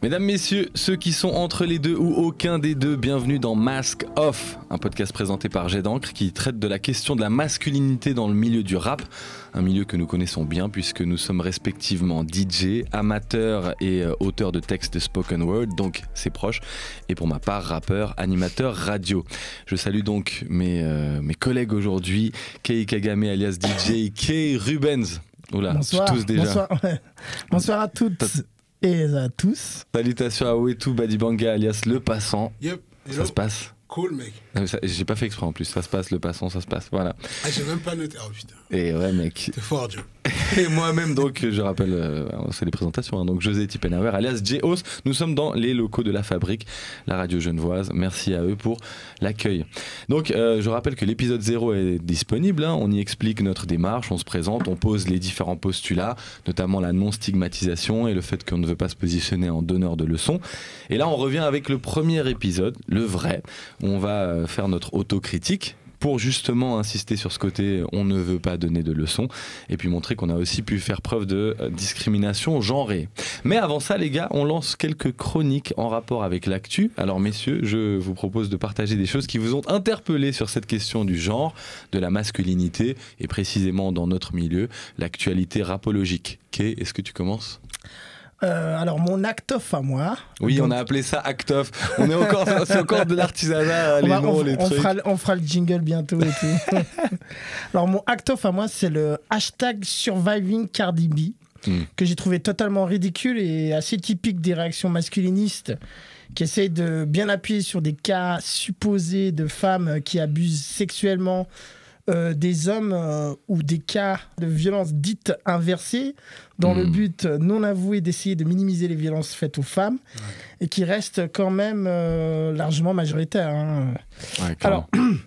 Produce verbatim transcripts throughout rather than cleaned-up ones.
Mesdames, messieurs, ceux qui sont entre les deux ou aucun des deux, bienvenue dans Mask Off, un podcast présenté par Jet d'encre qui traite de la question de la masculinité dans le milieu du rap, un milieu que nous connaissons bien puisque nous sommes respectivement D J, amateurs et euh, auteurs de textes spoken word, donc c'est proche, et pour ma part rappeur, animateur radio. Je salue donc mes, euh, mes collègues aujourd'hui, Kei Kagame alias D J, Kei Rubens. Oula, bonsoir, tous déjà. Bonsoir, ouais. Bonsoir à toutes et à tous. Salutations à Wetu Badibanga alias Le Passant. Yep. Ça se passe. Cool, mec. J'ai pas fait exprès en plus, ça se passe, Le Passant, ça se passe, voilà. Ah, j'ai même pas noté. Oh putain. Et ouais, mec. T'es fort, Joe. Et moi-même, donc, je rappelle, euh, c'est les présentations, hein, donc José Tippenauer, alias J-Os. Nous sommes dans les locaux de la Fabrique, la radio genevoise. Merci à eux pour l'accueil. Donc, euh, je rappelle que l'épisode zéro est disponible. Hein, on y explique notre démarche, on se présente, on pose les différents postulats, notamment la non-stigmatisation et le fait qu'on ne veut pas se positionner en donneur de leçons. Et là, on revient avec le premier épisode, le vrai, où on va faire notre autocritique, pour justement insister sur ce côté on ne veut pas donner de leçons et puis montrer qu'on a aussi pu faire preuve de discrimination genrée. Mais avant ça les gars, on lance quelques chroniques en rapport avec l'actu. Alors messieurs, je vous propose de partager des choses qui vous ont interpellé sur cette question du genre, de la masculinité et précisément dans notre milieu, l'actualité rapologique. Kay, est-ce que tu commences ? Euh, alors mon act-off à moi. Oui, donc... on a appelé ça act-off. On est encore, c'est encore de l'artisanat, les va, noms, on, les on trucs. Fera, on fera le jingle bientôt et tout. Alors mon act-off à moi, c'est le hashtag Surviving Cardi B, mm. que j'ai trouvé totalement ridicule et assez typique des réactions masculinistes qui essayent de bien appuyer sur des cas supposés de femmes qui abusent sexuellement Euh, des hommes euh, ou des cas de violences dites inversées dans mmh. le but non avoué d'essayer de minimiser les violences faites aux femmes ouais. et qui restent quand même euh, largement majoritaires. Hein. Ouais, alors,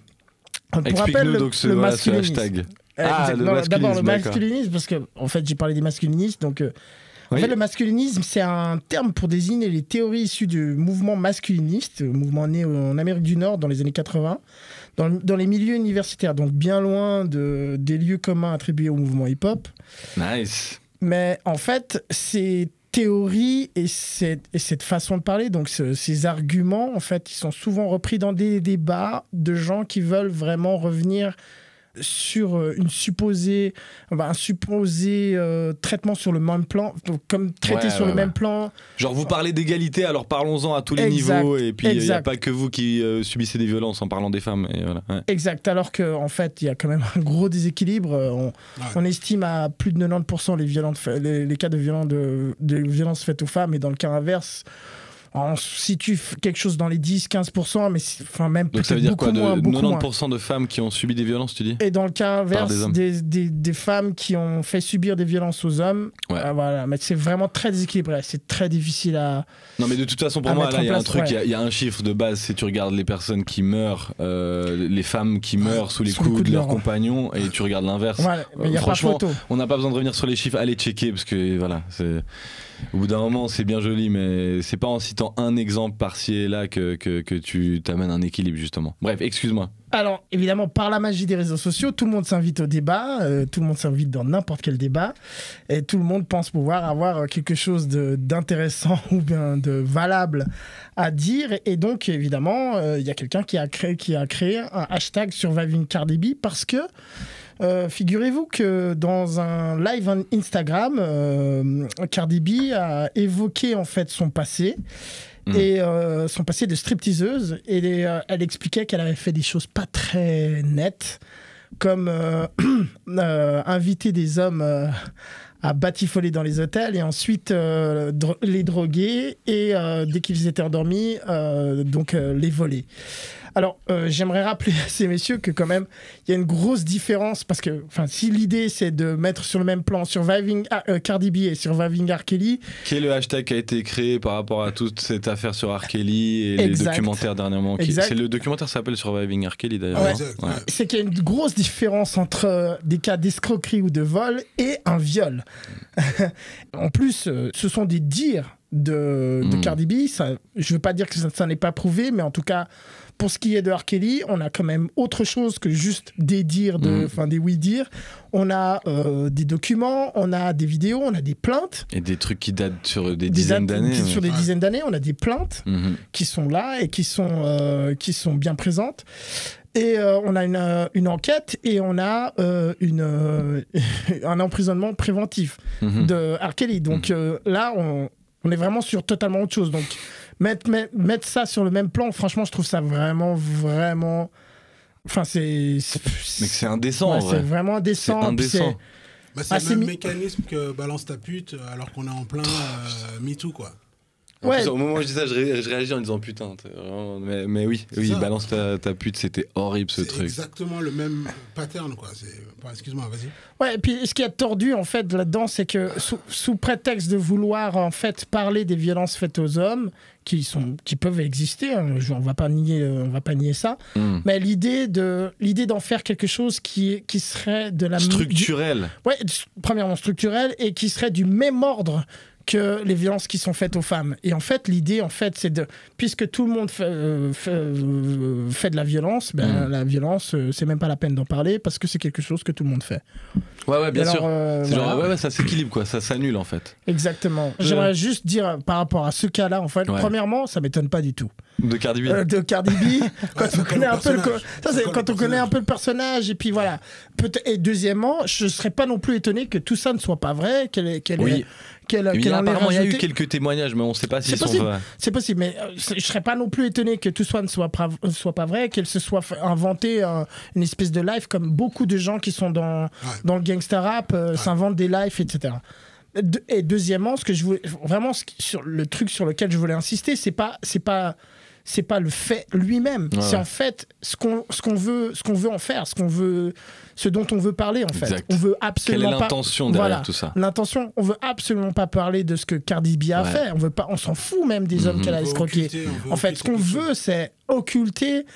pour rappel, le, donc ce, le voilà, masculinisme. Ce hashtag. Euh, ah, le non, d'abord le d'accord. masculinisme, parce que en fait j'ai parlé des masculinistes, donc euh, en oui. fait le masculinisme c'est un terme pour désigner les théories issues du mouvement masculiniste, mouvement né en Amérique du Nord dans les années quatre-vingts. Dans, dans les milieux universitaires, donc bien loin de, des lieux communs attribués au mouvement hip-hop. Nice. Mais en fait, ces théories et cette, et cette façon de parler, donc ce, ces arguments, en fait, ils sont souvent repris dans des débats de gens qui veulent vraiment revenir sur une supposée, bah, un supposé euh, traitement sur le même plan, donc comme traiter ouais, sur ouais, le ouais. même plan. Genre vous parlez d'égalité, alors parlons-en à tous les exact, niveaux, et puis il n'y a pas que vous qui euh, subissez des violences en parlant des femmes. Et voilà, ouais. Exact, alors qu'en en fait, il y a quand même un gros déséquilibre. On, ouais. on estime à plus de quatre-vingt-dix pour cent les, violences, les, les cas de, violence de, de violences faites aux femmes, et dans le cas inverse, on situe quelque chose dans les dix à quinze pour cent, mais enfin même donc ça veut dire beaucoup quoi, de moins, beaucoup quatre-vingt-dix pour cent moins. de femmes qui ont subi des violences, tu dis ? Et dans le cas inverse, des, des, des femmes qui ont fait subir des violences aux hommes. Ouais. Euh, voilà, mais c'est vraiment très déséquilibré, c'est très difficile à. Non, mais de toute façon, pour moi, là, il y a un truc, il ouais. y, y a un chiffre de base, si tu regardes les personnes qui meurent, euh, les femmes qui meurent sous les sous coups de, de leurs compagnons, et tu regardes l'inverse. Ouais, mais y a franchement, pas photo. On n'a pas besoin de revenir sur les chiffres, allez checker, parce que voilà, c'est. Au bout d'un moment, c'est bien joli, mais c'est pas en citant un exemple par-ci et là que, que, que tu t'amènes un équilibre, justement. Bref, excuse-moi. Alors, évidemment, par la magie des réseaux sociaux, tout le monde s'invite au débat, euh, tout le monde s'invite dans n'importe quel débat, et tout le monde pense pouvoir avoir quelque chose de, d'intéressant ou bien de valable à dire. Et donc, évidemment, il euh, y a quelqu'un qui a créé, qui a créé un hashtag Surviving Cardi B parce que Euh, figurez-vous que dans un live Instagram, euh, Cardi B a évoqué en fait son passé mmh. et euh, son passé de stripteaseuse, et euh, elle expliquait qu'elle avait fait des choses pas très nettes, comme euh, euh, inviter des hommes euh, à batifoler dans les hôtels et ensuite euh, dro- les droguer et euh, dès qu'ils étaient endormis, euh, donc euh, les voler. Alors, euh, j'aimerais rappeler à ces messieurs que quand même, il y a une grosse différence, parce que si l'idée, c'est de mettre sur le même plan Surviving euh, Cardi B et Surviving R. Kelly... Qui est le hashtag qui a été créé par rapport à toute cette affaire sur R. Kelly et exact. Les documentaires dernièrement. Qui... C'est le documentaire s'appelle Surviving R. Kelly, d'ailleurs. Ouais. Ouais. C'est qu'il y a une grosse différence entre euh, des cas d'escroquerie ou de vol et un viol. En plus, euh, ce sont des dires de, de Mm. Cardi B. Ça, je veux pas dire que ça, ça n'est pas prouvé, mais en tout cas, pour ce qui est de R. Kelly, on a quand même autre chose que juste des dires, de, enfin Mm. des oui-dire. On a euh, des documents, on a des vidéos, on a des plaintes. Et des trucs qui datent sur des Des dizaines dates- d'années. Sur mais- des dizaines d'années, on a des plaintes Mhm. qui sont là et qui sont, euh, qui sont bien présentes. Et euh, on a une, euh, une enquête et on a euh, une, euh, un emprisonnement préventif Mhm. de R. Kelly. Donc euh, là, on, on est vraiment sur totalement autre chose. Donc mettre, mettre, mettre ça sur le même plan, franchement, je trouve ça vraiment, vraiment... Enfin, c'est... c'est- Mais que c'est indécent, ouais, en c'est vrai. vraiment C'est indécent. puis c'est- indécent. Bah, c'est Ah, le c'est même mi- mécanisme que balance ta pute euh, alors qu'on est en plein euh, MeToo, quoi. En Ouais. plus, au moment où je dis ça, je, ré- je réagis en disant putain. t'es vraiment- Mais, mais oui, C'est oui, ça. balance ta, ta pute, c'était horrible ce C'est truc. exactement le même pattern, quoi. C'est... Bah, excuse-moi, vas-y. Ouais, et puis ce qui est tordu en fait là-dedans, c'est que sous, sous prétexte de vouloir en fait parler des violences faites aux hommes, qui sont, qui peuvent exister, hein, je- on va pas nier, euh, on va pas nier ça, Mm. mais l'idée de, l'idée d'en faire quelque chose qui, est- qui serait de la Structurel. du- ouais, s- premièrement structurel et qui serait du même ordre que les violences qui sont faites aux femmes. Et en fait, l'idée, en fait, c'est de, puisque tout le monde fait, euh, fait, euh, fait de la violence, ben, Mm. la violence, euh, c'est même pas la peine d'en parler parce que c'est quelque chose que tout le monde fait. Ouais, ouais, bien Alors, sûr. euh, C'est genre, voilà. ouais, ouais, ça s'équilibre, quoi. Ça s'annule, en fait. Exactement. Je- J'aimerais juste dire euh, par rapport à ce cas-là, en fait, Ouais. premièrement, ça m'étonne pas du tout. De Cardi B. Euh, de Cardi B, quand Ouais, ça on colle connaît au un peu le, co- personnage. ça, Ça c'est colle quand au on connaît personnage. un peu le personnage et puis voilà. Peut- et deuxièmement, je serais pas non plus étonné que tout ça ne soit pas vrai, qu'elle est, qu'elle Oui. est- qu'elle, Mais qu'elle il y a- en ait apparemment, il y a eu rajouté. quelques témoignages, mais on sait pas C'est s'ils sont possible. vrais. C'est possible, mais euh, c'est- je serais pas non plus étonné que tout ça ne soit, pra- euh, soit pas vrai, qu'elle se soit fait- inventé euh, une espèce de live comme beaucoup de gens qui sont dans, Ouais. dans le gangsta rap euh, s'inventent des lives, et cetera. De- Et deuxièmement, ce que je voulais, vraiment, ce qui- sur le truc sur lequel je voulais insister, c'est pas, c'est pas, c'est pas le fait lui-même. Ouais, c'est ouais. en fait ce qu'on, ce qu'on veut, ce qu'on veut en faire, ce qu'on veut, ce dont on veut parler en fait. Exact. On veut Quelle est absolument pas. l'intention derrière Voilà. tout ça? L'intention, on veut absolument pas parler de ce que Cardi B a Ouais. fait. On veut pas, on s'en fout même des hommes Mhm. qu'elle a On veut escroqués. occulter, on veut En fait, ce qu'on occulter quelque veut, chose. c'est occulter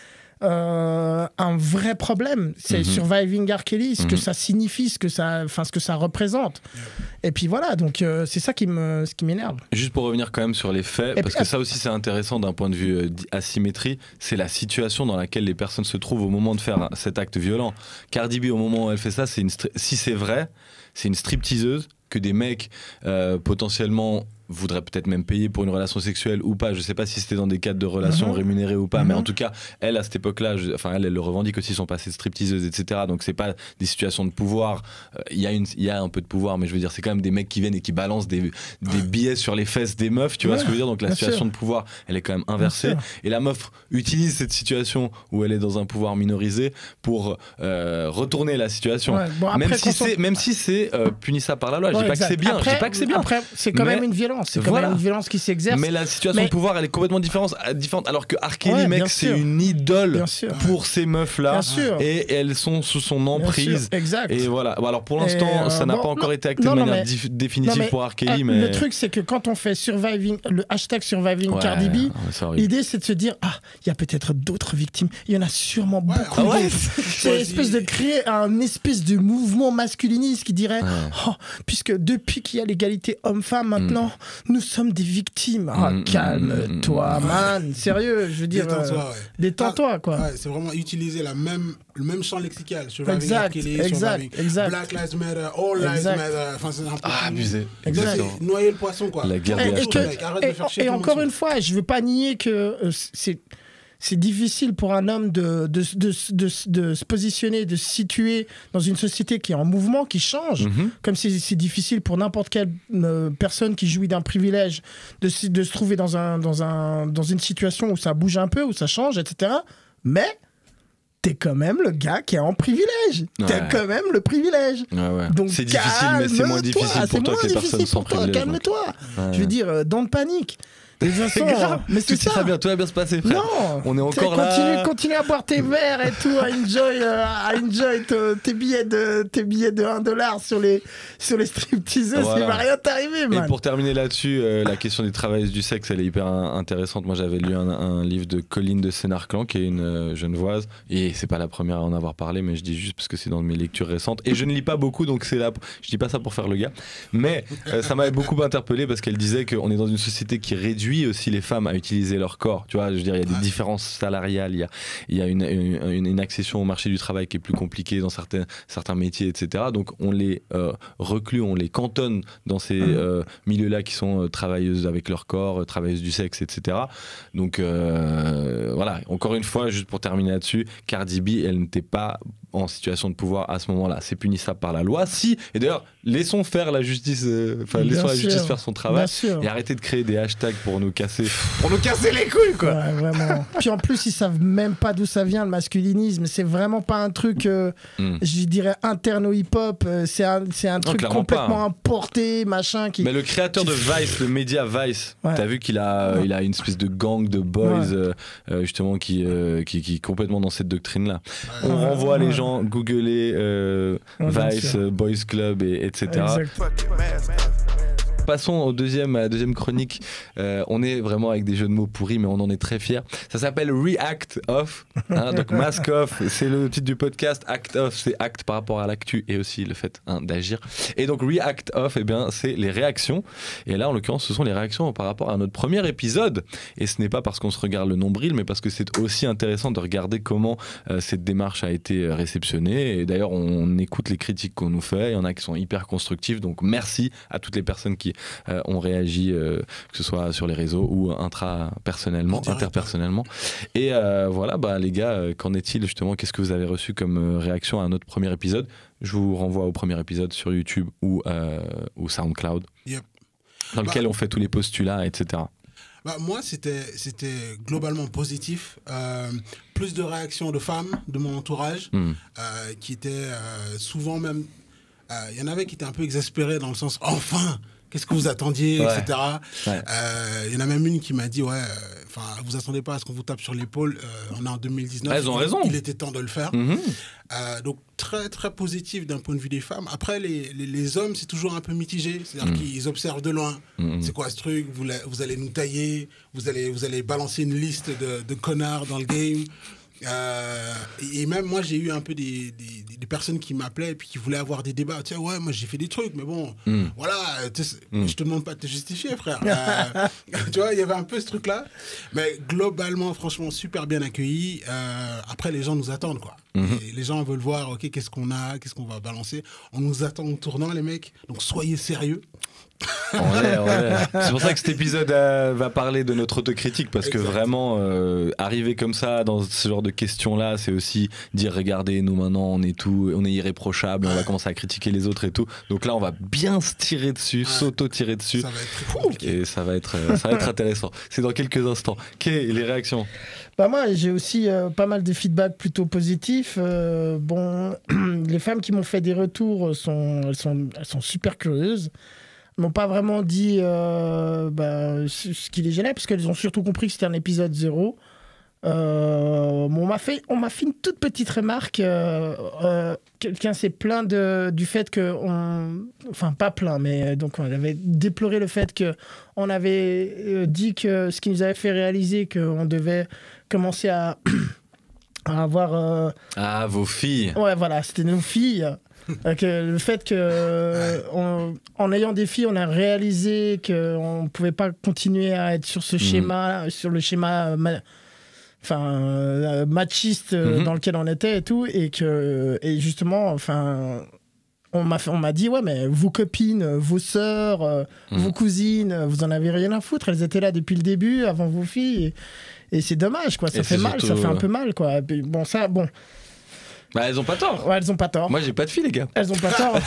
euh, un vrai problème. C'est Mhm. Surviving R. Kelly, ce que Mhm. ça signifie, ce que ça, enfin, ce que ça représente. Et puis voilà, donc euh, c'est ça qui me, ce qui m'énerve. Juste pour revenir quand même sur les faits, Et parce puis- que ça aussi c'est intéressant d'un point de vue euh, di- asymétrie, c'est la situation dans laquelle les personnes se trouvent au moment de faire un- cet acte violent. Cardi B, au moment où elle fait ça, c'est une stri- si c'est vrai, c'est une stripteaseuse que des mecs euh, potentiellement voudraient peut-être même payer pour une relation sexuelle ou pas. Je sais pas si c'était dans des cadres de relations Mhm. rémunérées ou pas, mais Mhm. en tout cas, elle à cette époque-là, je- enfin elle, elle le revendique aussi son passé de stripteaseuse, et cetera. Donc c'est pas des situations de pouvoir. Euh, Il y a une, il y a un peu de pouvoir, mais je veux dire, c'est quand même des mecs qui viennent et qui balancent des, des Ouais. billets sur les fesses des meufs. Tu vois Ouais, ce que je veux dire? Donc la bien situation sûr. de pouvoir, elle est quand même inversée. Bien Et la meuf utilise cette situation où elle est dans un pouvoir minorisé pour euh, retourner la situation. Ouais, bon, après, même, si quand on- c'est, même si c'est euh, punissable par la loi. Je Ouais, dis pas que exact. c'est bien. Après, je dis pas que c'est bien. Après, c'est quand Mais- même une violence. C'est quand voilà. même une violence qui s'exerce. Mais la situation Mais- de pouvoir, elle est complètement différente. euh, différente alors que R. Kelly, Ouais, mec, bien c'est sûr. une idole Bien sûr. pour ces meufs-là. Bien sûr. Et elles sont sous son Bien emprise. sûr, exact. Et voilà. Bon, alors pour Et, l'instant, euh, ça n'a bon, pas encore non, été acté non, de non, manière mais- dif- définitive Non, mais, pour R. Kelly, euh, mais Le truc, c'est que quand on fait surviving, le hashtag surviving Ouais, Cardi B, ouais, c'est horrible. l'idée c'est de se dire ah, il y a peut-être d'autres victimes. Il y en a sûrement Ouais, beaucoup ah ouais. d'autres. C'est une espèce de créer un espèce de mouvement masculiniste qui dirait Ouais. oh, puisque depuis qu'il y a l'égalité homme-femme maintenant, nous sommes des victimes. Ah, Mm, calme-toi, mm, man. Sérieux, je veux dire. Détends-toi, euh, ouais. Détends-toi, quoi. Ouais, c'est vraiment utiliser la même, le même champ lexical. Surviving Exact, R. Kelly, exact, surviving exact. Black Lives Matter, All Lives Exact. Matter. Enfin, c'est un peu Ah, tout. abusé. Ça, Exact. c'est noyer le poisson, quoi. La guerre Et, des et Arrête que- hashtags. mec, arrête de et- faire chier et tout le encore monde, une fois, je veux pas nier que euh, c'est c'est difficile pour un homme de, de, de, de, de se positionner, de se situer dans une société qui est en mouvement, qui change, Mhm. comme c'est c'est difficile pour n'importe quelle euh, personne qui jouit d'un privilège de, se- de se trouver dans, un, dans, un, dans une situation où ça bouge un peu, où ça change, et cetera. Mais t'es quand même le gars qui est en privilège. T'as Ouais. quand même le privilège. Ouais, ouais. Donc C'est difficile, mais c'est moins calme-toi, difficile pour c'est toi moins que les difficile personnes sans pour toi, privilège. donc. Calme-toi. Ouais. Je veux dire, euh, don't panique. De toute façon, grave, mais c'est tout ça. ira bien, tout va bien se passer, frère. Non, on est tu sais, encore là. continue, continue à boire tes verres et tout, à enjoy, euh, à enjoy te- tes billets de tes billets de un dollar sur les sur les stripteaseuses, Voilà. il va rien t'arriver, Et man. pour terminer là-dessus, euh, la question des travailleuses du sexe, elle est hyper in- intéressante. Moi, j'avais lu un, un livre de Colline de Sénarclan, qui est une euh, genevoise, et c'est pas la première à en avoir parlé, mais je dis juste parce que c'est dans mes lectures récentes. Et je ne lis pas beaucoup, donc c'est là. Je dis pas ça pour faire le gars, mais euh, ça m'avait beaucoup interpellé parce qu'elle disait qu'on est dans une société qui réduit aussi les femmes à utiliser leur corps. Tu vois, je veux dire, il y a des différences salariales, il y a, il y a une, une, une accession au marché du travail qui est plus compliquée dans certains, certains métiers, et cetera. Donc on les euh, reclut, on les cantonne dans ces euh, milieux-là qui sont euh, travailleuses avec leur corps, euh, travailleuses du sexe, et cetera. Donc euh, voilà, encore une fois, juste pour terminer là-dessus, Cardi B, elle n'était pas en situation de pouvoir à ce moment-là. C'est punissable par la loi. Si, et d'ailleurs, laissons faire la justice, enfin, euh, laissons la justice faire son travail et arrêtez de créer des hashtags pour nous casser, pour nous casser les couilles, quoi. Ouais, vraiment. Puis en plus, ils savent même pas d'où ça vient le masculinisme. C'est vraiment pas un truc, euh, mm. je dirais, interne au hip-hop. C'est un, c'est un truc non, complètement pas, hein. importé, machin. Qui, Mais le créateur qui... de Vice, le média Vice, ouais. t'as vu qu'il a, ouais. il a une espèce de gang de boys, ouais. euh, justement, qui, euh, qui, qui est complètement dans cette doctrine-là. On ouais. renvoie ouais. les gens googler euh, Vice, euh, Boys Club, et, etc. Passons au deuxième, à la deuxième chronique. Euh, on est vraiment avec des jeux de mots pourris, mais on en est très fiers. Ça s'appelle React Off. Hein, donc Mask Off, c'est le titre du podcast. Act Off, c'est acte par rapport à l'actu et aussi le fait hein, d'agir. Et donc React Off, eh bien, c'est les réactions. Et là, en l'occurrence, ce sont les réactions par rapport à notre premier épisode. Et ce n'est pas parce qu'on se regarde le nombril, mais parce que c'est aussi intéressant de regarder comment euh, cette démarche a été réceptionnée. Et d'ailleurs, on écoute les critiques qu'on nous fait. Il y en a qui sont hyper constructives. Donc merci à toutes les personnes qui Euh, on réagit euh, que ce soit sur les réseaux ou intra-personnellement, interpersonnellement. Et euh, voilà, bah, les gars, euh, qu'en est-il justement? Qu'est-ce que vous avez reçu comme euh, réaction à notre premier épisode? Je vous renvoie au premier épisode sur YouTube ou, euh, ou SoundCloud, yep. dans lequel bah, on fait tous les postulats, et cetera. Bah, moi, c'était, c'était globalement positif. Euh, plus de réactions de femmes de mon entourage mm. euh, qui étaient euh, souvent même... Il euh, y en avait qui étaient un peu exaspérés dans le sens « Enfin !» Qu'est-ce que vous attendiez, ouais. et cetera. Il ouais. euh, y en a même une qui m'a dit, ouais, enfin, euh, vous attendez pas à ce qu'on vous tape sur l'épaule. Euh, on est en deux mille dix-neuf. Elles ont il, raison. Il était temps de le faire. Mm-hmm. Euh, donc très très positif d'un point de vue des femmes. Après les, les, les hommes, c'est toujours un peu mitigé. C'est-à-dire mm. qu'ils observent de loin. Mm-hmm. C'est quoi ce truc? Vous, la, vous allez nous tailler. Vous allez vous allez balancer une liste de, de connards dans le game. Euh, et même moi j'ai eu un peu des, des, des personnes qui m'appelaient et puis qui voulaient avoir des débats. Tiens, ouais, moi j'ai fait des trucs, mais bon, mm. voilà, mm. je te demande pas de te justifier, frère. Euh, tu vois, il y avait un peu ce truc-là. Mais globalement, franchement, super bien accueilli. Euh, après, les gens nous attendent, quoi. Mm-hmm. Et les gens veulent voir, ok, qu'est-ce qu'on a, qu'est-ce qu'on va balancer. On nous attend au tournant, les mecs. Donc soyez sérieux. on est, on est. C'est pour ça que cet épisode euh, va parler de notre autocritique, parce exact. Que vraiment euh, arriver comme ça dans ce genre de questions là, c'est aussi dire regardez, nous maintenant on est tout, on est irréprochable, ouais. on va commencer à critiquer les autres et tout. Donc là on va bien se tirer dessus, ouais. s'auto-tirer dessus, ça va être très compliqué. Et ça va être, euh, ça va être intéressant. C'est dans quelques instants. Quelles les réactions? Bah moi j'ai aussi euh, pas mal de feedback plutôt positifs. Euh, bon, les femmes qui m'ont fait des retours sont, elles sont, elles sont super curieuses. M'ont pas vraiment dit euh, bah, ce qui les gênait, parce qu'elles ont surtout compris que c'était un épisode zéro. Euh, on m'a fait, on m'a fait une toute petite remarque. Euh, euh, quelqu'un s'est plaint de, du fait que, on, enfin pas plaint, mais donc on avait déploré le fait que on avait euh, dit que ce qui nous avait fait réaliser qu'on devait commencer à, à avoir. Euh, ah, vos filles. Ouais, voilà, c'était nos filles. Que le fait que euh, on, en ayant des filles, on a réalisé qu'on ne pouvait pas continuer à être sur ce mmh. schéma, sur le schéma ma, enfin, euh, machiste mmh. dans lequel on était et tout, et que et justement, enfin, on m'a on m'a dit ouais, mais vos copines, vos sœurs, euh, mmh. vos cousines, vous en avez rien à foutre, elles étaient là depuis le début, avant vos filles, et, et c'est dommage, quoi. Ça et fait mal, surtout... ça fait un peu mal, quoi. Et puis, bon, ça, bon. Bah, elles ont pas tort. Ouais, elles ont pas tort. Moi, j'ai pas de filles, les gars. Elles ont pas tort.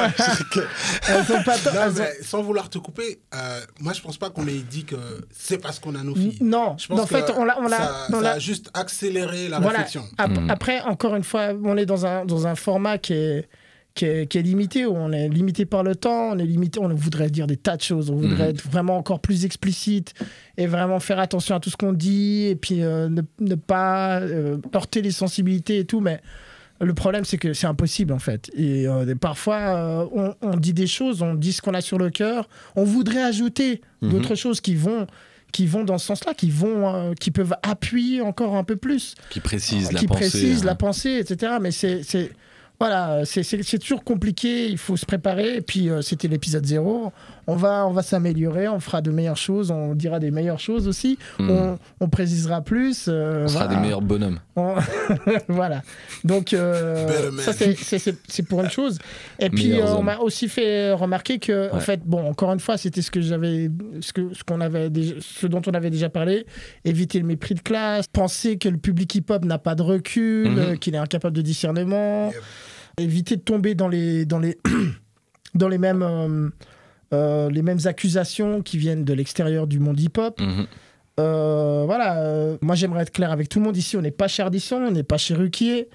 Elles ont pas tort. Non, elles mais ont... sans vouloir te couper, euh, moi, je pense pas qu'on ait dit que c'est parce qu'on a nos filles. Non. Je pense en fait, on l'a, on l'a, ça, on ça l'a... a juste accéléré la voilà. réflexion. Après, mmh. encore une fois, on est dans un dans un format qui est qui est, qui est limité, où on est limité par le temps, on est limité, on voudrait dire des tas de choses, on voudrait mmh. être vraiment encore plus explicite et vraiment faire attention à tout ce qu'on dit et puis euh, ne, ne pas euh, heurter les sensibilités et tout, mais le problème c'est que c'est impossible en fait. Et euh, parfois euh, on, on dit des choses, on dit ce qu'on a sur le cœur, on voudrait ajouter mmh. d'autres choses qui vont qui vont dans ce sens-là, qui vont, euh, qui peuvent appuyer encore un peu plus, qui précisent euh, la qui pensée, précisent hein. la pensée, et cetera. Mais c'est, c'est voilà, c'est, c'est, c'est toujours compliqué. Il faut se préparer. Et puis euh, c'était l'épisode zéro. On va, on va s'améliorer. On fera de meilleures choses. On dira des meilleures choses aussi. Mm. On, on précisera plus. Euh, on sera voilà. des meilleurs bonhommes. On... voilà. Donc euh, ça c'est, c'est, c'est, c'est pour une chose. Et puis euh, on m'a aussi fait remarquer que, ouais. en fait, bon, encore une fois, c'était ce que j'avais, ce que, ce qu'on avait, déjà, ce dont on avait déjà parlé. Éviter le mépris de classe. Penser que le public hip-hop n'a pas de recul, mm-hmm. euh, qu'il est incapable de discernement. Yep. Éviter de tomber dans les dans les dans les mêmes euh, euh, les mêmes accusations qui viennent de l'extérieur du monde hip-hop. Mmh. Euh, voilà, euh, moi j'aimerais être clair avec tout le monde ici. On n'est pas chez Ardisson, on n'est pas chez Ruquier.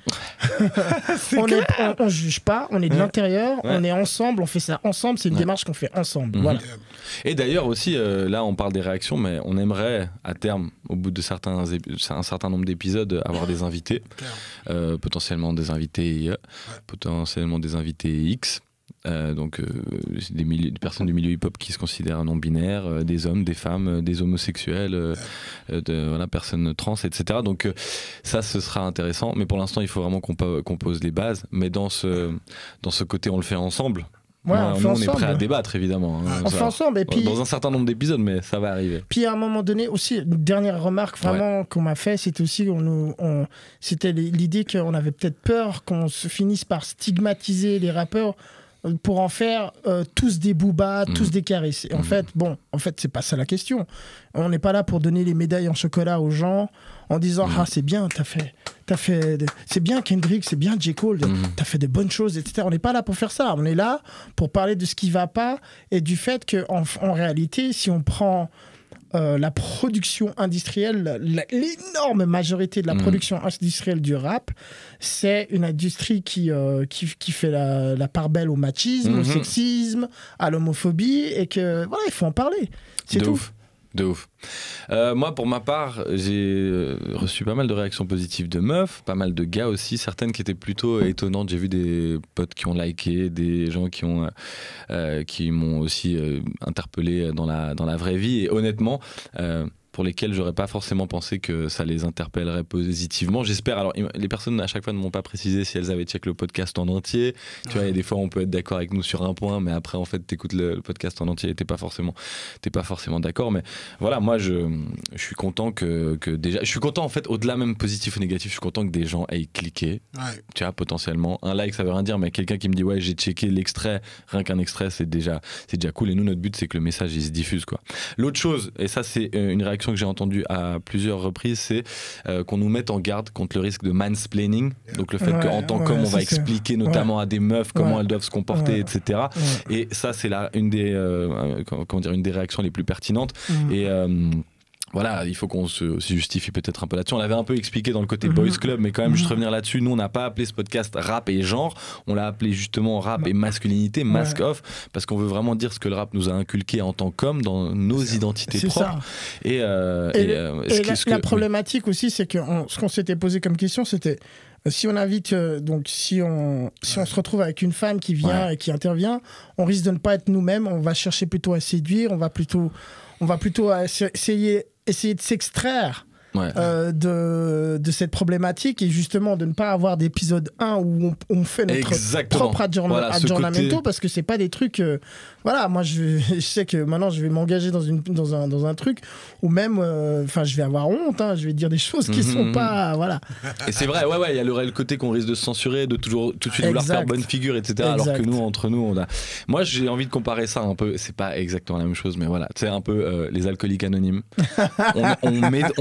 on est, on, on juge pas, on est de ouais. l'intérieur, ouais. on est ensemble, on fait ça ensemble. C'est une ouais. démarche qu'on fait ensemble. Mmh. Voilà. Et d'ailleurs aussi, euh, là on parle des réactions, mais on aimerait à terme, au bout de certains ép- un certain nombre d'épisodes, avoir des invités, euh, potentiellement des invités I A, ouais. potentiellement des invités X. Euh, donc euh, des, milieux, des personnes du milieu hip-hop qui se considèrent non-binaires, euh, des hommes, des femmes, euh, des homosexuels, euh, euh, de, voilà, personnes trans, et cetera. Donc euh, ça, ce sera intéressant. Mais pour l'instant, il faut vraiment qu'on, po- qu'on pose les bases. Mais dans ce, dans ce côté, on le fait ensemble. Ouais, ouais, on nous, on ensemble. est prêt à débattre, évidemment. Hein, on fait ensemble. Et puis, dans un certain nombre d'épisodes, mais ça va arriver. Puis à un moment donné, aussi, une dernière remarque vraiment ouais. qu'on m'a fait, c'était aussi on nous, on, c'était l'idée qu'on avait peut-être peur qu'on se finisse par stigmatiser les rappeurs pour en faire euh, tous des boobas, mmh. tous des carisses. Et en mmh. fait, bon, en fait, c'est pas ça la question. On n'est pas là pour donner les médailles en chocolat aux gens en disant mmh. ah c'est bien, t'as fait, t'as fait, de... c'est bien Kendrick, c'est bien J. Cole, mmh. t'as fait des bonnes choses, et cetera. On n'est pas là pour faire ça. On est là pour parler de ce qui va pas et du fait que en, en réalité, si on prend Euh, la production industrielle, la, l'énorme majorité de la mmh. production industrielle du rap, c'est une industrie qui, euh, qui, qui fait la, la part belle au machisme, mmh. au sexisme, à l'homophobie, et que voilà, il faut en parler. C'est de tout. Ouf. De ouf. Euh, moi, pour ma part, j'ai reçu pas mal de réactions positives de meufs, pas mal de gars aussi, certaines qui étaient plutôt étonnantes. J'ai vu des potes qui ont liké, des gens qui, ont, euh, qui m'ont aussi euh, interpellé dans la, dans la vraie vie. Et honnêtement, euh, pour lesquels j'aurais pas forcément pensé que ça les interpellerait positivement. J'espère. Alors, les personnes à chaque fois ne m'ont pas précisé si elles avaient check le podcast en entier. Tu vois, il y a des fois on peut être d'accord avec nous sur un point, mais après en fait t'écoutes le, le podcast en entier et t'es pas forcément, t'es pas forcément d'accord. Mais voilà, moi je, je suis content que, que déjà, je suis content en fait au-delà même positif ou négatif, je suis content que des gens aient cliqué. Ouais. Tu vois, potentiellement un like ça veut rien dire, mais quelqu'un qui me dit ouais j'ai checké l'extrait, rien qu'un extrait c'est déjà, c'est déjà cool. Et nous notre but c'est que le message il se diffuse quoi. L'autre chose, et ça c'est une réaction que j'ai entendue à plusieurs reprises, c'est euh, qu'on nous mette en garde contre le risque de mansplaining, donc le fait ouais, qu'en tant ouais, qu'homme on va expliquer c'est... notamment ouais. à des meufs comment ouais. elles doivent se comporter, ouais. et cetera. Ouais. Et ça c'est la, une, des, euh, comment dire, une des réactions les plus pertinentes. Mmh. Et euh, voilà, il faut qu'on se, se justifie peut-être un peu là-dessus. On l'avait un peu expliqué dans le côté mmh. Boys Club, mais quand même, mmh. juste revenir là-dessus. Nous, on n'a pas appelé ce podcast rap et genre. On l'a appelé justement rap et masculinité, mask ouais. off, parce qu'on veut vraiment dire ce que le rap nous a inculqué en tant qu'hommes dans nos c'est identités c'est propres. Ça. Et, euh, et, et, euh, et la, que, la problématique oui. aussi, c'est que on, ce qu'on s'était posé comme question, c'était si on invite, euh, donc si on, si on se retrouve avec une femme qui vient ouais. et qui intervient, on risque de ne pas être nous-mêmes. On va chercher plutôt à séduire. On va plutôt, on va plutôt essayer essayer de s'extraire ouais. euh, de, de cette problématique et justement de ne pas avoir d'épisode un où on, on fait notre Exactement. propre adjourn- voilà, adjournamento côté... parce que c'est pas des trucs euh, voilà, moi je, je sais que maintenant je vais m'engager dans, une, dans, un, dans un truc où même enfin euh, je vais avoir honte, hein, je vais dire des choses qui mm-hmm. sont pas voilà. Et c'est vrai, ouais ouais, il y a le réel côté qu'on risque de se censurer, de toujours tout de suite exact. vouloir faire bonne figure, et cetera. Exact. Alors que nous entre nous on a, moi j'ai envie de comparer ça un peu, c'est pas exactement la même chose, mais voilà, c'est un peu euh, les alcooliques anonymes. on, on, met, on connaît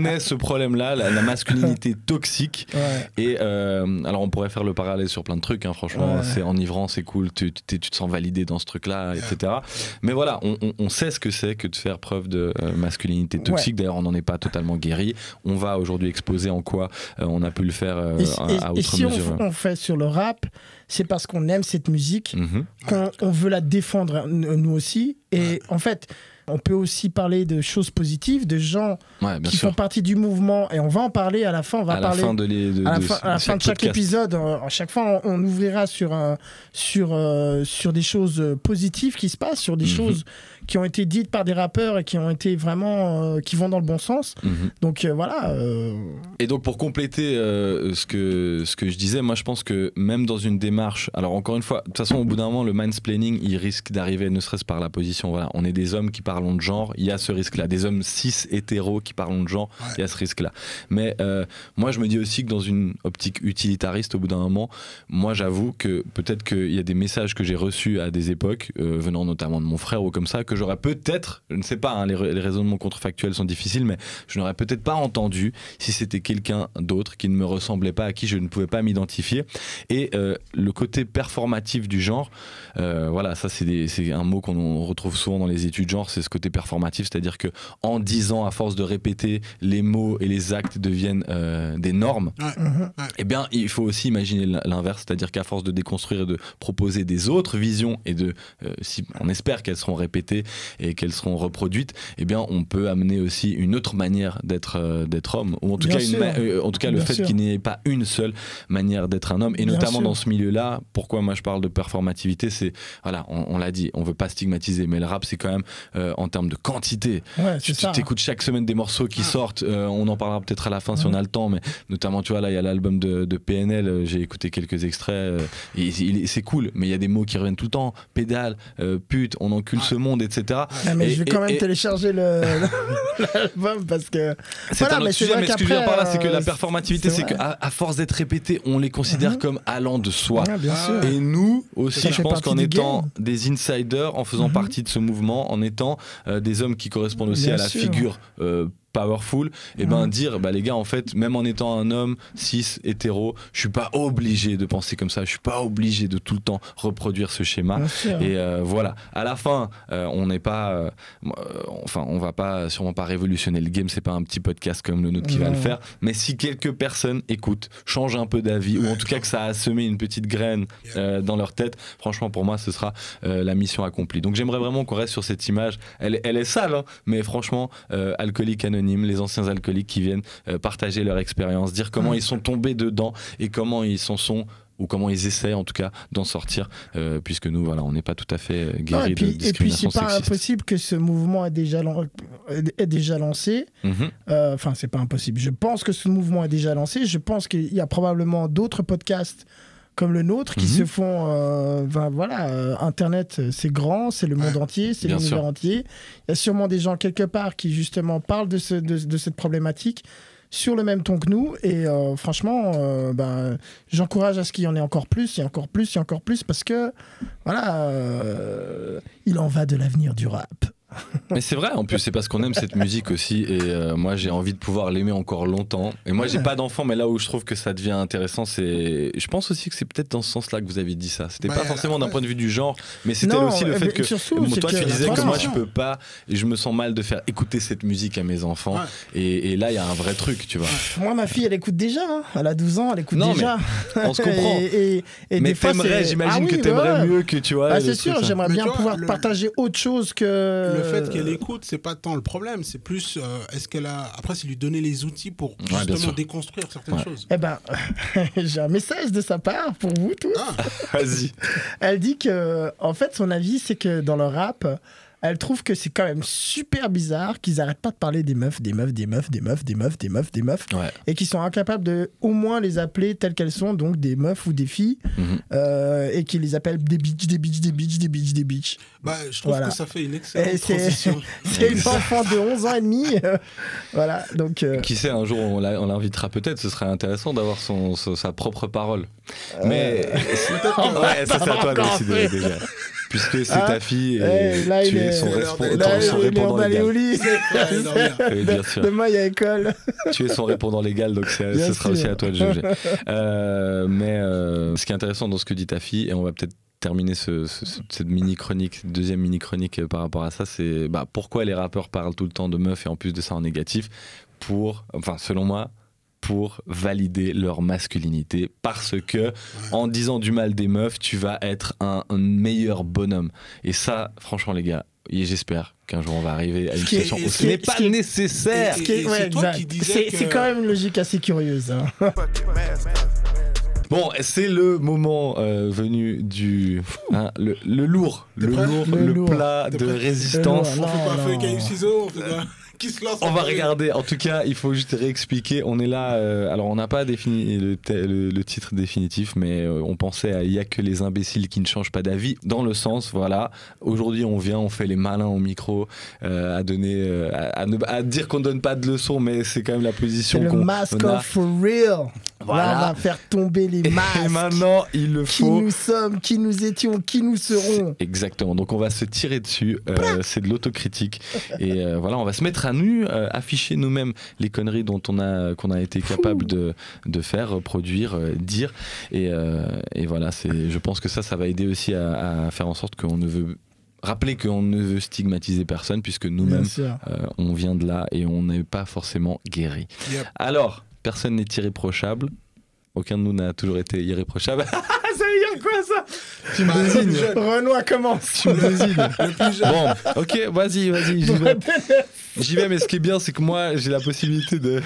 connaît ce problème-là, la, la masculinité toxique. Ouais. Et euh, alors on pourrait faire le parallèle sur plein de trucs, hein, franchement, ouais. c'est enivrant, c'est cool, tu, tu, tu te sens validé dans ce truc-là, et cetera. Mais voilà, on, on, on sait ce que c'est que de faire preuve de euh, masculinité toxique. Ouais. D'ailleurs, on n'en est pas totalement guéri. On va aujourd'hui exposer en quoi euh, on a pu le faire euh, et, à, à et, outre et si mesure. On, on fait sur le rap, c'est parce qu'on aime cette musique, mm-hmm. qu'on on veut la défendre nous aussi. Et ouais. en fait, on peut aussi parler de choses positives, de gens ouais, qui sûr. font partie du mouvement, et on va en parler à la fin. On va à parler la fin de, les, de, à la de, fin, de, à la de fin de chaque podcast. épisode. À chaque fois, on, on ouvrira sur, un, sur, euh, sur des choses positives qui se passent, sur des mm-hmm. choses qui ont été dites par des rappeurs et qui ont été vraiment euh, qui vont dans le bon sens. Mm-hmm. Donc euh, voilà. Euh... Et donc pour compléter euh, ce que ce que je disais, moi je pense que même dans une démarche, alors encore une fois, de toute façon au bout d'un moment le mansplaining il risque d'arriver ne serait-ce par la position. Voilà, on est des hommes qui parlons de genre, il y a ce risque-là. Des hommes cis hétéros qui parlons de genre, ouais. il y a ce risque-là. Mais euh, moi je me dis aussi que dans une optique utilitariste, au bout d'un moment, moi j'avoue que peut-être qu'il y a des messages que j'ai reçus à des époques, euh, venant notamment de mon frère ou comme ça, que j'aurais peut-être, je ne sais pas, hein, les, les raisonnements contrefactuels sont difficiles, mais je n'aurais peut-être pas entendu si c'était quelqu'un d'autre qui ne me ressemblait pas, à qui je ne pouvais pas m'identifier. Et euh, le côté performatif du genre, euh, voilà, ça c'est, des, c'est un mot qu'on retrouve souvent dans les études genre, c'est ce côté performatif, c'est-à-dire que en dix ans, à force de répéter, les mots et les actes deviennent euh, des normes. Ouais, ouais. Eh bien, il faut aussi imaginer l'inverse, c'est-à-dire qu'à force de déconstruire et de proposer des autres visions et de, euh, si on espère qu'elles seront répétées et qu'elles seront reproduites, eh bien, on peut amener aussi une autre manière d'être euh, d'être homme, ou en tout bien cas, une ma- euh, en tout cas, le fait sûr. qu'il n'y ait pas une seule manière d'être un homme, et bien notamment sûr. Dans ce milieu-là. Pourquoi moi je parle de performativité, c'est voilà, on, on l'a dit, on veut pas stigmatiser, mais le rap c'est quand même euh, en termes de quantité. Ouais, tu ça. écoutes chaque semaine des morceaux qui ah. sortent. Euh, on en parlera peut-être à la fin ouais. si on a le temps, mais notamment tu vois là, il y a l'album de, de P N L. Euh, j'ai écouté quelques extraits. Euh, et il, c'est cool, mais il y a des mots qui reviennent tout le temps. Pédale, euh, pute, on encule ah. ce monde, et cetera. Ah, mais et, je vais quand et, même et, télécharger le, l'album parce que. C'est voilà, un autre mais sujet, c'est mais ce que je veux dire par là, c'est que la euh, performativité, c'est, c'est qu'à à force d'être répété, on les considère mm-hmm. comme allant de soi. Ouais, bien sûr. Et nous aussi, ça je pense qu'en étant game. des insiders, en faisant mm-hmm. partie de ce mouvement, en étant euh, des hommes qui correspondent aussi bien à la sûr. figure euh, powerful, et ben mmh. dire bah les gars en fait même en étant un homme cis hétéro, je suis pas obligé de penser comme ça, je suis pas obligé de tout le temps reproduire ce schéma. Et euh, voilà, à la fin euh, on n'est pas euh, enfin on va pas sûrement pas révolutionner le game, c'est pas un petit podcast comme le nôtre qui mmh. va le faire, mais si quelques personnes écoutent, changent un peu d'avis, ou en tout cas que ça a semé une petite graine euh, dans leur tête, franchement pour moi ce sera euh, la mission accomplie. Donc j'aimerais vraiment qu'on reste sur cette image, elle, elle est sale hein, mais franchement euh, alcoolique anonyme, les anciens alcooliques qui viennent euh, partager leur expérience, dire comment mmh. ils sont tombés dedans et comment ils s'en sont, ou comment ils essaient en tout cas d'en sortir, euh, puisque nous voilà, on n'est pas tout à fait guéris de discrimination sexiste. Et puis c'est pas impossible que ce mouvement est déjà, lan- est déjà lancé. Enfin, mm-hmm. euh, c'est pas impossible. Je pense que ce mouvement est déjà lancé. Je pense qu'il y a probablement d'autres podcasts comme le nôtre qui mmh. se font euh, ben voilà euh, internet c'est grand, c'est le monde ouais, entier, c'est l'univers sûr. entier, il y a sûrement des gens quelque part qui justement parlent de, ce, de, de cette problématique sur le même ton que nous, et euh, franchement euh, ben, j'encourage à ce qu'il y en ait encore plus et encore plus et encore plus, parce que voilà euh, il en va de l'avenir du rap. Mais c'est vrai, en plus c'est parce qu'on aime cette musique aussi, et euh, moi j'ai envie de pouvoir l'aimer encore longtemps. Et moi j'ai pas d'enfant, mais là où je trouve que ça devient intéressant, c'est, je pense aussi que c'est peut-être dans ce sens-là que vous avez dit ça. C'était bah, pas forcément ouais. d'un point de vue du genre, mais c'était non, aussi le fait que surtout, toi tu disais que moi je peux pas, et je me sens mal de faire écouter cette musique à mes enfants, ouais. et, et là il y a un vrai truc, tu vois. Moi ma fille elle écoute déjà, hein. Elle a douze ans, elle écoute non, déjà. On se comprend. et, et, et mais des fois, t'aimerais, c'est... j'imagine ah, oui, que t'aimerais ouais. mieux que tu vois. Ah, c'est sûr, j'aimerais mais bien vois, pouvoir le... partager autre chose que. Le fait qu'elle écoute, c'est pas tant le problème, c'est plus euh, est-ce qu'elle a. Après, c'est lui donner les outils pour justement ouais, déconstruire certaines ouais. choses. Eh ben, j'ai un message de sa part pour vous tous. Ah. Vas-y. Elle dit que, en fait, son avis, c'est que dans le rap, elle trouve que c'est quand même super bizarre qu'ils arrêtent pas de parler des meufs, des meufs, des meufs, des meufs, des meufs, des meufs, des meufs, ouais. et qu'ils sont incapables de au moins les appeler telles qu'elles sont, donc des meufs ou des filles, mm-hmm. euh, et qu'ils les appellent des bitches, des bitches, des bitches, des bitches, des bitches. Bah, je trouve voilà. que ça fait une excellente et transition. C'est, c'est une enfant de onze ans et demi. Euh, voilà, donc. Euh... Qui sait, un jour on, la, on l'invitera peut-être, ce serait intéressant d'avoir son, son, sa propre parole. Euh... Mais. ouais, ça, c'est à toi de décider déjà. puisque c'est Ah, ta fille et ouais, là, tu il es est- son, là, respo- il ton- est- son il est répondant emballé au légal. lit. Ouais, non, bien. Oui, bien sûr. Demain, il y a école. Tu es son répondant légal, donc c'est- Bien ce sera sûr. aussi à toi de juger. Euh, mais euh, ce qui est intéressant dans ce que dit ta fille, et on va peut-être terminer ce, ce- ce- cette mini-chronique, deuxième mini-chronique euh, par rapport à ça, c'est bah, pourquoi les rappeurs parlent tout le temps de meufs et en plus de ça en négatif, pour, enfin selon moi, pour valider leur masculinité, parce que en disant du mal des meufs, tu vas être un, un meilleur bonhomme. Et ça, franchement les gars, et j'espère qu'un jour on va arriver à une Ce qui est- situation où et ce ce qui est- n'est ce pas qui est- nécessaire. Et- Ce qui est- et ouais, c'est toi exact. qui disais C'est que- c'est quand même une logique assez curieuse. hein. Bon, c'est le moment euh, venu du hein, le, le lourd, T'es le prêt lourd, Le le, lourd. plat T'es de prêt résistance. Le On lourd. fait Non, pas feuille, non. caillou, ciseaux, on fait quoi? Qui se lance On en va premier? regarder. En tout cas, il faut juste réexpliquer. On est là. euh, alors, on n'a pas défini le, te- le- le titre définitif, mais euh, on pensait à il y a que les imbéciles qui ne changent pas d'avis. Dans le sens, voilà. Aujourd'hui, on vient, on fait les malins au micro, euh, à donner, euh, à, à ne- à dire qu'on donne pas de leçons, mais c'est quand même la C'est position le qu'on mask on a. off for real. Voilà. Là, on va faire tomber les masques. Et maintenant, il le Qui faut. nous sommes, qui nous étions, qui nous serons. Exactement. Donc on va se tirer dessus. Euh, c'est de l'autocritique. Et euh, voilà, on va se mettre à nu, euh, afficher nous-mêmes les conneries dont on a qu'on a été capable de, de faire, reproduire, euh, dire. Et, euh, et voilà, c'est. Je pense que ça, ça va aider aussi à, à faire en sorte qu'on ne veut rappeler qu'on ne veut stigmatiser personne, puisque Bien nous-mêmes, sûr. euh, on vient de là et on n'est pas forcément guéri. Yep. Alors, personne n'est irréprochable. Aucun de nous n'a toujours été irréprochable. Ça veut dire quoi ça? Tu me Bah, le plus désignes. jeune. Renoir commence. Tu me désignes. Le plus jeune. Bon, ok, vas-y, vas-y, j'y vais. J'y vais, mais ce qui est bien, c'est que moi, j'ai la possibilité de.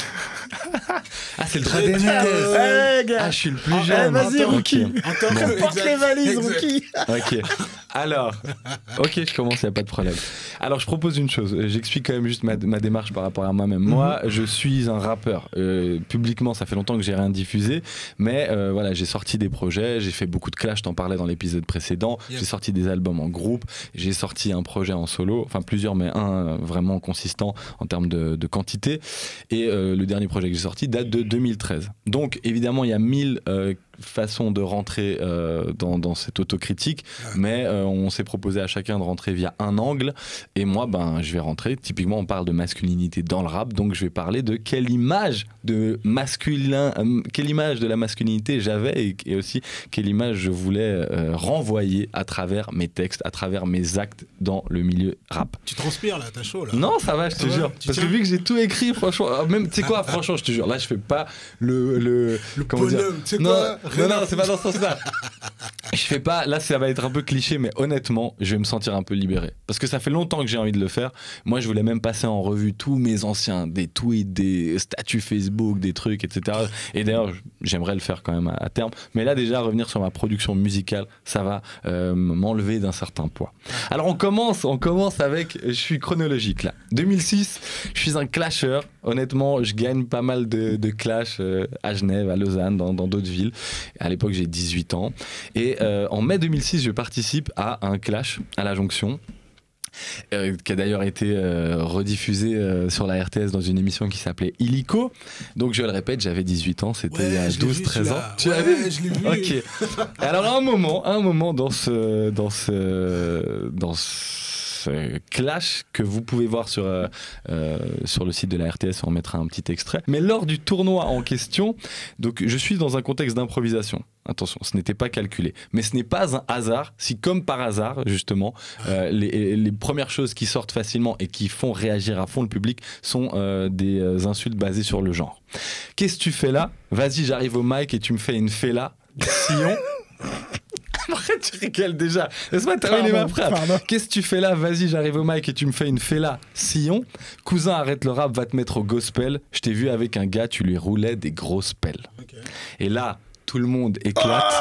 Ah, c'est le droit Très bien. d'aînesse. Eh, gars. Ah, je suis le plus Eh, jeune. vas-y, Ok. Rookie. Attends, Bon. Porte exact, les valises, exact. Rookie. Ok. Alors, ok, je commence, il n'y a pas de problème. Alors, je propose une chose. J'explique quand même juste ma, ma démarche par rapport à moi-même. Moi, je suis un rappeur. Euh, publiquement, ça fait longtemps que j'ai rien diffusé, mais euh, voilà, j'ai sorti des projets, j'ai fait beaucoup de clash, t'en parlais dans l'épisode précédent. Yep. J'ai sorti des albums en groupe, j'ai sorti un projet en solo, enfin plusieurs, mais un euh, vraiment consistant en termes de, de quantité. Et euh, le dernier projet que j'ai sorti date de deux mille treize. Donc, évidemment, il y a mille euh, façons de rentrer euh, dans, dans cette autocritique, Ouais. mais euh, on s'est proposé à chacun de rentrer via un angle, et moi ben je vais rentrer, typiquement on parle de masculinité dans le rap, donc je vais parler de quelle image de masculin, euh, quelle image de la masculinité j'avais, et, et aussi quelle image je voulais euh, renvoyer à travers mes textes, à travers mes actes dans le milieu rap. Tu transpires là, t'as chaud là. Non, ça va, je te Ça va, jure. tu Parce tiens que vu que j'ai tout écrit, franchement, euh, même, tu sais quoi, franchement, je te jure, là, je fais pas le. le, Le comment dire bonhomme, tu sais Non, quoi non, non, c'est pas dans ce sens-là. Je fais pas. Là, ça va être un peu cliché, mais honnêtement, je vais me sentir un peu libéré. Parce que ça fait longtemps que j'ai envie de le faire. Moi, je voulais même passer en revue tous mes anciens, des tweets, des statuts Facebook, des trucs, et cetera. Et d'ailleurs, j'aimerais le faire quand même à, à terme. Mais là, déjà, revenir sur ma production musicale, ça va euh, m'enlever d'un certain poids. Alors, on commence, on commence avec. Je suis chronologique là. deux mille six, je suis un clasher. Honnêtement, je gagne pas mal de, de clash euh, à Genève, à Lausanne, dans dans d'autres villes. À l'époque, j'ai dix-huit ans. Et euh, en mai deux mille six, je participe à un clash à la Jonction. Euh, qui a d'ailleurs été euh, rediffusé euh, sur la R T S dans une émission qui s'appelait Illico. Donc je le répète, j'avais dix-huit ans, c'était Ouais, il y a je l'ai douze vu, treize ans. celui-là. Tu l'as Ouais, vu? je l'ai vu. Ok. Alors à un moment, à un moment dans ce dans ce dans ce clash que vous pouvez voir sur euh, euh, sur le site de la R T S, on mettra un petit extrait. Mais lors du tournoi en question, donc je suis dans un contexte d'improvisation. Attention, ce n'était pas calculé. Mais ce n'est pas un hasard si, comme par hasard, justement, euh, les, les premières choses qui sortent facilement et qui font réagir à fond le public sont euh, des euh, insultes basées sur le genre. Qu'est-ce que tu fais là? Vas-y, j'arrive au mic et tu me fais une fella, sillon. Après, tu rigoles déjà. Laisse-moi terminer ma Pardon, phrase. pardon. Qu'est-ce que tu fais là? Vas-y, j'arrive au mic et tu me fais une fella, sillon. Cousin, arrête le rap, va te mettre au gospel. Je t'ai vu avec un gars, tu lui roulais des grosses pelles. Ok. Et là, tout le monde éclate.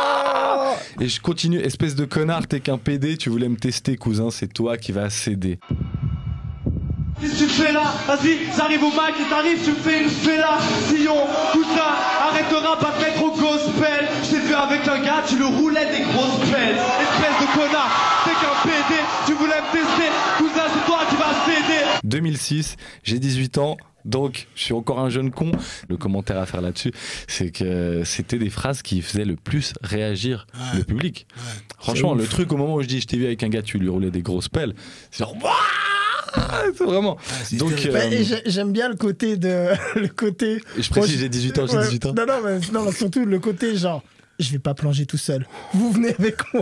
Oh Et je continue, espèce de connard, t'es qu'un P D, tu voulais me tester, cousin, c'est toi qui vas céder. Qu'est-ce que tu fais là? Vas-y, j'arrive au mic et t'arrives, tu me fais une fella. Sillon, cousin, arrête le rap, va te mettre au gospel. Je t'ai vu avec un gars, tu le roulais des grosses pelles. Espèce de connard, t'es qu'un P D, tu voulais me tester. Cousin, c'est toi qui vas céder. deux mille six, j'ai dix-huit ans, Donc, je suis encore un jeune con. Le commentaire à faire là-dessus, c'est que c'était des phrases qui faisaient le plus réagir Ouais. le public. Ouais. Franchement, C'est le ouf. truc au moment où je dis je t'ai vu avec un gars, tu lui roulais des grosses pelles, c'est genre Wouah c'est vraiment. Ouais, c'est Donc, hystérique. euh, Bah, et j'ai- j'aime bien le côté de le côté. je Moi, précise, je- j'ai dix-huit ans, j'ai Ouais, dix-huit ans. Non, non, mais, non, mais surtout le côté genre, je vais pas plonger tout seul. Vous venez avec moi.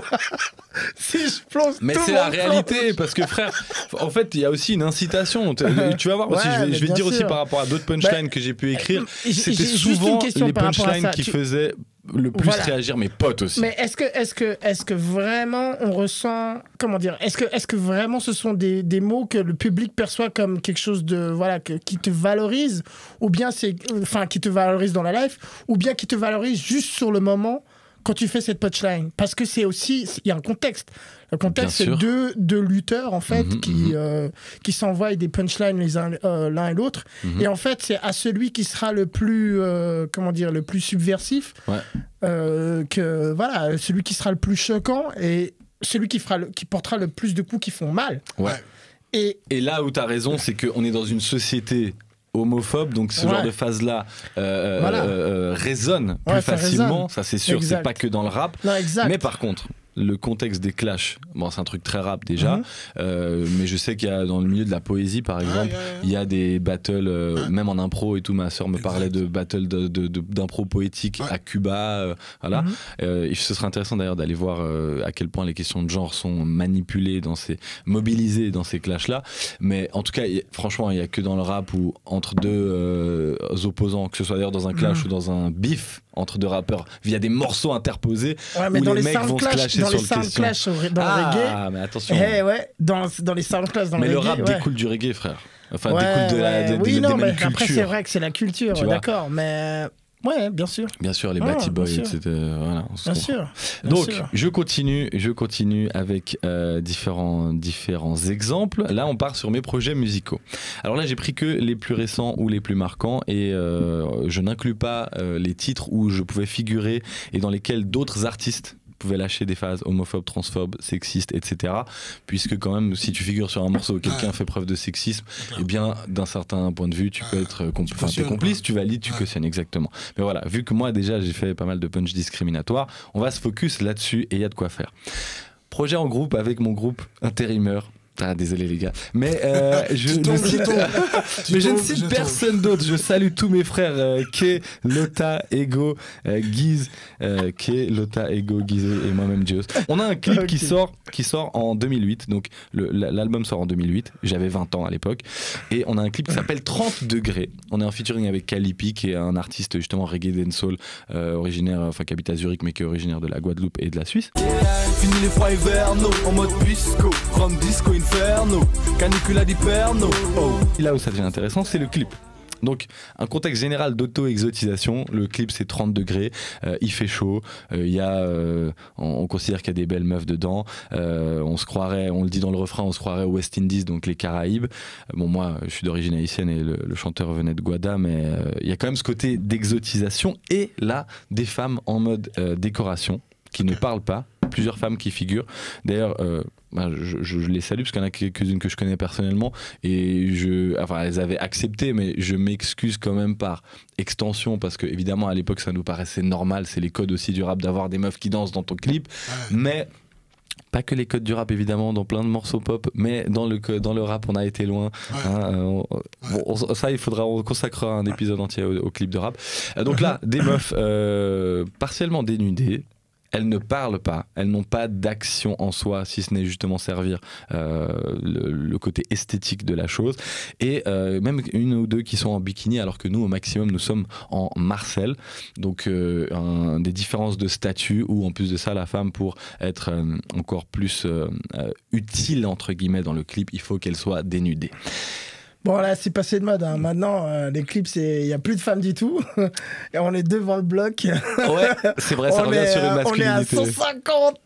Si je plonge, Mais tout c'est le la monde réalité, plonge. parce que frère, en fait, il y a aussi une incitation. Tu tu vas voir aussi, Ouais, je vais, mais je vais te bien dire aussi sûr. par rapport à d'autres punchlines Bah, que j'ai pu écrire, j'ai- c'était j'ai juste une souvent question les par rapport à punchlines ça. qui Tu- faisaient le plus Voilà. réagir mes potes aussi. Mais est-ce que, est-ce que, est-ce que vraiment on ressent, comment dire, est-ce que, est-ce que vraiment ce sont des, des mots que le public perçoit comme quelque chose de, voilà, que- qui te valorise, ou bien c'est, enfin, qui te valorise dans la life, ou bien qui te valorise juste sur le moment quand tu fais cette punchline? Parce que c'est aussi, il y a un contexte. Le contexte, Bien c'est sûr. deux, deux lutteurs, en fait, Mhm, qui, mhm. euh, qui s'envoient des punchlines les uns, euh, l'un et l'autre. Mhm. Et en fait, c'est à celui qui sera le plus, euh, comment dire, le plus subversif, Ouais. euh, que, voilà, celui qui sera le plus choquant et celui qui, fera le- qui portera le plus de coups qui font mal. Ouais. Et Et là où tu as raison, c'est qu'on est dans une société homophobe, donc ce Ouais. genre de phase-là euh, Voilà. euh, euh, résonne plus Ouais, ça facilement, résonne. ça c'est sûr, c'est Exact. pas que dans le rap. non, exact. Mais par contre, le contexte des clashs, bon, c'est un truc très rap déjà, Mhm. euh, mais je sais qu'il y a dans le milieu de la poésie par exemple, Ouais, ouais, ouais. il y a des battles, euh, Ouais. même en impro et tout. Ma soeur me Exact. parlait de battles de- de- de- d'impro poétique Ouais. à Cuba, euh, voilà. Mhm. Euh, et ce serait intéressant d'ailleurs d'aller voir euh, à quel point les questions de genre sont manipulées dans ces, mobilisées dans ces clashs-là. Mais en tout cas, y- franchement, il y a que dans le rap où entre deux euh, opposants, que ce soit d'ailleurs dans un clash Mhm. ou dans un bif entre deux rappeurs, via des morceaux interposés, Ouais, mais où dans les les, mecs sound vont se clash, clasher dans sur les le sound question. clash au- dans le reggae, Ah, mais attention. eh ouais, dans, dans les sound clash, dans mais le le reggae, rap ouais. découle du reggae, frère. Enfin, Ouais, découle de la, ouais. de- de- oui, des non, mêmes mais après, c'est cultures. vrai que c'est la culture, Tu vois. d'accord, mais ouais, bien sûr. Bien sûr, les Ah, Batty bien Boys, sûr. et cetera. Voilà, on se Bien comprend. sûr. bien Donc, sûr. je continue, je continue avec euh, différents, différents exemples. Là, on part sur mes projets musicaux. Alors là, j'ai pris que les plus récents ou les plus marquants et euh, je n'inclus pas euh, les titres où je pouvais figurer et dans lesquels d'autres artistes pouvaient lâcher des phases homophobes, transphobes, sexistes, et cetera. Puisque quand même, si tu figures sur un morceau où quelqu'un Ouais. fait preuve de sexisme, D'accord. eh bien, d'un certain point de vue, tu peux Ouais. être compl- Tu enfin, t'es cautionnes, complice, quoi. tu valides, tu Ouais. cautionnes, exactement. Mais voilà, vu que moi déjà j'ai fait pas mal de punch discriminatoires, on va se focus là-dessus et il y a de quoi faire. Projet en groupe avec mon groupe intérimaire. Ah, désolé les gars. Mais euh, je Tu ne tombes, cite, je tombe. Tu mais je ne tombes, cite je tombe. personne d'autre. Je salue tous mes frères euh, Kay, Lota, Ego, euh, Guiz, euh, Kay, Lota, Ego, Guiz et moi-même Dios. On a un clip Ok. qui sort qui sort en deux mille huit. Donc le- l'album sort en deux mille huit. J'avais vingt ans à l'époque. Et on a un clip qui s'appelle trente degrés. On est en featuring avec Calipi, qui est un artiste justement reggae dancehall euh, originaire, enfin qui habite à Zurich, mais qui est originaire de la Guadeloupe et de la Suisse. Fini les froids hivernaux, en mode pisco, rhum disco inferno, canicula di perno. Oh. Et là où ça devient intéressant, c'est le clip. Donc, un contexte général d'auto-exotisation. Le clip, c'est trente degrés. Euh, il fait chaud. Euh, il y a, euh, on, on considère qu'il y a des belles meufs dedans. Euh, on se croirait, on le dit dans le refrain, on se croirait aux West Indies, donc les Caraïbes. Euh, bon, moi, je suis d'origine haïtienne et le, le chanteur venait de Guada, mais euh, il y a quand même ce côté d'exotisation. Et là, des femmes en mode euh, décoration qui ne parlent pas. Plusieurs femmes qui figurent. D'ailleurs, euh, ben, je, je- je les salue parce qu'il y en a quelques-unes que je connais personnellement et je, enfin, elles avaient accepté, mais je m'excuse quand même par extension parce que évidemment à l'époque ça nous paraissait normal, c'est les codes aussi du rap d'avoir des meufs qui dansent dans ton clip, Ouais. mais pas que les codes du rap évidemment dans plein de morceaux pop, mais dans le co- dans le rap on a été loin. Ouais. Hein, euh, on- bon, on- ça il faudra on consacrera un épisode entier au, au clip de rap. Euh, donc là des meufs euh, partiellement dénudées. Elles ne parlent pas, elles n'ont pas d'action en soi, si ce n'est justement servir euh, le, le côté esthétique de la chose. Et euh, même une ou deux qui sont en bikini, alors que nous, au maximum, nous sommes en Marcel. Donc, euh, un- des différences de statut, où en plus de ça, la femme, pour être euh, encore plus euh, euh, utile, entre guillemets, dans le clip, il faut qu'elle soit dénudée. Bon, là, c'est passé de mode. Hein. Maintenant, euh, les clips, il n'y a plus de femmes du tout. Et on est devant le bloc. Ouais, c'est vrai, ça on, revient est, sur une euh, on est à masculinité. cent cinquante.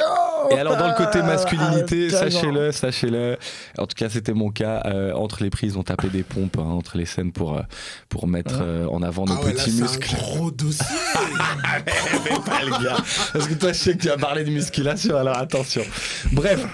Yo Et alors dans le côté masculinité, Ah, sachez-le, sachez-le, en tout cas c'était mon cas, euh, entre les prises on tapait des pompes, hein, entre les scènes pour, euh, pour mettre euh, en avant nos Ah ouais, là, petits c'est muscles. un gros dossier. Pas le gars. Parce que toi je sais que tu as parlé de musculation, alors attention. Bref.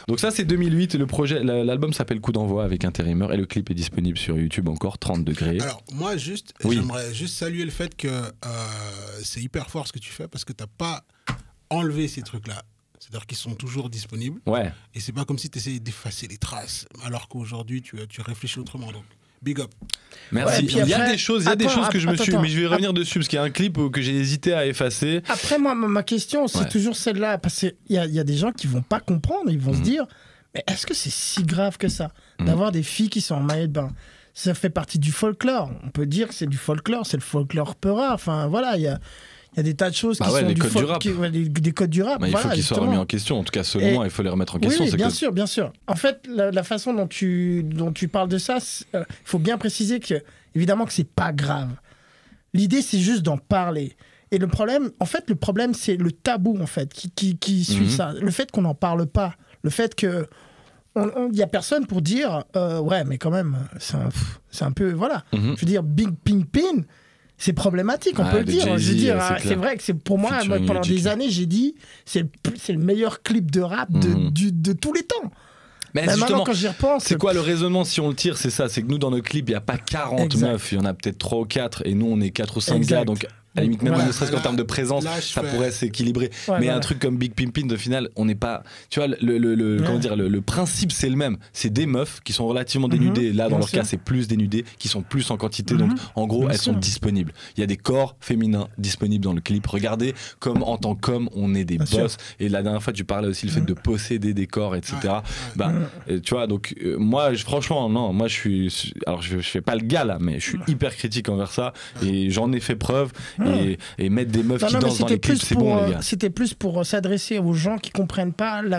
Donc ça c'est deux mille huit, le projet, l'album s'appelle Coup d'envoi avec Intérimaire et le clip est disponible sur YouTube encore trente degrés. Alors moi juste, oui. j'aimerais juste saluer le fait que euh, c'est hyper fort ce que tu fais parce que t'as pas enlevé ces trucs-là. C'est-à-dire qu'ils sont toujours disponibles. Ouais. Et c'est pas comme si tu essayais d'effacer les traces alors qu'aujourd'hui tu, tu réfléchis autrement. Donc big up. Merci. Ouais, il y a après, des choses, il y a attends, des choses que je me attends, suis, attends. mais je vais revenir dessus parce qu'il y a un clip que j'ai hésité à effacer. Après, moi, ma question, c'est Ouais. toujours celle-là. Parce qu'il y a, y a des gens qui vont pas comprendre. Ils vont Mmh. se dire, mais est-ce que c'est si grave que ça Mmh. d'avoir des filles qui sont en maillot de bain? Ça fait partie du folklore. On peut dire que c'est du folklore. C'est le folklore peura. Enfin, voilà, il y a, y a des tas de choses Bah qui ouais, sont les du codes folk- du rap. qui- ouais, des, des codes du rap. Bah, il voilà, faut qu'ils soient justement. remis en question. En tout cas, selon Et- moi, il faut les remettre en Oui, question. oui, c'est bien que... sûr, bien sûr. En fait, la, la façon dont tu, dont tu parles de ça, il euh, faut bien préciser que, évidemment, que c'est pas grave. L'idée, c'est juste d'en parler. Et le problème, en fait, le problème, c'est le tabou, en fait, qui, qui, qui suit Mhm. ça. Le fait qu'on n'en parle pas. Le fait que il n'y a personne pour dire euh, ouais, mais quand même, c'est un, pff, c'est un peu. Voilà. Mhm. Je veux dire, Big Ping Pin, c'est problématique, on Ouais, peut le de dire. Je Jay-Z, veux dire, c'est hein, c'est clair. vrai que c'est pour moi, moi, Featuring pendant Magic. des années, j'ai dit c'est le, plus- c'est le meilleur clip de rap de, Mhm. du- de tous les temps. Mais Mais justement, maintenant, quand j'y repense, c'est quoi le raisonnement si on le tire? C'est ça, c'est que nous dans nos clips, il n'y a pas quarante Exact. meufs, il y en a peut-être trois ou quatre et nous on est quatre ou cinq Exact. gars, donc à la limite, même Voilà. ne serait-ce qu'en Là- termes de présence, là, je ça fais- pourrait s'équilibrer. Ouais, mais voilà. un truc comme Big Pimpin, de final, on n'est pas. Tu vois, le, le, le- Ouais. comment dire, le, le principe c'est le même. C'est des meufs qui sont relativement dénudées. Mhm, Là, dans bien leur sûr. cas, c'est plus dénudées, qui sont plus en quantité. Mhm, Donc, en gros, bien elles sont sûr. disponibles. Il y a des corps féminins disponibles dans le clip. Regardez comme en tant qu'homme, on est des Bien boss. Et la dernière fois, tu parlais aussi le fait Mhm. de posséder des corps, et cetera. Bah, Mhm. euh, tu vois, donc euh, moi, je- franchement, non, moi je suis. Alors, je, je fais pas le gars là, mais je suis hyper critique envers ça. Et j'en ai fait preuve. Et, et mettre des meufs Non, qui non, mais dansent dans c'était les clips, plus c'est pour, bon, euh, les gars. c'était plus pour euh, s'adresser aux gens qui comprennent pas la-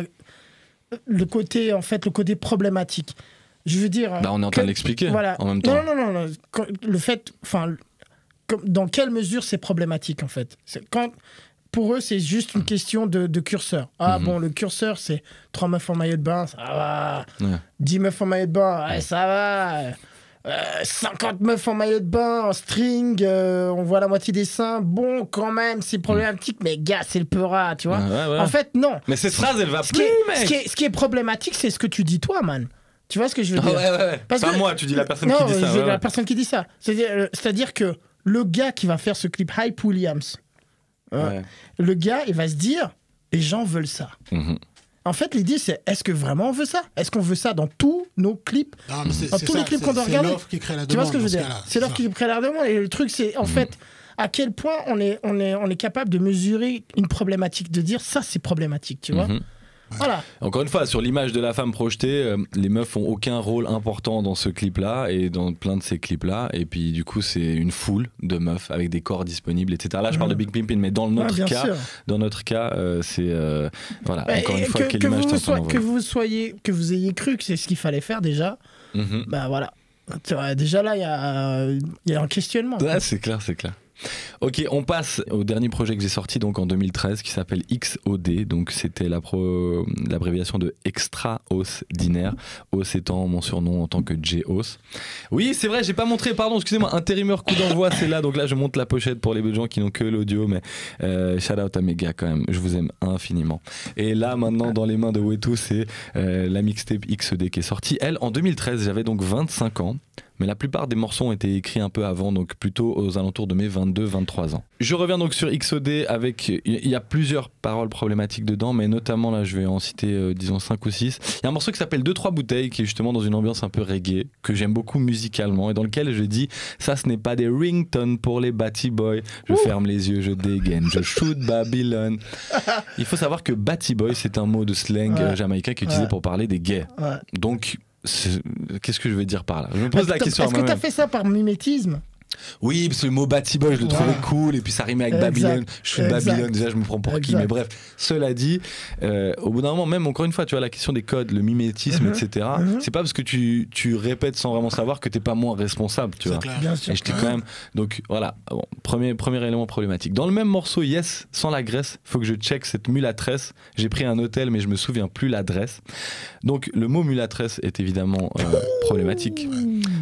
le côté, en fait, le côté problématique. Je veux dire. Bah, on est en que- train de l'expliquer Voilà. en même temps. Non, non, non, non. Quand- Le fait, enfin, comme- dans quelle mesure c'est problématique, en fait. C'est quand. Pour eux, c'est juste une question de, de curseur. Ah Mhm. bon, le curseur, c'est trois meufs en maillot de bain, ça va. Ouais. dix meufs en maillot de bain, ouais, ça va. Euh, cinquante meufs en maillot de bain, en string, euh, on voit la moitié des seins. Bon, quand même, c'est problématique, mais gars, c'est le peura, tu vois. Ouais, ouais, ouais. En fait, non. Mais cette phrase, elle va Ce plus, qui, est, mec. ce, qui est, ce qui est problématique, c'est ce que tu dis toi, man. Tu vois ce que je veux Ah dire? ouais, ouais, ouais. Parce Pas que- moi, tu dis la personne non, qui dit ça. je veux ouais, la ouais. personne qui dit ça. C'est-à-dire, euh, c'est-à-dire que le gars qui va faire ce clip, Hype Williams, euh, Ouais. le gars, il va se dire, les gens veulent ça. Mhm. En fait, l'idée, c'est est-ce que vraiment on veut ça? Est-ce qu'on veut ça dans tous nos clips? Non, mais c'est- Dans c'est tous ça, les clips c'est- qu'on doit c'est regarder. l'offre qui crée la Tu vois ce demande que je veux dans dire? cas-là, C'est l'offre ça. qui crée la demande. Et le truc, c'est en fait à quel point on est, on, est, on est capable de mesurer une problématique, de dire ça, c'est problématique, tu vois? Mhm. Voilà. Encore une fois, sur l'image de la femme projetée, euh, les meufs ont aucun rôle important dans ce clip-là et dans plein de ces clips-là. Et puis, du coup, c'est une foule de meufs avec des corps disponibles, et cetera. Là, je parle de Big Pimpin, mais dans Ouais, notre bien cas, sûr. dans notre cas, euh, c'est euh, voilà. Bah, Encore et une fois, que, quelle que image vous t'es en train soyez, que d'envoyer. vous soyez, que vous ayez cru que c'est ce qu'il fallait faire déjà, Mhm. bah voilà. Tu vois, déjà là, il y a, il y a un questionnement. Ouais, c'est clair, c'est clair. Ok, on passe au dernier projet que j'ai sorti donc en deux mille treize qui s'appelle X O D. Donc c'était la pro- l'abréviation de Extra Os Diner. Os étant mon surnom en tant que J-Os. Oui, c'est vrai, j'ai pas montré, pardon, excusez-moi, Intérimaire Coup d'envoi, c'est là. Donc là, je monte la pochette pour les gens qui n'ont que l'audio. Mais euh, shout out à mes gars quand même, je vous aime infiniment. Et là, maintenant, dans les mains de Wetu, c'est euh, la mixtape X O D qui est sortie. Elle, en deux mille treize, j'avais donc vingt-cinq ans. Mais la plupart des morceaux ont été écrits un peu avant, donc plutôt aux alentours de mes vingt-deux vingt-trois ans. Je reviens donc sur X O D avec... Il y a plusieurs paroles problématiques dedans, mais notamment là, je vais en citer, euh, disons, cinq ou six. Il y a un morceau qui s'appelle deux trois bouteilles, qui est justement dans une ambiance un peu reggae, que j'aime beaucoup musicalement, et dans lequel je dis, ça ce n'est pas des ringtones pour les Batty Boys. Je Ouh. ferme les yeux, je dégaine, je shoot Babylone. Il faut savoir que Batty Boy, c'est un mot de slang Ouais. euh, jamaïcain qui est utilisé Ouais. pour parler des gays. Ouais. Donc... c'est- qu'est-ce que je vais dire par là? Je me pose la question à Est-ce que tu as moi-même. fait ça par mimétisme? Oui, parce que le mot Batty Boy, je le Ouais. trouvais cool, et puis ça rimait avec Exact. Babylone. Je suis de Exact. Babylone, déjà je me prends pour qui, Exact. mais bref. Cela dit, euh, au bout d'un moment, même encore une fois, tu vois, la question des codes, le mimétisme, Mhm. et cetera, Mhm. c'est pas parce que tu, tu répètes sans vraiment savoir que t'es pas moins responsable, tu C'est vois. clair. Bien sûr. Et j'étais Ouais. quand même. Donc voilà, bon, premier, premier élément problématique. Dans le même morceau, Yes, sans la graisse, faut que je check cette mulâtresse. J'ai pris un hôtel, mais je me souviens plus l'adresse. Donc le mot mulâtresse est évidemment euh, problématique.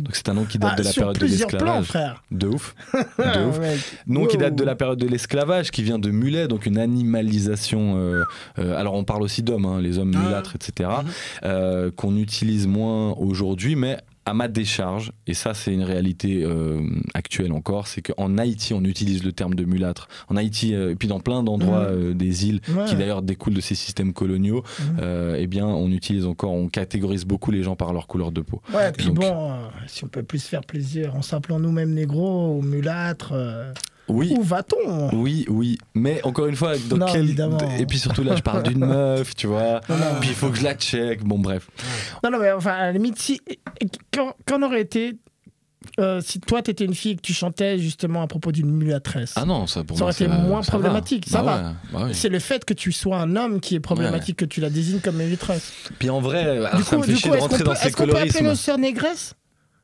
Donc c'est un nom qui date Ah, de la sur période de plusieurs plans, l'esclavage. frère. De ouf. De ouf. Ouais. Nom qui Wow. date de la période de l'esclavage, qui vient de mulet, donc une animalisation. Euh, euh, alors on parle aussi d'hommes, hein, les hommes Ah. mulâtres, et cetera. Mhm. euh, qu'on utilise moins aujourd'hui, mais à ma décharge, et ça c'est une réalité euh, actuelle encore, c'est qu'en Haïti on utilise le terme de mulâtre. En Haïti, euh, et puis dans plein d'endroits Mhm. euh, des îles, Ouais. qui d'ailleurs découlent de ces systèmes coloniaux, Mhm. euh, eh bien on utilise encore, on catégorise beaucoup les gens par leur couleur de peau. Ouais, puis Donc- bon, euh, si on peut plus se faire plaisir en s'appelant nous-mêmes négros ou mulâtres, euh, Oui. où va-t-on? Oui, oui, mais encore une fois, dans Non, quel... évidemment. et puis surtout là, je parle d'une meuf, tu vois. Non, non. Puis il faut que je la check. Bon, bref. Non, non, mais enfin, à la limite, si, quand, quand on aurait été, euh, si toi t'étais une fille et que tu chantais justement à propos d'une mulâtresse, Ah non, ça pour Ça moi, aurait été moins ça problématique, va. ça Bah va. ouais, bah oui. c'est le fait que tu sois un homme qui est problématique, que tu la désignes comme mulâtresse. Puis en vrai, alors, Du ça coup, me fait du chier coup de est-ce qu'on rentrer peut, dans ces est-ce qu'on peut appeler colorismes. nos sœurs négresses?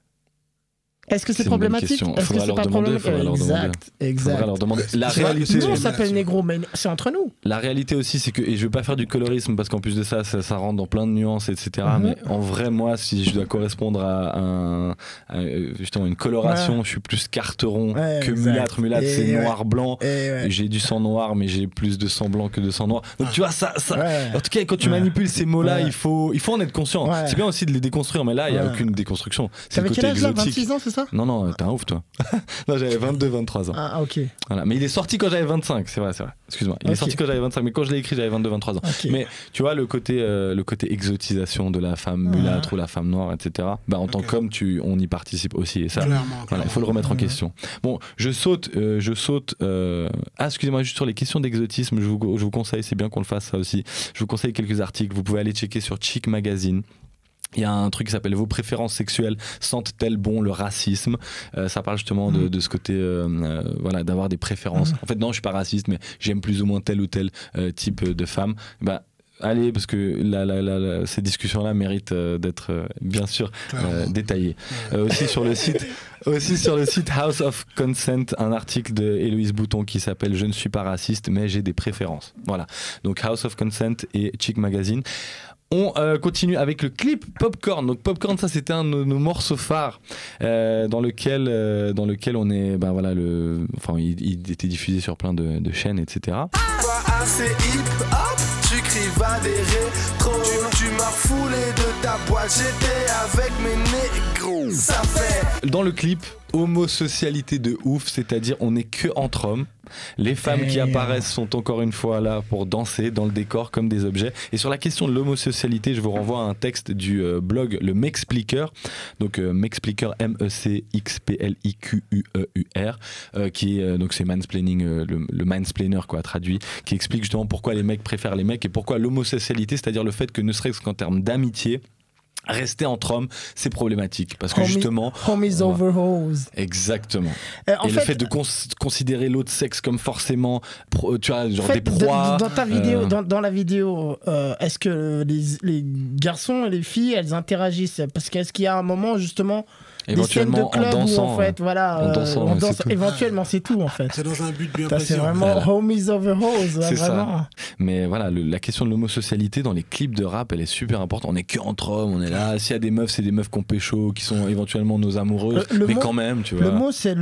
Est-ce que c'est C'est une bonne problématique? question. Est-ce que Faudra c'est leur pas demander, problématique? faudra leur demander. Exact, exact. Faudra leur demander. La C'est vrai, réalité, Nous, on c'est- s'appelle c'est- négro, mais c'est entre nous. la réalité aussi, c'est que, et je veux pas faire du colorisme parce qu'en plus de ça, ça, ça rentre dans plein de nuances, et cetera. Mhm. Mais en vrai, moi, si je dois correspondre à, un, à, euh, justement une coloration, je suis plus carteron Ouais, que exact. mulâtre. Mulâtre, Et c'est ouais. noir-blanc. Et ouais. Et j'ai du sang noir, mais j'ai plus de sang blanc que de sang noir. Donc tu vois, ça, ça, Ouais. en tout cas, quand tu Ouais. manipules ces mots-là, Ouais. il, faut, il faut en être conscient. Ouais. C'est bien aussi de les déconstruire, mais là, il n'y a Ouais. aucune déconstruction. C'est le T'avais côté quel âge là? exotique. vingt-six ans, c'est ça? Non, non, t'es un ouf, toi. Non, j'avais vingt-deux, vingt-trois ans. Ah, ok. Voilà. Mais il est sorti quand j'avais vingt-cinq, c'est vrai, c'est vrai. Excuse-moi. Il Ok. est sorti quand j'avais vingt-cinq, mais quand je l'ai écrit, j'avais vingt-deux, vingt-trois ans. Ok. Mais tu vois, le côté, euh, le côté exotisation de la femme mulâtre ou la femme noire, et cetera. Bah, en tant Ok. qu'homme, tu, on y participe aussi. Et ça, Clairement, voilà, clairement. il faut le remettre en Ouais. question. Bon, je saute, euh, je saute. euh, Ah, excusez-moi, juste sur les questions d'exotisme, je vous, je vous conseille, c'est bien qu'on le fasse ça aussi. Je vous conseille quelques articles. Vous pouvez aller checker sur Chic Magazine. Il y a un truc qui s'appelle Vos préférences sexuelles sentent-elles bon le racisme. Euh, ça parle justement de, de ce côté, euh, euh, voilà, d'avoir des préférences. Mhm. En fait, non, je suis pas raciste, mais j'aime plus ou moins tel ou tel euh, type de femme. Bah, allez, parce que la, la, la, la- ces discussions-là méritent euh, d'être euh, bien sûr euh, Clairement. détaillées. Euh, aussi sur le site, aussi sur le site House of Consent, un article de Héloïse Bouton qui s'appelle Je ne suis pas raciste, mais j'ai des préférences. Voilà. Donc House of Consent et Chic Magazine. On euh, continue avec le clip Popcorn. Donc Popcorn, ça c'était un de nos, nos morceaux phares euh, dans lequel euh, dans lequel on est, ben voilà le, enfin il, il était diffusé sur plein de, de chaînes, et cetera. Pas assez hip hop, tu cries va des rétro. Tu, tu m'as foulé de ta boîte, j'étais avec mes négros. Ça fait. Dans le clip, homosocialité de ouf, c'est-à-dire on n'est que entre hommes. Les femmes qui Damn. apparaissent sont encore une fois là pour danser dans le décor comme des objets. Et sur la question de l'homosocialité, je vous renvoie à un texte du euh, blog Le Mexpliqueur, donc euh, Mexpliqueur, M E C X P L I Q U E U R, euh, qui est euh, donc c'est mansplaining, euh, le, le mansplainer quoi traduit, qui explique justement pourquoi les mecs préfèrent les mecs et pourquoi l'homosocialité, c'est-à-dire le fait que ne serait-ce qu'en termes d'amitié, rester entre hommes, c'est problématique parce que Homie- justement, Homies on over hoes. exactement. Euh, en et fait, le fait de cons- considérer l'autre sexe comme forcément, pro- tu vois, genre en fait, des proies. Dans, dans ta vidéo, euh, dans, dans la vidéo, euh, est-ce que les, les garçons et les filles, elles interagissent? Parce qu'est-ce qu'il y a un moment justement des scènes de éventuellement en club dansant. où en fait, voilà, en euh, dansant, on c'est danse. tout. Éventuellement, c'est tout en fait. C'est dans un but bien Ça, précis. c'est en fait. vraiment Voilà. homies over hoes, là, C'est ça. vraiment. Mais voilà, le- la question de l'homosocialité dans les clips de rap, elle est super importante. On est que entre hommes, on est là. S'il y a des meufs, c'est des meufs qu'on pécho, qui sont éventuellement nos amoureuses. Le- le mais mot- quand même, tu vois. Le mot, c'est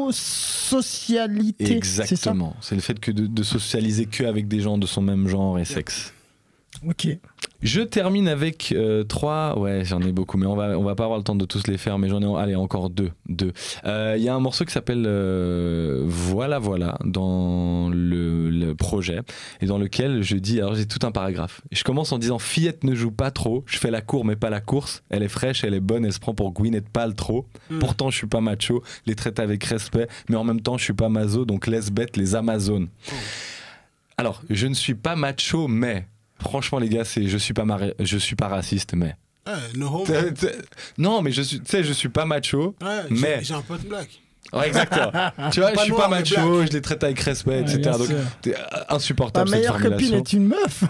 l'homosocialité. C'est ça? Exactement. C'est le fait que de, de socialiser que avec des gens de son même genre et sexe. Ok. Je termine avec euh, trois. Ouais, j'en ai beaucoup, mais on va on va pas avoir le temps de tous les faire. Mais j'en ai allez encore deux. Deux. Euh, Il y a un morceau qui s'appelle euh, Voilà voilà dans le, le projet et dans lequel je dis. Alors j'ai tout un paragraphe. Et je commence en disant Fillette ne joue pas trop. Je fais la cour mais pas la course. Elle est fraîche, elle est bonne, elle se prend pour Gwyneth Paltrow. Mm. Pourtant je suis pas macho. Les traite avec respect, mais en même temps je suis pas maso. Donc laisse bête les Amazones. Alors je ne suis pas macho, mais franchement les gars, c'est je suis pas mari- je suis pas raciste, mais Ouais, no homo. T'sais, t'sais, non mais je suis tu sais je suis pas macho, Ouais, j'ai- mais- j'ai un pote black. Ouais, exactement. Tu vois, Pas je suis noir, pas mais macho, black. je les traite avec respect, Ouais, et cetera. bien Donc, sûr. t'es Ta insupportable cette meilleure copine formulation. est une meuf.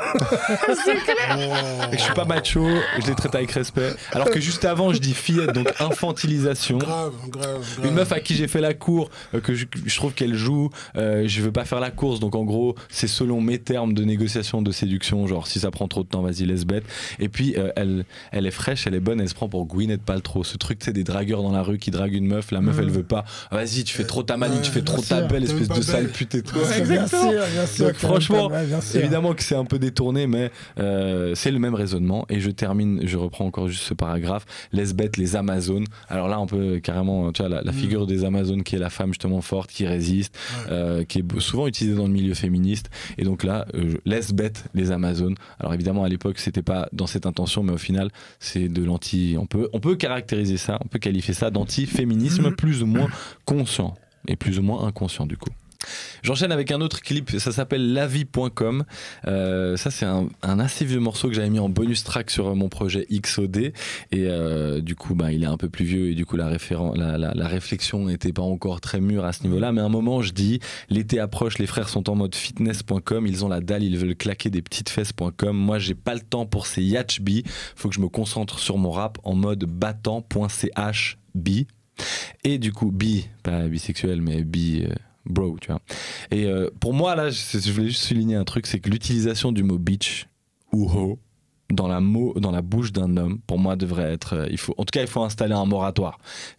Et que je suis pas macho, je les traite avec respect. Alors que juste avant, je dis fillette, donc infantilisation. Grave, grave, grave. Une meuf à qui j'ai fait la cour, euh, que je, je trouve qu'elle joue, euh, je veux pas faire la course, donc en gros, c'est selon mes termes de négociation, de séduction, genre si ça prend trop de temps, vas-y, laisse bête. Et puis, euh, elle, elle est fraîche, elle est bonne, elle se prend pour Gwyneth Paltrow. Ce truc, tu sais, des dragueurs dans la rue qui draguent une meuf, la meuf, Mm. elle veut pas. Vas-y, tu fais trop ta manie, Ouais, tu fais trop bien ta sûr. belle, T'es espèce même de pas sale belle. pute et tout. Ouais, Ouais, Bien exactement. sûr, bien sûr. Donc, franchement, Ouais, bien sûr. Évidemment que c'est un peu détourné, mais euh, c'est le même raisonnement. Et je termine, je reprends encore juste ce paragraphe. Laisse bête les Amazones. Alors là, on peut carrément, tu vois, la, la Mm. figure des Amazones qui est la femme justement forte, qui résiste, Ouais. euh, qui est souvent utilisée dans le milieu féministe. Et donc là, euh, je laisse bête les Amazones. Alors évidemment, à l'époque, c'était pas dans cette intention, mais au final, c'est de l'anti. On peut, on peut caractériser ça, on peut qualifier ça d'anti-féminisme Mm. plus ou moins conscient et plus ou moins inconscient du coup. J'enchaîne avec un autre clip, ça s'appelle lavie point com. Euh, ça, c'est un, un assez vieux morceau que j'avais mis en bonus track sur mon projet X O D. Et euh, du coup, bah, il est un peu plus vieux et du coup, la, référen- la, la, la réflexion n'était pas encore très mûre à ce niveau-là. Mais à un moment, je dis l'été approche, les frères sont en mode fitness point com. Ils ont la dalle, ils veulent claquer des petites fesses point com. Moi, j'ai pas le temps pour ces yatchbi. Faut que je me concentre sur mon rap en mode battant point c h bi. Et du coup, bi, pas bisexuel, mais bi. Euh, bro, tu vois. Et euh, pour moi, là, je, je voulais juste souligner un truc, c'est que l'utilisation du mot bitch ou ho dans la, mot, dans la bouche d'un homme, pour moi, devrait être... Euh, il faut, en tout cas, il faut installer un moratoire.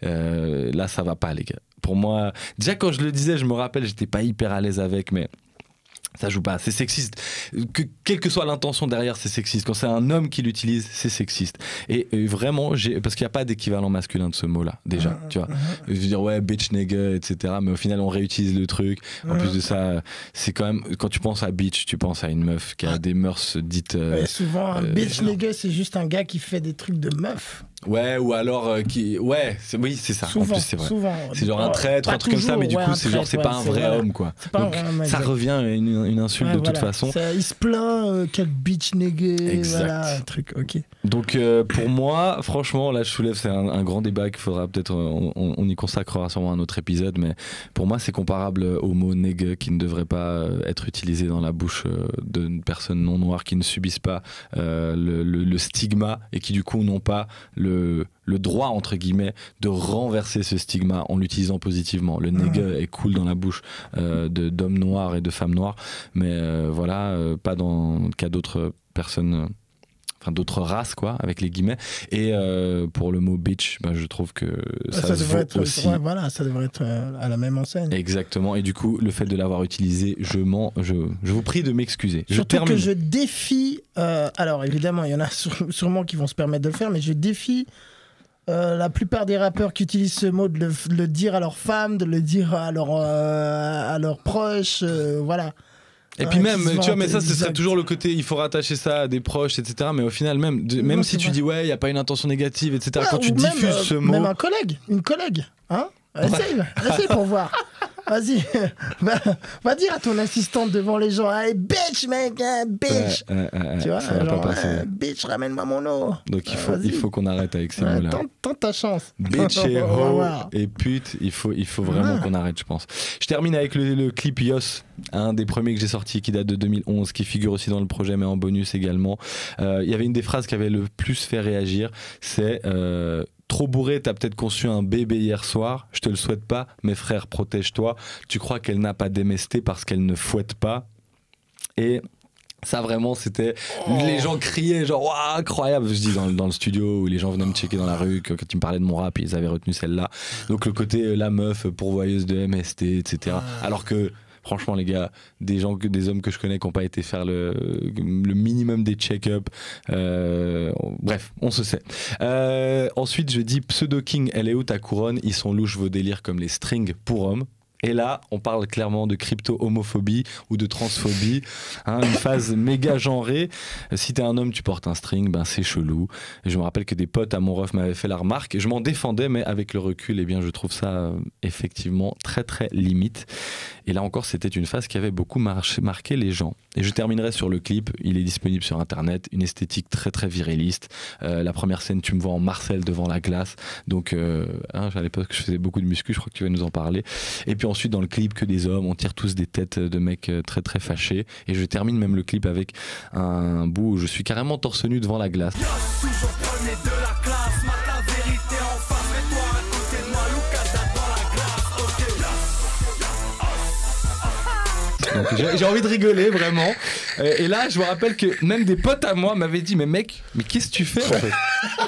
Euh, là, ça va pas, les gars. Pour moi, déjà, quand je le disais, je me rappelle, j'étais pas hyper à l'aise avec, mais... Ça joue pas, c'est sexiste. Que, quelle que soit l'intention derrière, c'est sexiste. Quand c'est un homme qui l'utilise, c'est sexiste. Et, et vraiment, j'ai, parce qu'il n'y a pas d'équivalent masculin de ce mot-là, déjà. Tu vois, je veux dire, ouais, bitch, nigga, et cetera. Mais au final, on réutilise le truc. En plus de ça, c'est quand même, quand tu penses à bitch, tu penses à une meuf qui a des mœurs dites. Euh, Ouais, souvent, un euh, bitch nigga, c'est juste un gars qui fait des trucs de meuf. ouais, ou alors euh, qui. Ouais, c'est, oui, c'est ça. Souvent, en plus, c'est vrai. souvent. C'est genre un Pas- traître, pas un truc comme ça, toujours, mais du ouais, coup, un c'est genre, traître, c'est ouais, pas un vrai voilà. homme, quoi. C'est pas Donc, un vrai homme, ça exact. revient à une, une insulte Ouais, de toute voilà. façon. Ça, il se plaint, euh, quel bitch nigga. Exact. Voilà, un truc, ok. Donc euh, pour moi, franchement, là je soulève, c'est un, un grand débat qu'il faudra peut-être, on, on- on y consacrera sûrement un autre épisode, mais pour moi c'est comparable au mot nègre qui ne devrait pas euh, être utilisé dans la bouche euh, d'une personne non noire qui ne subissent pas euh, le, le- le stigma et qui du coup n'ont pas le, le droit entre guillemets de renverser ce stigma en l'utilisant positivement. Le nègre est cool dans la bouche euh, de, d'hommes noirs et de femmes noires, mais euh, voilà, euh, pas dans le cas d'autres personnes. euh, Enfin, d'autres races, quoi, avec les guillemets. Et euh, pour le mot bitch, bah, je trouve que ça, Ça, se devrait vaut être, aussi. ouais, voilà, ça devrait être euh, à la même enseigne. Exactement. Et du coup, le fait de l'avoir utilisé, je m'en, je, je vous prie de m'excuser. Je Surtout termine. que je défie. euh, alors évidemment, il y en a sû- sûrement qui vont se permettre de le faire, mais je défie euh, la plupart des rappeurs qui utilisent ce mot de le, de le dire à leurs femmes, de le dire à, leur, euh, à leurs proches. euh, voilà. Et puis Ouais, même, qui se tu vois, vantent, mais ça, ce serait exact. toujours le côté, il faut rattacher ça à des proches, et cetera. Mais au final, même, de- même Non, si c'est tu vrai. dis, ouais, il n'y a pas une intention négative, et cetera. Ouais, Quand tu ou même, diffuses euh, ce mot. Même un collègue, une collègue. Hein Essaye, essaye pour voir. Vas-y, va, va dire à ton assistante devant les gens, hey, bitch, mec, hein, bitch. Ouais, ouais, ouais, ouais, Tu vois, ça va genre, pas passer. ouais, bitch, ramène-moi mon eau. Donc il faut, Vas-y. il faut qu'on arrête avec ces Ouais, mots-là. tente, tente ta chance. Bitch et On va ho voir. et pute, il faut, il faut vraiment Ouais. qu'on arrête, je pense. Je termine avec le, le clip Yos, un des premiers que j'ai sorti qui date de deux mille onze, qui figure aussi dans le projet, mais en bonus également. Euh, Il y avait une des phrases qui avait le plus fait réagir, c'est euh, trop bourré, t'as peut-être conçu un bébé hier soir, je te le souhaite pas, mes frères, protège-toi. Tu crois qu'elle n'a pas D M S T parce qu'elle ne fouette pas. Et ça vraiment c'était les gens criaient genre waouh incroyable, je dis dans, dans le studio où les gens venaient me checker dans la rue que, quand ils me parlaient de mon rap ils avaient retenu celle-là, donc le côté euh, la meuf pourvoyeuse de M S T, etc. Alors que franchement les gars, des gens que des hommes que je connais qui n'ont pas été faire le, le minimum des check-up, euh, bref on se sait. Euh, ensuite je dis Pseudo King, elle est où ta couronne, ils sont louches vos délires comme les strings pour hommes. Et là, on parle clairement de crypto-homophobie ou de transphobie, hein, une phase méga genrée. Si t'es un homme, tu portes un string, ben c'est chelou. Et je me rappelle que des potes à mon ref m'avaient fait la remarque. Et je m'en défendais, mais avec le recul, eh bien, je trouve ça euh, effectivement très très limite. Et là encore, c'était une phase qui avait beaucoup marché, marqué les gens. Et je terminerai sur le clip. Il est disponible sur Internet. Une esthétique très très viriliste. Euh, la première scène, tu me vois en Marcel devant la glace. Donc, euh, hein, à l'époque, je faisais beaucoup de muscu. Je crois que tu vas nous en parler. Et puis ensuite, dans le clip, que des hommes. On tire tous des têtes de mecs très très fâchés. Et je termine même le clip avec un bout où je suis carrément torse nu devant la glace. J'ai, j'ai envie de rigoler vraiment. Et là, je me rappelle que même des potes à moi m'avaient dit, mais mec, mais qu'est-ce que tu fais en fait?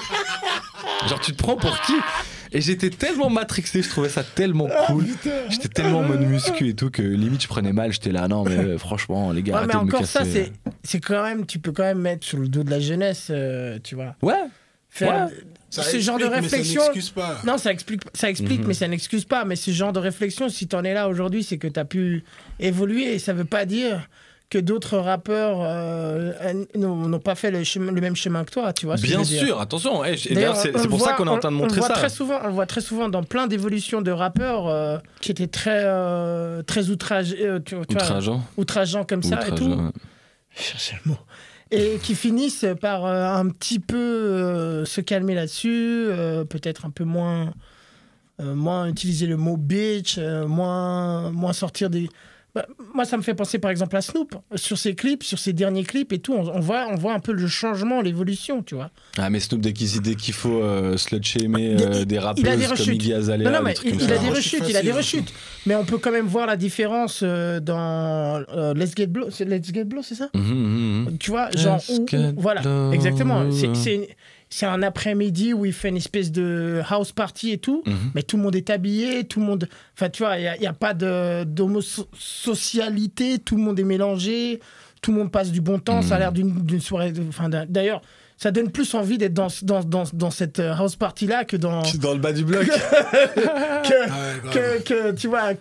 Genre, tu te prends pour qui? Et j'étais tellement matrixé, je trouvais ça tellement cool. Oh, j'étais tellement en mode muscu et tout que limite je prenais mal. J'étais là, non mais euh, franchement, les gars, ouais, arrêtez mais de me encore casser. ça, c'est, c'est quand même, tu peux quand même mettre sur le dos de la jeunesse, euh, tu vois. Ouais. Faire ouais. ce explique, genre de réflexion. Mais ça n'excuse pas. Non, ça explique, ça explique, mm-hmm. mais ça n'excuse pas. Mais ce genre de réflexion, si t'en es là aujourd'hui, c'est que t'as pu évoluer. Et ça veut pas dire que d'autres rappeurs euh, n'ont pas fait le, chemin, le même chemin que toi, tu vois. Ce Bien que je veux sûr, dire. attention. Hey, c'est, c'est pour voit, ça qu'on est en train de montrer on ça. Très souvent, on le voit très souvent dans plein d'évolutions de rappeurs euh, qui étaient très, euh, très outrage, euh, tu, tu outrageants. Vois, outrageants comme ça outrageant, et tout. Ouais. Je cherchais le mot. Et qui finissent par euh, un petit peu euh, se calmer là-dessus, euh, peut-être un peu moins, euh, moins utiliser le mot bitch, euh, moins, moins sortir des... Bah, moi, ça me fait penser par exemple à Snoop, sur ses clips, sur ses derniers clips et tout, on, on, voit, on voit un peu le changement, l'évolution, tu vois. Ah, mais Snoop, dès qu'il, dès qu'il faut euh, slut-shamer euh, des rappeuses des comme Iggy Azalea, non, non, mais des il, comme il ça. a des rechutes, il a des rechutes. Mais on peut quand même voir la différence euh, dans euh, Let's Get Blow, c'est Let's Get Blow, c'est ça? mmh, mmh. Tu vois, genre, où, où, voilà, exactement. C'est, c'est, une, c'est un après-midi où il fait une espèce de house party et tout, mmh. mais tout le monde est habillé, tout le monde... Enfin, tu vois, il n'y a, a pas de, d'homosocialité, tout le monde est mélangé, tout le monde passe du bon temps, mmh. ça a l'air d'une, d'une soirée... De, enfin, d'ailleurs, ça donne plus envie d'être dans, dans, dans, dans cette house party-là que dans... Dans le bas du bloc. que, ah ouais, que, que, tu vois,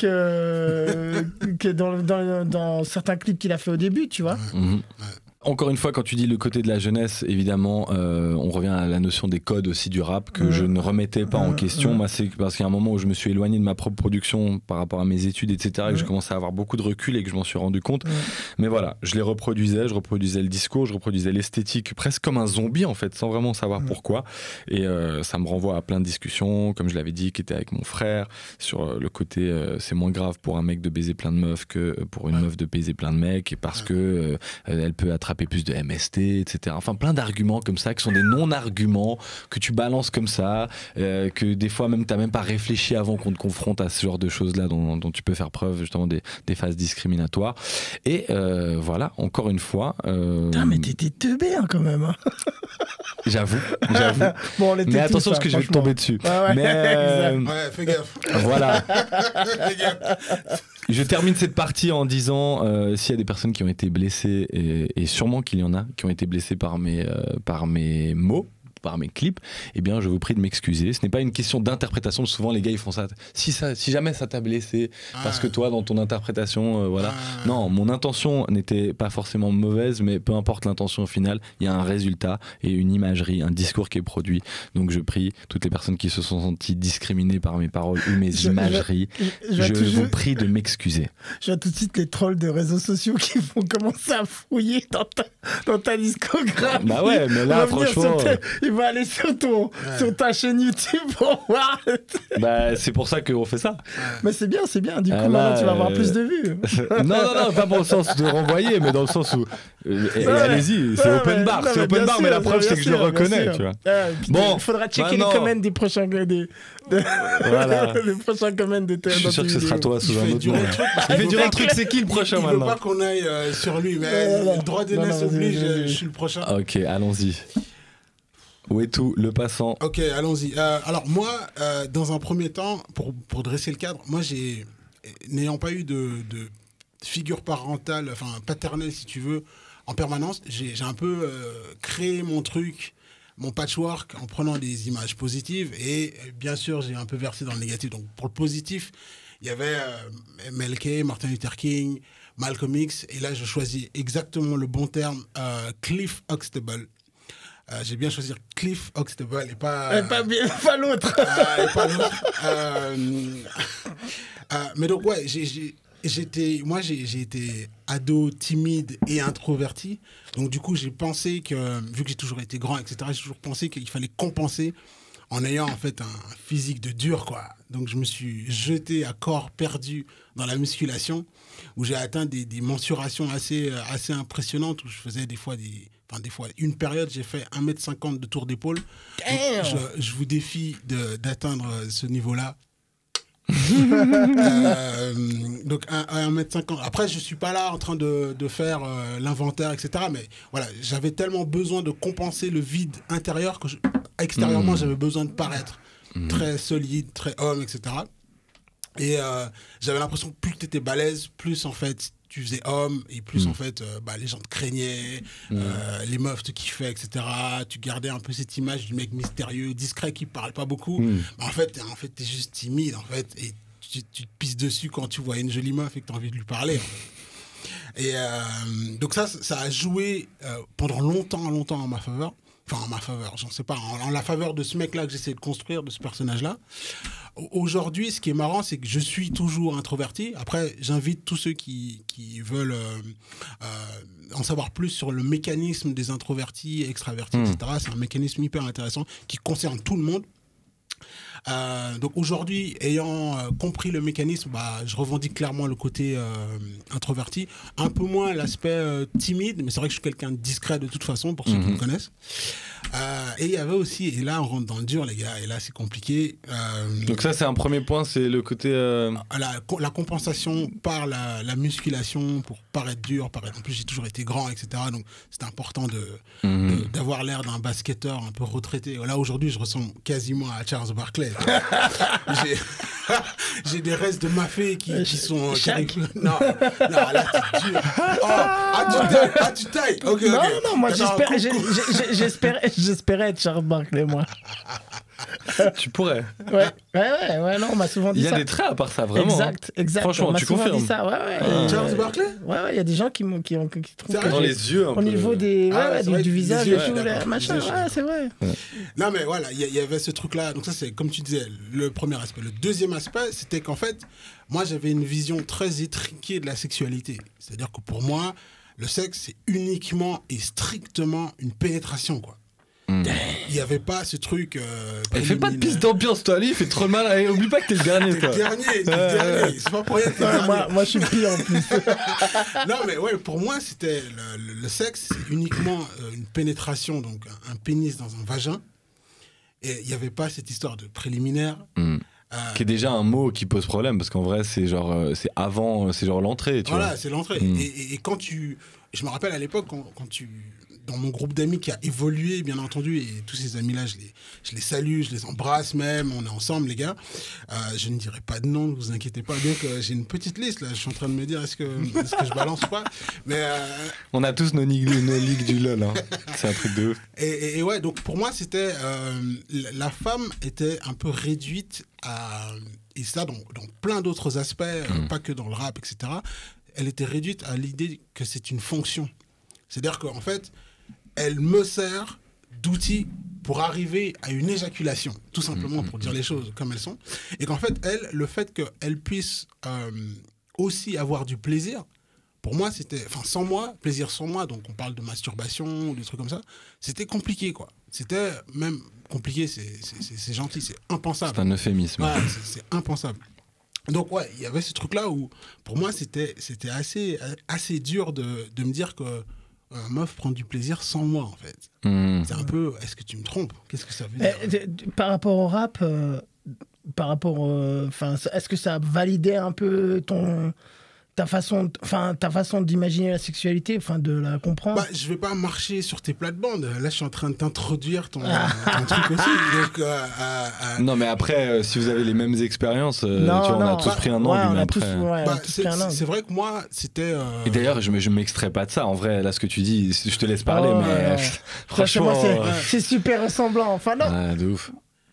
que, que dans, dans, dans certains clips qu'il a fait au début, tu vois. Mmh. Ouais. Encore une fois, quand tu dis le côté de la jeunesse, évidemment, euh, on revient à la notion des codes aussi du rap que mmh. je ne remettais pas mmh. en question. Mmh. Moi, c'est parce qu'il y a un moment où je me suis éloigné de ma propre production par rapport à mes études, et cetera, mmh. que je commençais à avoir beaucoup de recul et que je m'en suis rendu compte. Mmh. Mais voilà, je les reproduisais, je reproduisais le discours, je reproduisais l'esthétique, presque comme un zombie en fait, sans vraiment savoir mmh. pourquoi. Et euh, ça me renvoie à plein de discussions, comme je l'avais dit, qui étaient avec mon frère, sur le côté euh, c'est moins grave pour un mec de baiser plein de meufs que pour une mmh. meuf de baiser plein de mecs, parce mmh. que euh, elle peut attraper plus de M S T, et cetera. Enfin, plein d'arguments comme ça qui sont des non-arguments que tu balances comme ça, euh, que des fois même t'as même pas réfléchi avant qu'on te confronte à ce genre de choses-là dont, dont tu peux faire preuve justement des, des phases discriminatoires. Et euh, voilà, encore une fois. Euh... Putain, mais t'étais teubé hein, quand même. Hein. J'avoue, j'avoue. Bon, on était mais attention tous, parce que ça, je vais te tomber dessus. Ouais, ouais, mais euh... ouais, fais gaffe. Voilà. Fais gaffe. Je termine cette partie en disant euh, s'il y a des personnes qui ont été blessées, et, et sûrement qu'il y en a, qui ont été blessées par mes, euh, par mes mots, par mes clips, eh bien je vous prie de m'excuser. Ce n'est pas une question d'interprétation. Souvent les gars ils font ça. Si, ça, si jamais ça t'a blessé, ah. parce que toi dans ton interprétation, euh, voilà. Ah. Non, mon intention n'était pas forcément mauvaise, mais peu importe l'intention au final, il y a un résultat et une imagerie, un discours qui est produit. Donc je prie toutes les personnes qui se sont senties discriminées par mes paroles ou mes je, imageries, je, je, je, je vous prie de m'excuser. Je vois tout de suite les trolls de réseaux sociaux qui vont commencer à fouiller dans ta, dans ta discographie. Bah ouais, mais là franchement... Il va aller sur, ton, ouais. sur ta chaîne YouTube pour voir. Bah, c'est pour ça qu'on fait ça. Mais c'est bien, c'est bien. Du coup, ah, là, maintenant, tu vas avoir euh... plus de vues. non, non, non, pas dans le sens de renvoyer, mais dans le sens où. Euh, et, ouais, allez-y, c'est ouais, open ouais, bar. Non, c'est open bar, sûr, mais la preuve, c'est que sûr, je le reconnais. Tu vois. Euh, bon, il faudra checker maintenant... les comments des prochains. Des, de, voilà. les prochains comments de tes. Je suis sûr que ce sera toi sous un autre nom. Il fait durer le truc, c'est qui le prochain maintenant? Il veut pas qu'on aille sur lui, mais le droit d'aînesse oblige, je suis le prochain. Ok, allons-y. Où est tout le passant? Ok, allons-y. Euh, alors moi, euh, dans un premier temps, pour, pour dresser le cadre, moi j'ai, n'ayant pas eu de, de figure parentale, enfin paternelle si tu veux, en permanence, j'ai, j'ai un peu euh, créé mon truc, mon patchwork en prenant des images positives et bien sûr j'ai un peu versé dans le négatif. Donc pour le positif, il y avait euh, M L K, Martin Luther King, Malcolm X, et là je choisis exactement le bon terme, euh, Cliff Huxtable. Euh, j'ai bien choisi Cliff Huxtable et pas... Euh, pas, bien, pas l'autre. Euh, et pas l'autre. Euh, euh, mais donc ouais, j'ai, j'ai, j'étais, moi j'ai, j'ai été ado, timide et introverti. Donc du coup j'ai pensé que, vu que j'ai toujours été grand, et cetera, j'ai toujours pensé qu'il fallait compenser en ayant en fait un physique de dur, quoi. Donc je me suis jeté à corps perdu dans la musculation, où j'ai atteint des, des mensurations assez, assez impressionnantes, où je faisais des fois des... Enfin, des fois, une période, j'ai fait un mètre cinquante de tour d'épaule. Je, je vous défie de, d'atteindre ce niveau-là. euh, donc, un mètre cinquante. Après, je ne suis pas là en train de, de faire euh, l'inventaire, et cetera. Mais voilà, j'avais tellement besoin de compenser le vide intérieur que, je, extérieurement, mmh. j'avais besoin de paraître mmh. très solide, très homme, et cetera. Et euh, j'avais l'impression que plus tu étais balèze, plus en fait... tu faisais homme, et plus mmh. en fait, euh, bah, les gens te craignaient, mmh. euh, les meufs te kiffaient, et cetera. Tu gardais un peu cette image du mec mystérieux, discret, qui parle pas beaucoup. Mmh. Mais en fait, en fait, t'es juste timide, en fait, et tu, tu te pisses dessus quand tu vois une jolie meuf et que t'as envie de lui parler. En fait. Et euh, donc ça, ça a joué euh, pendant longtemps, longtemps en ma faveur. Enfin, en ma faveur, j'en sais pas, en, en la faveur de ce mec-là que j'essaie de construire, de ce personnage-là. Aujourd'hui, ce qui est marrant, c'est que je suis toujours introverti. Après, j'invite tous ceux qui, qui veulent euh, euh, en savoir plus sur le mécanisme des introvertis, extravertis, mmh. et cetera. C'est un mécanisme hyper intéressant qui concerne tout le monde. Euh, donc aujourd'hui, ayant euh, compris le mécanisme, bah, je revendique clairement le côté euh, introverti, un peu moins l'aspect euh, timide, mais c'est vrai que je suis quelqu'un de discret de toute façon, pour ceux mmh. qui me connaissent. Euh, et il y avait aussi, et là on rentre dans le dur les gars, et là c'est compliqué. Euh, donc ça c'est un premier point, c'est le côté... Euh... La, la compensation par la, la musculation pour paraître dur, paraître... en plus j'ai toujours été grand, et cetera. Donc c'est important de, mmh. de, d'avoir l'air d'un basketteur un peu retraité. Là aujourd'hui je ressemble quasiment à Charles Barkley. j'ai, j'ai des restes de mafé qui, qui sont... Qui... Non, non, là c'est dur. Oh, ah tu tailles, ah tu tailles. Okay, non, okay. non, moi j'espérais, j'espérais, j'espérais être Charles Barkley, moi. Tu pourrais. Ouais, ouais, ouais, ouais, non, on m'a souvent dit ça. Il y a ça. Des traits à part ça, vraiment. Exact, exact. Franchement, on m'a tu souvent confirmes. dit ça, ouais, ouais. Euh, Charles Barkley. Ouais, ouais, il y a des gens qui, qui, qui, qui trouvent que dans les yeux, un au peu. niveau des, ouais, ah, ouais, du, vrai, du visage yeux, et tout, ouais, là, machin, yeux, ouais, c'est vrai. Ouais. Non, mais voilà, il y, y avait ce truc-là. Donc ça, c'est comme tu disais, le premier aspect. Le deuxième aspect, c'était qu'en fait, moi, j'avais une vision très étriquée de la sexualité. C'est-à-dire que pour moi, le sexe, c'est uniquement et strictement une pénétration, quoi. Mm. Il n'y avait pas ce truc. Euh, Elle fait pas de piste d'ambiance, toi, Ali, il fait trop mal. Allez, oublie pas que t'es le dernier, toi. T'es le dernier, t'es le dernier. C'est pas pour rien que t'es le dernier. Moi, moi, je suis pire en plus. Non, mais ouais, pour moi, c'était le, le, le sexe, c'est uniquement euh, une pénétration, donc un, un pénis dans un vagin. Et il n'y avait pas cette histoire de préliminaire. Mm. Euh, qui est déjà un mot qui pose problème, parce qu'en vrai, c'est genre, euh, c'est avant, c'est genre l'entrée, tu voilà, vois. c'est l'entrée. Mm. Et, et, et quand tu. Je me rappelle à l'époque, quand, quand tu. Dans mon groupe d'amis qui a évolué, bien entendu, et tous ces amis-là, je les, je les salue, je les embrasse même, on est ensemble, les gars. Euh, je ne dirai pas de nom, ne vous inquiétez pas, bien que j'ai une petite liste, là, je suis en train de me dire, est-ce que, est-ce que je balance ou pas? Mais euh... on a tous nos, nig- nos ligues du LOL, hein. C'est un truc de ouf. Et, et, et ouais, donc pour moi, c'était... Euh, la femme était un peu réduite à... Et ça, dans, dans plein d'autres aspects, mmh. euh, pas que dans le rap, et cetera. Elle était réduite à l'idée que c'est une fonction. C'est-à-dire qu'en fait... elle me sert d'outil pour arriver à une éjaculation, tout simplement, pour dire les choses comme elles sont. Et qu'en fait, elle, le fait qu'elle puisse euh, aussi avoir du plaisir, pour moi, c'était... Enfin, sans moi, plaisir sans moi, donc on parle de masturbation ou des trucs comme ça, c'était compliqué, quoi. C'était même compliqué, c'est, c'est, c'est, c'est gentil, c'est impensable. C'est un euphémisme. Ouais, c'est, c'est impensable. Donc, ouais, il y avait ce truc-là où, pour moi, c'était, c'était assez, assez dur de, de me dire que un meuf prend du plaisir sans moi, en fait. Mmh. C'est un peu... Est-ce que tu me trompes? Qu'est-ce que ça veut dire? Eh, par rapport au rap, euh, par rapport... Enfin, euh, est-ce que ça a validé un peu ton... ta façon, enfin ta façon d'imaginer la sexualité, enfin de la comprendre? Bah, je vais pas marcher sur tes plates-bandes. Là, je suis en train de t'introduire ton, ton truc aussi. Donc, euh, euh, euh... Non, mais après, euh, si vous avez les mêmes expériences, euh, non, tu vois, on non, a tous bah, pris un angle. Ouais, on a après... tous, ouais, bah, tous c'est, pris un angle. C'est vrai que moi, c'était. Euh... Et d'ailleurs, je ne m'extrais pas de ça. En vrai, là, ce que tu dis, je te laisse parler, oh, mais ouais. franchement, c'est, euh... c'est super ressemblant. Enfin non. Ah, de ouf.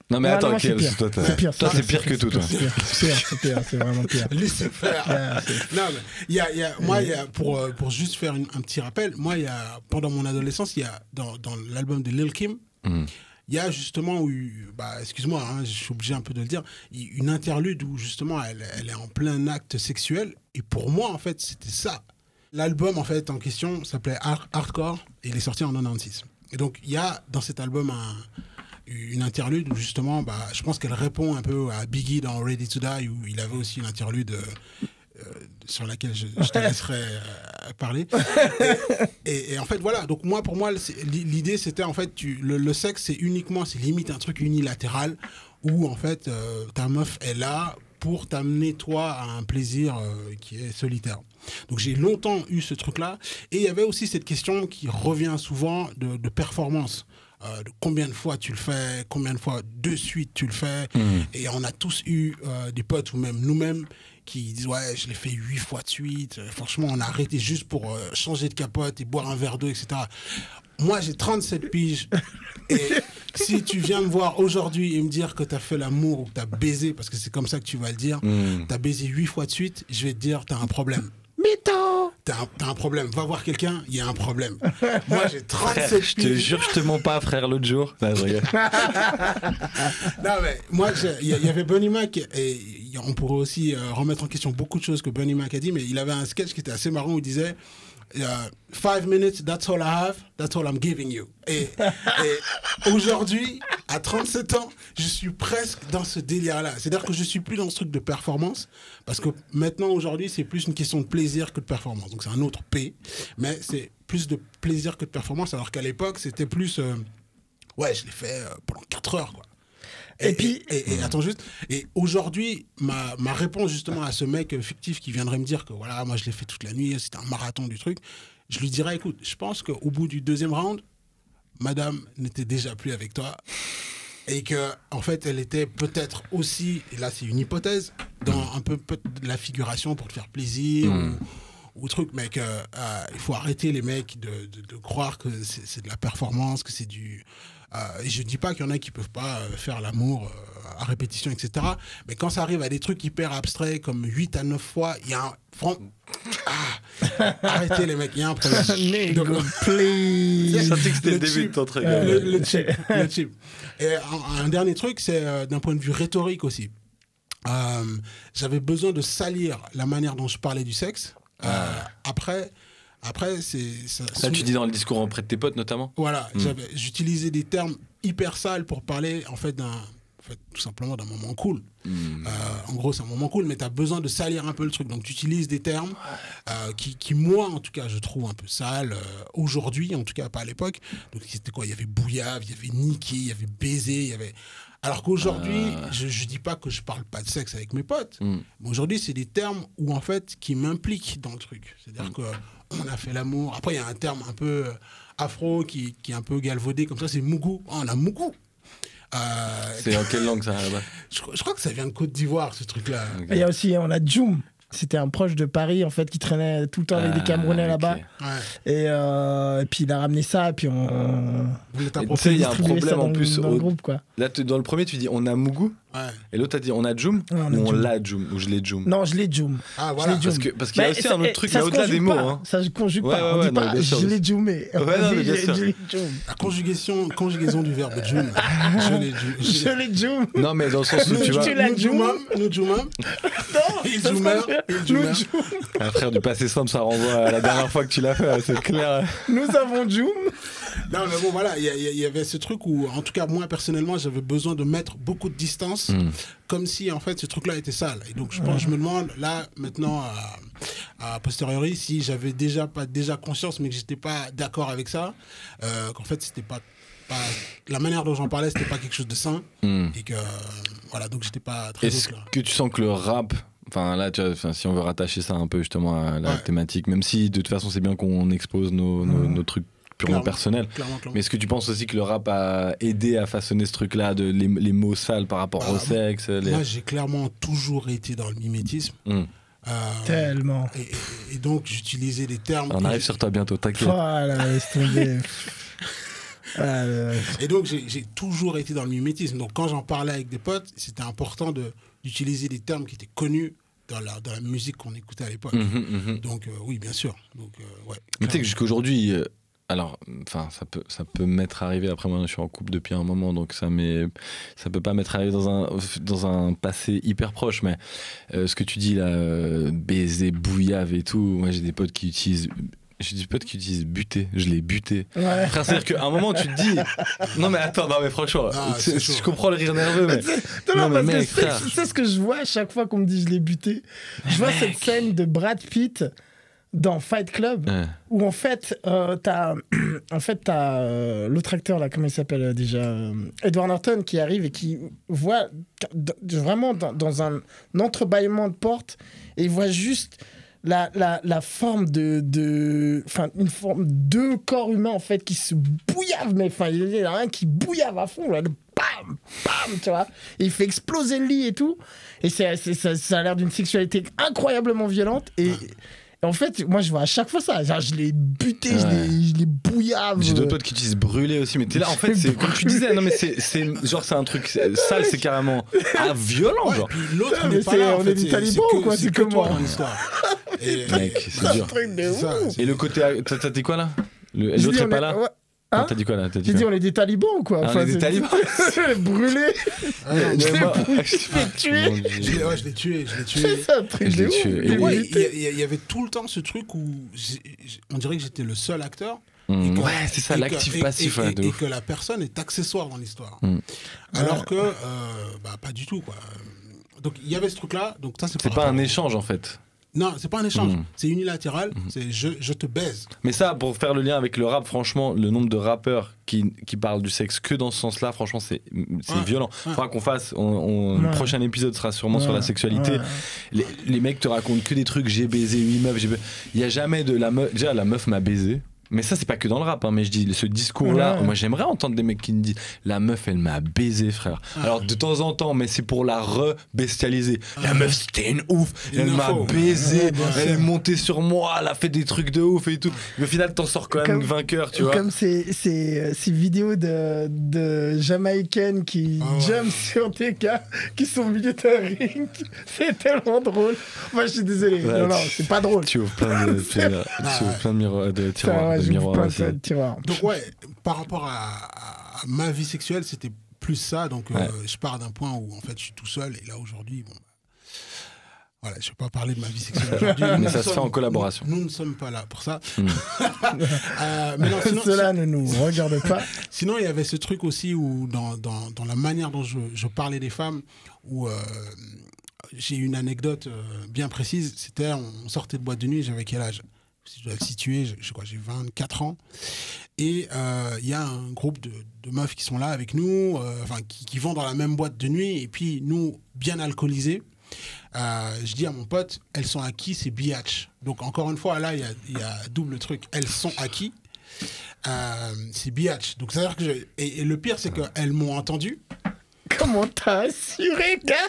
Non, mais Ouais, attends, non, ok, c'est pire. toi, t'as- C'est pire, toi, c'est c'est pire que tout, toi. C'est pire, c'est pire, c'est pire, c'est vraiment pire. Laissez faire. Ouais, c'est- Non, mais il y a, il y a, moi, il y a, pour, euh, pour juste faire une- un petit rappel, moi, il y a, pendant mon adolescence, il y a, dans, dans l'album de Lil Kim, Mm. il y a justement eu, bah, excuse-moi, hein, je suis obligé un peu de le dire, une interlude où justement elle, elle est en plein acte sexuel. Et pour moi, en fait, c'était ça. L'album, en fait, en question s'appelait Hard- Hardcore et il est sorti en quatre-vingt-seize. Et donc, il y a dans cet album un, une interlude où justement, bah, je pense qu'elle répond un peu à Biggie dans Ready to Die, où il avait aussi une interlude euh, euh, sur laquelle je, je te laisserai euh, parler. Et, et- et en fait, voilà. Donc moi, pour moi, c'est- l'idée, c'était en fait, tu, le, le sexe, c'est uniquement, c'est limite un truc unilatéral où en fait, euh, ta meuf est là pour t'amener toi à un plaisir euh, qui est solitaire. Donc j'ai longtemps eu ce truc-là. Et il y avait aussi cette question qui revient souvent de, de performance. Euh, de combien de fois tu le fais, combien de fois de suite tu le fais. Mmh. Et on a tous eu euh, des potes ou même nous-mêmes qui disent ouais, je l'ai fait huit fois de suite. Euh, franchement, on a arrêté juste pour euh, changer de capote et boire un verre d'eau, et cetera. Moi, j'ai trente-sept piges. Et si tu viens me voir aujourd'hui et me dire que tu as fait l'amour ou que tu as baisé, parce que c'est comme ça que tu vas le dire, Mm. tu as baisé huit fois de suite, je vais te dire, tu as un problème. Mytho. T'as un, t'as un problème. Va voir quelqu'un, il y a un problème. Moi, j'ai trente-sept Frère, je te piges. jure, je te mens pas, frère, l'autre jour. Non, je rigole. Non, mais moi, j'ai- il y, il y avait Bernie Mac, et il y a- on pourrait aussi euh, remettre en question beaucoup de choses que Bernie Mac a dit, mais il avait un sketch qui était assez marrant où il disait euh, Five minutes, that's all I have, that's all I'm giving you. Et, et aujourd'hui, à trente-sept ans, je suis presque dans ce délire-là. C'est-à-dire que je suis plus dans ce truc de performance, parce que maintenant, aujourd'hui, c'est plus une question de plaisir que de performance. Donc c'est un autre P, mais c'est plus de plaisir que de performance, alors qu'à l'époque, c'était plus. euh, ouais, je l'ai fait euh, pendant quatre heures, quoi. Et puis- et, et- et attends juste. Et aujourd'hui, ma, ma réponse justement à ce mec euh, fictif qui viendrait me dire que voilà, moi je l'ai fait toute la nuit, c'était un marathon du truc, je lui dirais, écoute, je pense qu'au bout du deuxième round, madame n'était déjà plus avec toi. Et que, en fait, elle était peut-être aussi, et là c'est une hypothèse, dans un peu, peu de la figuration pour te faire plaisir Mm. ou, ou truc, mais que, euh, il faut arrêter les mecs de, de, de croire que c'est c'est de la performance, que c'est du. Euh, et je dis pas qu'il y en a qui peuvent pas euh, faire l'amour euh, à répétition, et cetera. Mais quand ça arrive à des trucs hyper abstraits comme huit à neuf fois, il y a un. fran- Ah, arrêtez les mecs, il y a un problème. Nigga, Donc, please. J'ai senti que c'était le Le début de chip. ton truc. Euh, le, le chip, le chip. Et un, un dernier truc, c'est euh, d'un point de vue rhétorique aussi. Euh, J'avais besoin de salir la manière dont je parlais du sexe. Euh, Après, après c'est. ça- Ça, tu dis dans le discours auprès de tes potes, notamment. Voilà, Mm. j'avais- j'utilisais des termes hyper sales pour parler en fait d'un. En fait, tout simplement d'un moment cool. Mm. Euh, en gros, c'est un moment cool, mais tu as besoin de salir un peu le truc. Donc, tu utilises des termes euh, qui, qui, moi, en tout cas, je trouve un peu sales. euh, Aujourd'hui, en tout cas, pas à l'époque. Donc, c'était quoi? Il y avait bouillave, il y avait niqué, il y avait baisé, il y avait. Alors qu'aujourd'hui, Ah. je, je dis pas que je parle pas de sexe avec mes potes. Mm. Mais aujourd'hui, c'est des termes où, en fait, qui m'impliquent dans le truc. C'est-à-dire que on a fait l'amour. Après, il y a un terme un peu euh, afro qui, qui est un peu galvaudé comme ça, c'est mougou. Oh, on a mougou. Euh, C'est en quelle langue ça là-bas? je, je crois que ça vient de Côte d'Ivoire, ce truc-là. Ok. Il y a aussi, on a Djoum. C'était un proche de Paris, en fait, qui traînait tout le temps avec des Ah, Camerounais ok. là-bas. Ouais. Et, euh, et puis il a ramené ça, et puis on. Vous l'êtes Et approprié. tu sais, il y a un distribué ça problème en dans- plus. Dans le au- groupe, quoi. Là, tu- dans le premier, tu dis on a Mougou, Ouais. et l'autre a dit on a Djoum, Ouais, on a ou on Djoum. l'a Djoum, ou je l'ai Djoum. Non, je l'ai Djoum. Ah, Je voilà. l'ai Djoum. Parce que- parce qu'il y a Mais aussi ça- un autre eh, truc, ça mais se au-delà des conjugue mots, pas, hein. Ça se conjugue Ouais, pas. ouais, On ouais, dit non, pas bien sûr. je l'ai Djoumé. Ouais, On non, dit, mais bien je- sûr. je l'ai Djoum. La conjugaison, conjugaison du verbe Djoum. Je l'ai Djoum. Je l'ai Djoum. Non, mais dans le sens où tu vois. tu l'as Nous Djoum. Nous Djoumam. Non, Il ça se Djoumer, conjugue. il Nous Djoumer. Djoum. Ah, frère, du passé simple, ça renvoie à la dernière fois que tu l'as fait, hein, c'est clair. Nous avons Djoum. Non, mais bon, voilà, il y, a- il y avait ce truc où, en tout cas, moi, personnellement, j'avais besoin de mettre beaucoup de distance, Mm. comme si, en fait, ce truc-là était sale. Et donc, je pense, je me demande, là, maintenant, à, à posteriori, si j'avais déjà pas déjà conscience, mais que j'étais pas d'accord avec ça, euh, qu'en fait, c'était pas, pas. La manière dont j'en parlais, c'était pas quelque chose de sain, Mm. et que, euh, voilà, donc j'étais pas très Est-ce au clair. que tu sens que le rap, enfin là, tu vois, enfin, si on veut rattacher ça un peu justement à la Ouais. thématique, même si de toute façon c'est bien qu'on expose nos, nos, nos trucs purement Clairement. personnels, Clairement, clairement. mais est-ce que tu penses aussi que le rap a aidé à façonner ce truc-là, de les, les mots sales par rapport Ah, au sexe les... Moi, j'ai clairement toujours été dans le mimétisme. Mm. Euh, Tellement. et, et- et donc, j'utilisais des termes. On que arrive je- sur toi bientôt, t'inquiète. Voilà, laisse tomber. Euh, Et donc, j'ai j'ai toujours été dans le mimétisme. Donc, quand j'en parlais avec des potes, c'était important de- d'utiliser des termes qui étaient connus dans la, dans la musique qu'on écoutait à l'époque. Mhm, mhm. Donc, euh, oui, bien sûr. Donc, euh, ouais. Mais tu sais que jusqu'aujourd'hui, euh, alors, enfin, ça peut, ça peut m'être arrivé. Après, moi, je suis en couple depuis un moment, donc ça m'est, ça peut pas m'être arrivé dans un, dans un passé hyper proche. Mais euh, ce que tu dis là, euh, baiser, bouillave et tout, moi, j'ai des potes qui utilisent. J'ai des potes qui utilisent buter, je l'ai buté. ouais. Frère, c'est-à-dire qu'à un moment, tu te dis. Non, mais attends, non, mais franchement, Ah, c'est- c'est chaud. je comprends le rire nerveux, mais. Non, non, Non, parce mais que mec, c'est frère. c'est ce que je vois à chaque fois qu'on me dit je l'ai buté. Je vois cette scène de Brad Pitt dans Fight Club Ouais. où en fait euh, t'as en fait t'as euh, l'autre acteur là, comment il s'appelle euh, déjà, euh, Edward Norton, qui arrive et qui voit d- vraiment dans, dans un entrebâillement de porte et il voit juste la, la, la forme de de enfin une forme de corps humain en fait qui se bouillave, mais enfin il y a rien qui bouillave à fond là, le bam bam, tu vois, et il fait exploser le lit et tout, et c'est, c'est- ça, ça a l'air d'une sexualité incroyablement violente et et en fait, moi, je vois à chaque fois ça. Genre, je l'ai buté, je Ouais. l'ai- je l'ai bouillave. J'ai d'autres potes qui utilisent brûler aussi, mais t'es là, en fait, c'est comme tu disais, non mais c'est, c'est genre c'est un truc c'est- sale, c'est carrément ah, violent, Ouais, genre. puis l'autre, Putain, il mais n'est pas c'est- là. en on fait, est des c'est- talibans c'est ou que- quoi, c'est c'est que comme toi moi. dans l'histoire. Et- Mec, c'est un dur. truc de C'est ça, ouf. c'est- Et le côté, t'as, t'as dit quoi là? Le- Je L'autre dis, est on pas est- là? ouais. Non, Hein t'as dit quoi là? T'as dit J'ai dit, quoi? on est des talibans ou quoi? Ah, on est des c'est- talibans. Brûlé, Ah, non, Mais mais- moi- tué. Mon Je Dieu. l'ai ouais, je l'ai tué, je l'ai tué. c'est ça, un truc Je de l'ai ouf. tué. Et Des ouais, Ouais, il butés. y, a- il y avait tout le temps ce truc où j'ai- j'ai- on dirait que j'étais le seul acteur. Mmh. Et que- Ouais, c'est ça, et que- l'actif et- passif, et, ouais, et- de et ouf. que la personne est accessoire dans l'histoire. Mm. Alors Ouais. que, euh, bah, pas du tout, quoi. Donc, il y avait ce truc-là. Donc, ça, c'est C'est par pas rapport un au- échange en fait. Non, c'est pas un échange. Mm. C'est unilatéral. C'est je, je te baise. Mais ça, pour faire le lien avec le rap, franchement, le nombre de rappeurs qui, qui parlent du sexe que dans ce sens-là, franchement, c'est, c'est Ouais. violent. Ouais. Faudra qu'on fasse. On, on- Ouais. Le prochain épisode sera sûrement sur la Ouais. sexualité. Ouais. Les, les mecs te racontent que des trucs. J'ai baisé huit meufs. j'ai ba- Il y a jamais de la meuf. Déjà, la meuf m'a baisé. Mais ça, c'est pas que dans le rap, hein, mais je dis ce discours-là. Ouais. Moi, j'aimerais entendre des mecs qui me disent la meuf, elle m'a baisé, frère. Alors, de temps en temps, mais c'est pour la re-bestialiser. La meuf, c'était une ouf. Une Elle m'a info. baisé. Ouais, bien elle sûr. est montée sur moi. Elle a fait des trucs de ouf et tout. Mais au final, t'en sors quand même Comme- vainqueur, tu vois. Comme ces, ces, ces vidéos de, de Jamaïcaines qui Oh. jump sur des gars qui sont au milieu d'un ring. C'est tellement drôle. Moi, je suis désolé. Ouais, non, non, tu- c'est pas drôle. Tu ouvres plein de, tu ouvres plein de, miroirs, de Ça, tiroirs. ouais, de j'ai miroirs plein aussi. de tiroirs. Donc, ouais, par rapport à, à- à ma vie sexuelle, c'était plus ça. Donc, euh, Ouais. je pars d'un point où, en fait, je suis tout seul. Et là, aujourd'hui, bon. bah, Voilà, je ne vais pas parler de ma vie sexuelle aujourd'hui. Mais Nous ça se sommes- fait en collaboration. Nous, nous ne sommes pas là pour ça. Mm. Euh, mais non, sinon, Cela ne nous regarde pas. Sinon, il y avait ce truc aussi où, dans, dans, dans la manière dont je, je parlais des femmes, où euh, j'ai une anecdote euh, bien précise. C'était, on sortait de boîte de nuit, j'avais quel âge? Si je dois le situer, je, je sais quoi, j'ai vingt-quatre ans. Et euh, il y a un groupe de, de meufs qui sont là avec nous, euh, enfin, qui, qui vont dans la même boîte de nuit, et puis nous, bien alcoolisés. Euh, je dis à mon pote, elles sont à qui? C'est biatch. Donc encore une fois, là, il y a, il y a double truc. Elles sont à qui? Euh, c'est biatch. Donc c'est-à-dire que je... et, et le pire, c'est qu'elles m'ont entendu. Comment t'as assuré, gars?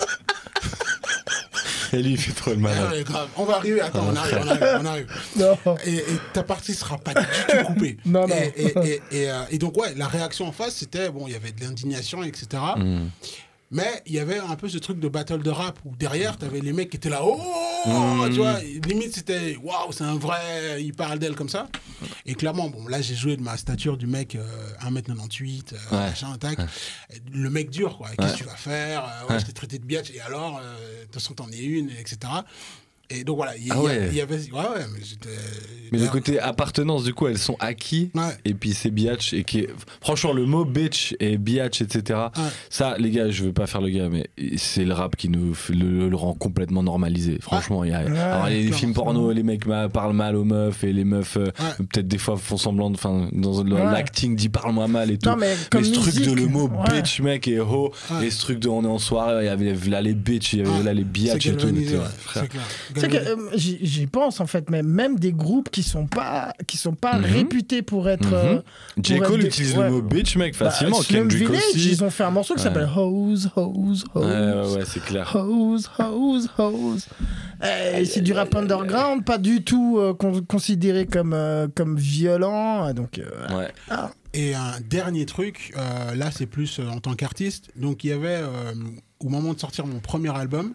Et lui, il fait trop le Ah malade. ouais, grave. On va arriver. Attends, on arrive, on arrive, on arrive. Non. Et, et ta partie sera pas du tout coupée. Non, non. Et, et, et, et, euh, et donc ouais, la réaction en face, c'était bon, il y avait de l'indignation, et cetera. Mm. Mais il y avait un peu ce truc de battle de rap où derrière, t'avais les mecs qui étaient là, oh, Mmh. tu vois, limite c'était waouh, c'est un vrai, il parle d'elle comme ça. Et clairement, bon, là j'ai joué de ma stature du mec euh, un mètre quatre-vingt-dix-huit, euh, Ouais. machin, tac. Le mec dur, quoi. Qu'est-ce Ouais. que tu vas faire? Euh, ouais, Ouais. je t'ai traité de biatch, et alors, euh, de toute façon, t'en es une, et cetera. Et donc voilà, il y, Ah il y a- ouais. il y avait. Ouais, ouais, mais j'étais. Mais le d'ailleurs- côté appartenance, du coup, elles sont acquis. Ouais. Et puis c'est biatch. Et qui est... Franchement, le mot bitch et biatch, et cetera. Ouais. Ça, les gars, je veux pas faire le gars, mais c'est le rap qui nous fait- le, le rend complètement normalisé. Franchement, il y a. Ouais, Alors, les clairement, films porno, les mecs ma- parlent mal aux meufs et les meufs, euh, Ouais. peut-être des fois font semblant de. Enfin, dans le- Ouais. l'acting dit parle-moi mal et tout. Non, mais comme ce truc de musique, le mot ouais. bitch, mec, et ho, Ouais. et ce truc de on est en soirée, il y avait là les bitch, il y avait Ouais. là les C'est biatch et tout. mais galvanisé, t'es- ouais, frère. c'est clair. Tu sais que Galvanisé. euh, j'y j'y pense en fait, mais même des groupes qui sont pas qui sont pas Mhm. réputés pour être. Mhm. euh, J. pour Cole être des- utilise ouais. le mot bitch, mec, bah, facilement. Slum Kendrick Village, aussi. ils ont fait un morceau qui Ouais. s'appelle Hose, Hose, Hose. Ouais, ouais, ouais, c'est clair. Hose, hose, hose. Eh, c'est du rap underground, pas du tout euh, con- considéré comme, euh, comme violent. Donc, euh, Ouais. ah, Et un dernier truc, euh, là c'est plus euh, en tant qu'artiste. Donc il y avait, euh, au moment de sortir mon premier album,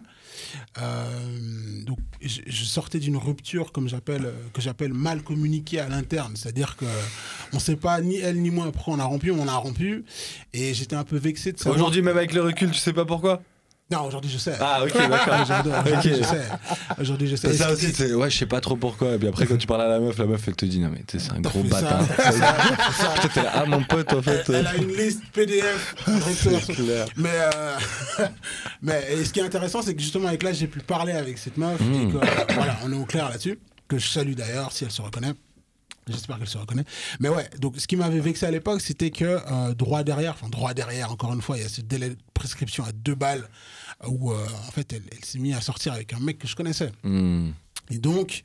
euh, donc je, je sortais d'une rupture comme j'appelle, euh, que j'appelle mal communiquée à l'interne. C'est-à-dire que on sait pas, ni elle ni moi, pourquoi on a rompu, on a rompu. Et j'étais un peu vexé de savoir... Aujourd'hui, même avec le recul, tu sais pas pourquoi? Non, aujourd'hui je sais. Ah, ok, d'accord. Aujourd'hui, aujourd'hui, Ok. je sais. Aujourd'hui je sais. Ça Et aussi, c'est ouais, je sais pas trop pourquoi. Et puis après, quand tu parles à la meuf, la meuf, elle te dit non, mais tu sais, c'est un T'as gros fait bâtard. ça, c'est ça, c'est ça. Putain, t'es là, ah, mon pote, en fait. Elle, elle a une liste P D F. C'est clair. Mais, euh, mais et ce qui est intéressant, c'est que justement avec l'âge, j'ai pu parler avec cette meuf Mmh. et que euh, voilà, on est au clair là-dessus. Que je salue d'ailleurs si elle se reconnaît. J'espère qu'elle se reconnaît. Mais ouais, donc ce qui m'avait vexé à l'époque, c'était que euh, droit derrière, enfin droit derrière, encore une fois, il y a ce délai de prescription à deux balles où euh, en fait elle, elle s'est mise à sortir avec un mec que je connaissais. Mmh. Et donc,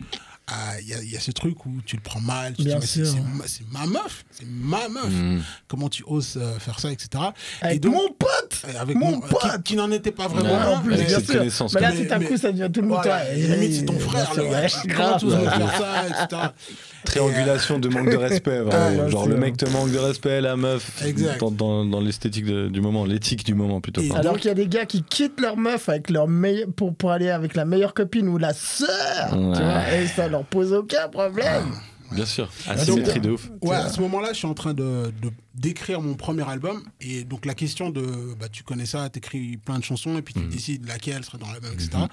il euh, y, y a ce truc où tu le prends mal, tu Bien te dis, mais c'est- sûr. c'est ma- c'est ma meuf, c'est ma meuf. Mmh. Comment tu oses euh, faire ça, et cetera. Avec et donc, mon pote et avec mon mon, pote qui, qui n'en était pas vraiment Ouais, un, en plus, avec mais- bien cette sûr. connaissance, Mais là, quoi. c'est un Mais- coup, ça devient tout le monde. Voilà, toi. et limite, c'est ton Bien frère, sûr, le ouais, mec. Comment grave. tu oses me Ouais. faire ça, et cetera. Triangulation de manque de respect, vraiment. Ouais, Genre c'est le vrai. mec te manque de respect, la meuf, Exact. dans, dans, dans l'esthétique de- du moment, l'éthique du moment plutôt. Et pardon. Alors qu'il y a des gars qui quittent leur meuf avec leur meille- pour, pour aller avec la meilleure copine ou la sœur, Ouais. tu vois, et ça leur pose aucun problème. Bien sûr, donc, asymétrie de ouf. Ouais, à ce moment-là, je suis en train de, de d'écrire mon premier album. Et donc, la question de, bah, tu connais ça, t'écris plein de chansons, et puis tu Mhm. décides laquelle serait dans l'album, et cetera.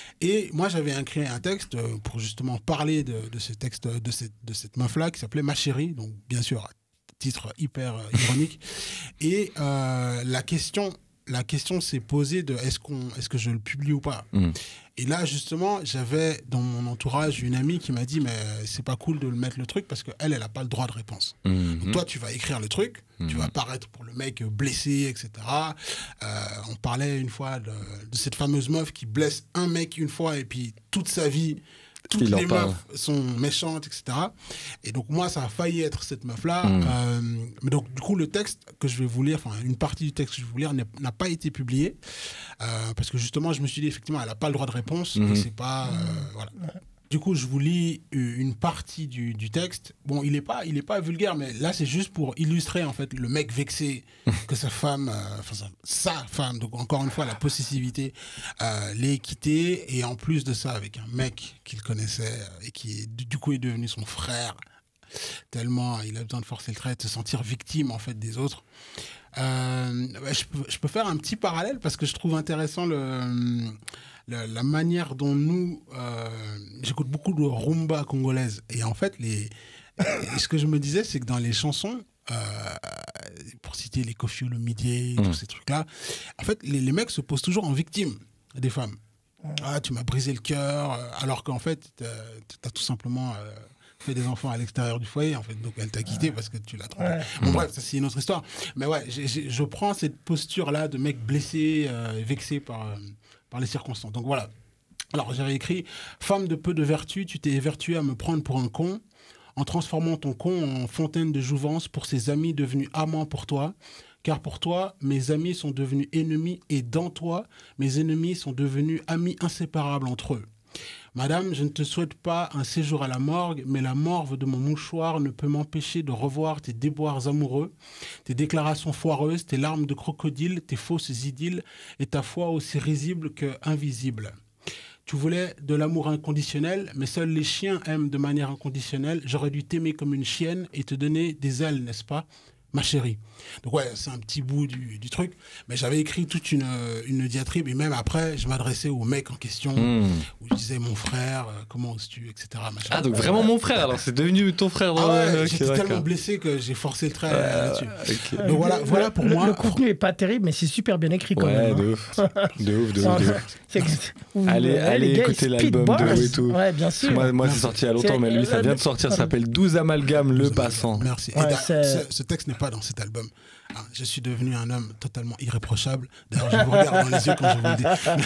Et moi, j'avais écrit un texte euh, pour justement parler de, de ce texte, de cette, de cette meuf-là, qui s'appelait Ma Chérie. Donc, bien sûr, titre hyper euh, ironique. Et euh, la question... La question s'est posée de est-ce qu'on, est-ce que je le publie ou pas. Mhm. Et là, justement, j'avais dans mon entourage une amie qui m'a dit mais c'est pas cool de le mettre le truc parce qu'elle, elle n'a pas le droit de réponse. Mhm. Donc toi, tu vas écrire le truc, tu Mhm. vas paraître pour le mec blessé, et cetera. Euh, on parlait une fois de, de cette fameuse meuf qui blesse un mec une fois et puis toute sa vie, toutes Il en les parle. meufs sont méchantes, et cetera. Et donc moi, ça a failli être cette meuf-là. Mhm. Euh, mais donc du coup, le texte que je vais vous lire, enfin une partie du texte que je vais vous lire n'est- n'a pas été publié euh, parce que justement, je me suis dit effectivement, elle n'a pas le droit de réponse. Mhm. Et c'est pas euh, voilà. Du coup, je vous lis une partie du, du texte. Bon, il n'est pas, il est pas vulgaire, mais là, c'est juste pour illustrer, en fait, le mec vexé que sa femme, euh, enfin, sa, sa femme, donc encore une fois, la possessivité, euh, l'ait quitté. Et en plus de ça, avec un mec qu'il connaissait euh, et qui, est, du, du coup, est devenu son frère. Tellement il a besoin de forcer le trait, de se sentir victime, en fait, des autres. Euh, bah, je, peux, je peux faire un petit parallèle parce que je trouve intéressant le... La, la manière dont nous, euh, j'écoute beaucoup de rumba congolaise et en fait les, et ce que je me disais c'est que dans les chansons, euh, pour citer les Koffi Olomidé, Mmh. tous ces trucs là, en fait les, les mecs se posent toujours en victime des femmes. Ah tu m'as brisé le cœur, euh, alors qu'en fait t'as, t'as tout simplement euh, fait des enfants à l'extérieur du foyer en fait, donc elle t'a quitté parce que tu l'as trompé. Ouais. Bon bref, ça c'est une autre histoire. Mais ouais, j'ai, j'ai, je prends cette posture là de mec blessé, euh, vexé par euh, par les circonstances. Donc voilà. Alors j'avais écrit « Femme de peu de vertu, tu t'es évertuée à me prendre pour un con, en transformant ton con en fontaine de jouvence pour ses amis devenus amants pour toi. Car pour toi, mes amis sont devenus ennemis et dans toi, mes ennemis sont devenus amis inséparables entre eux. Madame, je ne te souhaite pas un séjour à la morgue, mais la morve de mon mouchoir ne peut m'empêcher de revoir tes déboires amoureux, tes déclarations foireuses, tes larmes de crocodile, tes fausses idylles et ta foi aussi risible que invisible. Tu voulais de l'amour inconditionnel, mais seuls les chiens aiment de manière inconditionnelle. J'aurais dû t'aimer comme une chienne et te donner des ailes, n'est-ce pas ? Ma chérie. Donc ouais, c'est un petit bout du, du truc. Mais j'avais écrit toute une, une diatribe. Et même après, je m'adressais au mec en question. Mmh. Où je disais, mon frère, euh, comment oses-tu, et cetera. Machin. Ah, donc vraiment mon frère, alors c'est devenu ton frère dans Ah ouais, le- ok, j'étais d'accord. tellement blessé que j'ai forcé le trait Euh, là-dessus. ok. Donc voilà, Le- voilà pour le, moi. Le contenu est pas terrible, mais c'est super bien écrit quand Ouais, même. de hein. ouf. De ouf, de Ah, ouf, de ouf. c'est que- ou- Allez, ouais, allez les gars, écouter ils l'album de speedboss. Haut et tout. Ouais, bien sûr. Moi, moi c'est sorti il y a longtemps, C'est- mais lui, ça vient de euh, sortir, ça s'appelle douze amalgames le passant. Merci. Et Ouais, d'ailleurs, c'est- ce, ce texte n'est pas dans cet album. Ah, je suis devenu un homme totalement irréprochable. D'ailleurs, je vous regarde dans les yeux quand je vous le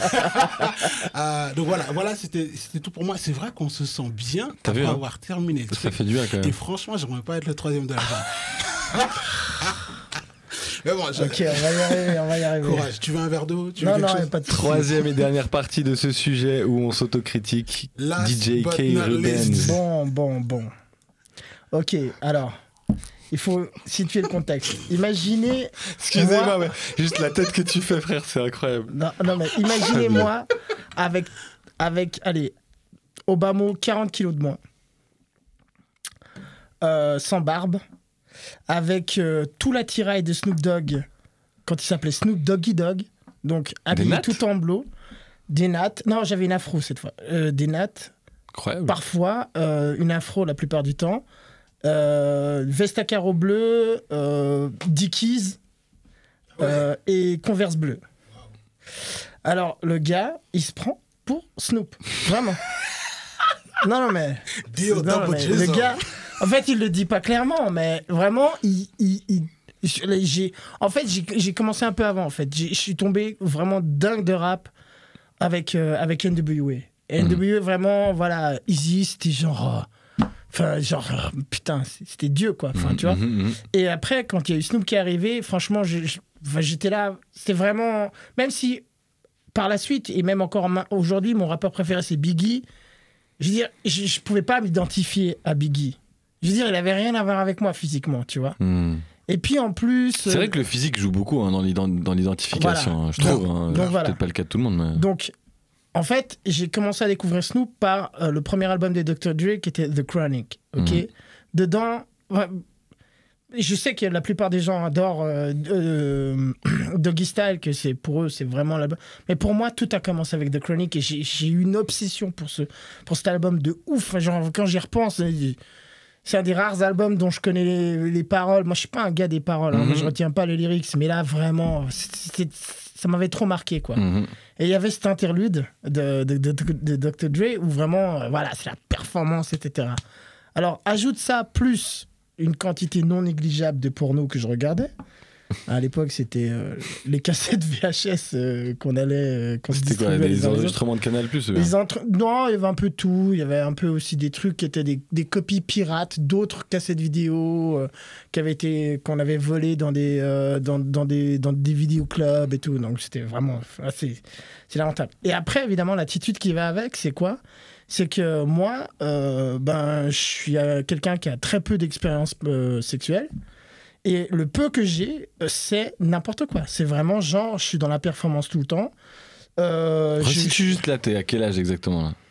dis. Euh, donc voilà, voilà c'était, c'était tout pour moi. C'est vrai qu'on se sent bien T'as après vu, hein avoir terminé le Ça truc. fait du bien quand Et même. franchement, j'aimerais pas être le troisième de l'album. Mais bon, je- Ok, on va y arriver, on va y arriver. courage. Tu veux un verre d'eau? Tu veux Non, quelque non, y a chose? pas de souci. Troisième et dernière partie de ce sujet où on s'autocritique. Last D J but K not Rubens. least. Bon, bon, bon. Ok, alors, il faut situer le contexte. Imaginez. Excusez-moi, moi... mais juste la tête que tu fais, frère, c'est incroyable. Non, non mais imaginez-moi avec, avec, allez, au bas mot, quarante kilos de moins, euh, sans barbe, avec euh, tout l'attirail de Snoop Dogg, quand il s'appelait Snoop Doggy Dogg, donc habillé tout en bleu, des nattes. Non, j'avais une afro cette fois. Euh, des nattes. Incroyable. Parfois, euh, une afro la plupart du temps. Euh, veste à carreaux bleus, euh, Dickies euh, et Converse bleu. Alors, le gars, il se prend pour Snoop. Vraiment. non, non, mais... Dio, non, mais le gars, en fait, il le dit pas clairement, mais vraiment, il... il, il j'ai, en fait, j'ai, j'ai commencé un peu avant, en fait. Je suis tombé vraiment dingue de rap avec, euh, avec N W A. N W A, mmh. vraiment, voilà, Easy, c'était genre... Enfin, genre, euh, putain, c'était Dieu, quoi. Enfin, mmh, tu vois. Mmh, mmh. Et après, quand il y a eu Snoop qui est arrivé, franchement, je, je, enfin, j'étais là. C'était vraiment... Même si, par la suite, et même encore aujourd'hui, mon rappeur préféré, c'est Biggie. Je veux dire, je, je pouvais pas m'identifier à Biggie. Je veux dire, il avait rien à voir avec moi physiquement, tu vois. Mmh. Et puis en plus... C'est vrai que le physique joue beaucoup hein, dans, l'ident- dans l'identification, voilà. hein, je trouve. Donc, hein, donc, c'est voilà. peut-être pas le cas de tout le monde, mais... Donc, en fait, j'ai commencé à découvrir Snoop par euh, le premier album de docteur Dre qui était The Chronic. Ok. Mmh. Dedans, ouais, je sais que la plupart des gens adorent euh, euh, Doggy Style, que c'est pour eux c'est vraiment l'album. Mais pour moi, tout a commencé avec The Chronic et j'ai, j'ai eu une obsession pour ce pour cet album de ouf. Genre quand j'y repense. C'est un des rares albums dont je connais les, les paroles. Moi, je suis pas un gars des paroles. Hein. Mmh. Moi, je retiens pas les lyrics. Mais là, vraiment, c'était, ça m'avait trop marqué, quoi. Mmh. Et il y avait cet interlude de, de, de, de, de docteur Dre où vraiment, euh, voilà, c'est la performance, et cetera. Alors, ajoute ça plus une quantité non négligeable de porno que je regardais. À l'époque, c'était euh, les cassettes V H S euh, qu'on allait... Euh, qu'on c'était quoi, des enregistrements de Canal plus les entre... Non, il y avait un peu tout. Il y avait un peu aussi des trucs qui étaient des, des copies pirates d'autres cassettes vidéo euh, qui avaient été, qu'on avait volées dans des, euh, dans, dans des, dans des vidéoclubs et tout. Donc, c'était vraiment... C'est, c'est lamentable. Et après, évidemment, l'attitude qui va avec, c'est quoi ? C'est que moi, euh, ben, je suis euh, quelqu'un qui a très peu d'expérience euh, sexuelle. Et le peu que j'ai, c'est n'importe quoi. C'est vraiment genre, je suis dans la performance tout le temps. Euh, si tu juste là, t'es à quel âge exactement là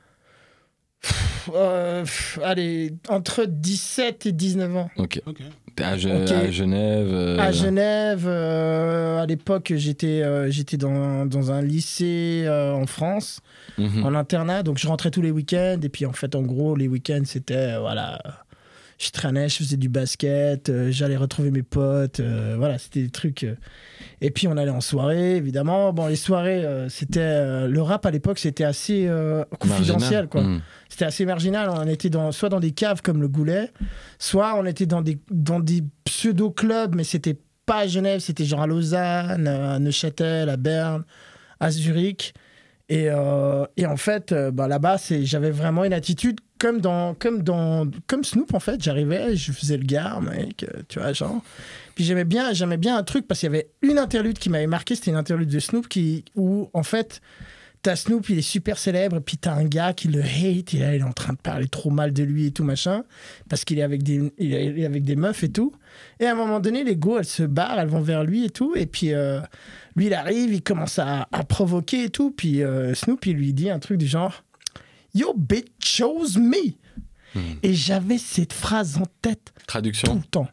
euh, Allez, entre dix-sept et dix-neuf ans. Ok. okay. T'es à, Ge- okay. à Genève euh... À Genève, euh, à l'époque, j'étais, euh, j'étais dans, dans un lycée euh, en France, mm-hmm. en internat. Donc, je rentrais tous les week-ends. Et puis, en fait, en gros, les week-ends, c'était, euh, voilà... Je traînais, je faisais du basket, euh, j'allais retrouver mes potes, euh, voilà, c'était des trucs. Euh. Et puis on allait en soirée, évidemment. Bon, les soirées, euh, c'était euh, le rap à l'époque, c'était assez euh, confidentiel, quoi. Mmh. C'était assez marginal. On était dans, soit dans des caves comme le Goulet, soit on était dans des dans des pseudo clubs, mais c'était pas à Genève, c'était genre à Lausanne, à Neuchâtel, à Berne, à Zurich. Et, euh, et en fait, euh, bah, là-bas, c'est, j'avais vraiment une attitude comme dans, comme dans, comme Snoop en fait. J'arrivais, je faisais le gars, mec, euh, tu vois, genre. Puis j'aimais bien, j'aimais bien un truc parce qu'il y avait une interlude qui m'avait marqué, c'était une interlude de Snoop qui, où en fait, t'as Snoop, il est super célèbre, et puis t'as un gars qui le hate, et là, il est en train de parler trop mal de lui et tout machin, parce qu'il est avec des, il est avec des meufs et tout. Et à un moment donné, les go, elles se barrent, elles vont vers lui et tout, et puis. Euh, Lui, il arrive, il commence à, à provoquer et tout. Puis euh, Snoop, il lui dit un truc du genre « Yo, bitch chose me mmh. !» Et j'avais cette phrase en tête. Traduction. Tout le temps.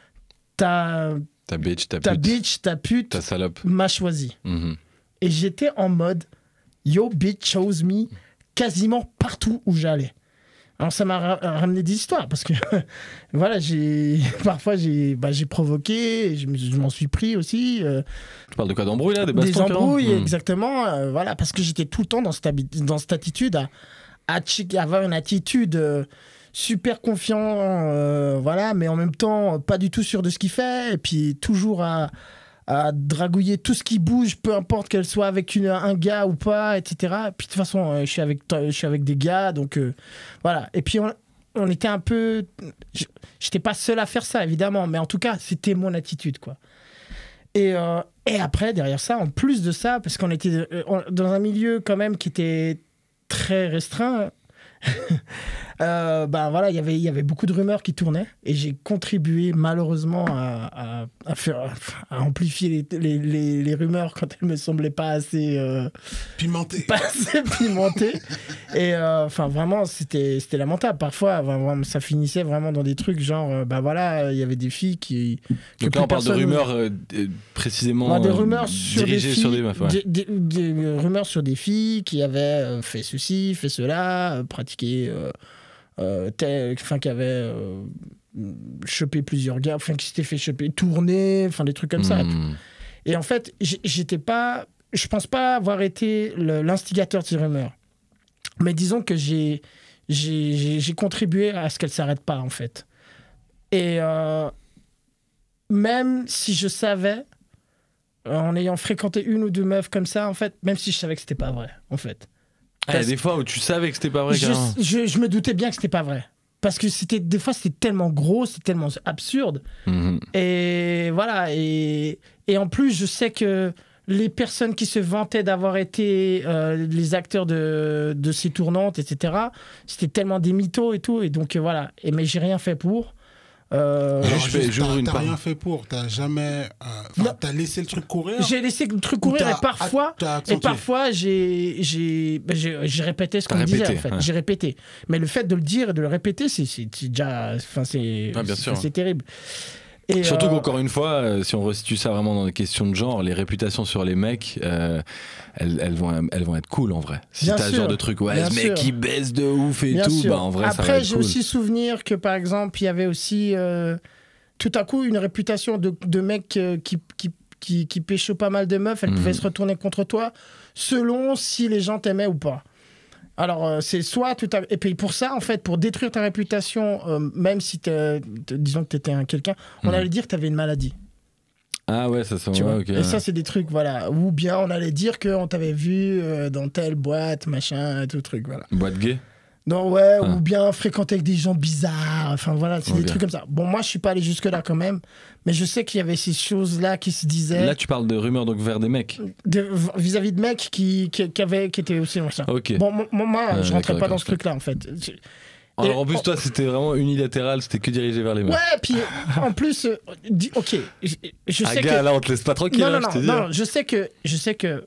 Ta, ta bitch, ta, ta pute. bitch, ta pute, ta salope m'a choisi. Mmh. Et j'étais en mode « Yo, bitch chose me !» quasiment partout où j'allais. Alors ça m'a ra- ramené des histoires parce que voilà, j'ai parfois j'ai bah, j'ai provoqué, je, je m'en suis pris aussi. Euh, tu parles de quoi, d'embrouilles là, des bastons? Des embrouilles, mmh. exactement. Euh, voilà, parce que j'étais tout le temps dans cette habi- dans cette attitude à, à, à avoir une attitude euh, super confiant, euh, voilà, mais en même temps pas du tout sûr de ce qu'il fait et puis toujours à à dragouiller tout ce qui bouge, peu importe qu'elle soit avec une, un gars ou pas, et cetera. Puis de toute façon, euh, je suis avec, je suis avec des gars, donc euh, voilà. Et puis on, on était un peu... J'étais pas seul à faire ça, évidemment, mais en tout cas, c'était mon attitude, quoi. Et, euh, et après, derrière ça, en plus de ça, parce qu'on était euh, dans un milieu quand même qui était très restreint, euh, ben voilà, y avait il y avait beaucoup de rumeurs qui tournaient et j'ai contribué malheureusement à, à, à faire à amplifier les, les, les, les rumeurs quand elles me semblaient pas assez euh, Pimenté. pas assez pimentées. Et enfin euh, vraiment c'était c'était lamentable. Parfois vraiment, ça finissait vraiment dans des trucs genre euh, ben voilà, il y avait des filles qui que donc là on parle de personne... rumeurs euh, précisément ben, des euh, rumeurs sur dirigées des filles, sur des meufs. Ouais. Des, des, des rumeurs sur des filles qui avaient euh, fait ceci, fait cela, euh, pratiqué euh, Euh, enfin qui avait euh, chopé plusieurs gars, enfin qui s'était fait choper, tourner, enfin des trucs comme ça. Mmh. Et en fait, j'étais pas, je pense pas avoir été l'instigateur de ces rumeurs, mais disons que j'ai j'ai contribué à ce qu'elles s'arrêtent pas en fait. Et euh, même si je savais, en ayant fréquenté une ou deux meufs comme ça, en fait, même si je savais que c'était pas vrai, en fait. Ah, il y a des fois où tu savais que c'était pas vrai. Je, je, je me doutais bien que c'était pas vrai. Parce que c'était des fois, c'était tellement gros, c'était tellement absurde. Mmh. Et voilà. Et, et en plus, je sais que les personnes qui se vantaient d'avoir été euh, les acteurs de, de ces tournantes, et cetera, c'était tellement des mythos et tout. Et donc, voilà. Et, mais j'ai rien fait pour. Euh, t'as rien fait pour, t'as jamais, euh, t'as laissé le truc courir. J'ai laissé le truc courir et parfois, et parfois j'ai, j'ai, j'ai répété ce qu'on me disait en fait. Ouais. J'ai répété, mais le fait de le dire et de le répéter, c'est déjà, enfin c'est, ah, c'est terrible. Et surtout euh... qu'encore une fois, euh, si on resitue ça vraiment dans des questions de genre, les réputations sur les mecs, euh, elles, elles, vont, elles vont être cool en vrai. Si t'as ce genre de truc, ouais, ce mec qui baisse de ouf et bien tout, sûr. Bah en vrai, après, ça va être j'ai cool. aussi souvenir que par exemple, il y avait aussi euh, tout à coup une réputation de, de mecs euh, qui, qui, qui, qui pécho pas mal de meufs, elles mmh. pouvaient se retourner contre toi selon si les gens t'aimaient ou pas. Alors, euh, c'est soit tout à... Et puis pour ça, en fait, pour détruire ta réputation, euh, même si, t'es, t'es, disons que tu étais un quelqu'un, on mmh. allait dire que tu avais une maladie. Ah ouais, ça c'est ouais, ok. Et ça, c'est des trucs, voilà. Ou bien on allait dire qu'on t'avait vu euh, dans telle boîte, machin, tout truc, voilà. Boîte gay ? Non, ouais, ah. ou bien fréquenter avec des gens bizarres. Enfin, voilà, c'est okay. des trucs comme ça. Bon, moi, je suis pas allé jusque-là quand même, mais je sais qu'il y avait ces choses-là qui se disaient. Là, tu parles de rumeurs donc vers des mecs de, vis-à-vis de mecs qui, qui, qui, avaient, qui étaient aussi dans ça. Ok. Bon, moi, moi euh, je rentrais pas dans ce truc-là, en fait. Alors, et, en plus, toi, c'était vraiment unilatéral, c'était que dirigé vers les mecs. Ouais, puis en plus, euh, dis, ok, je, je sais ah, gars, que. là, on te laisse pas tranquille. Non, non, là, non, je, non je sais que. Je sais que.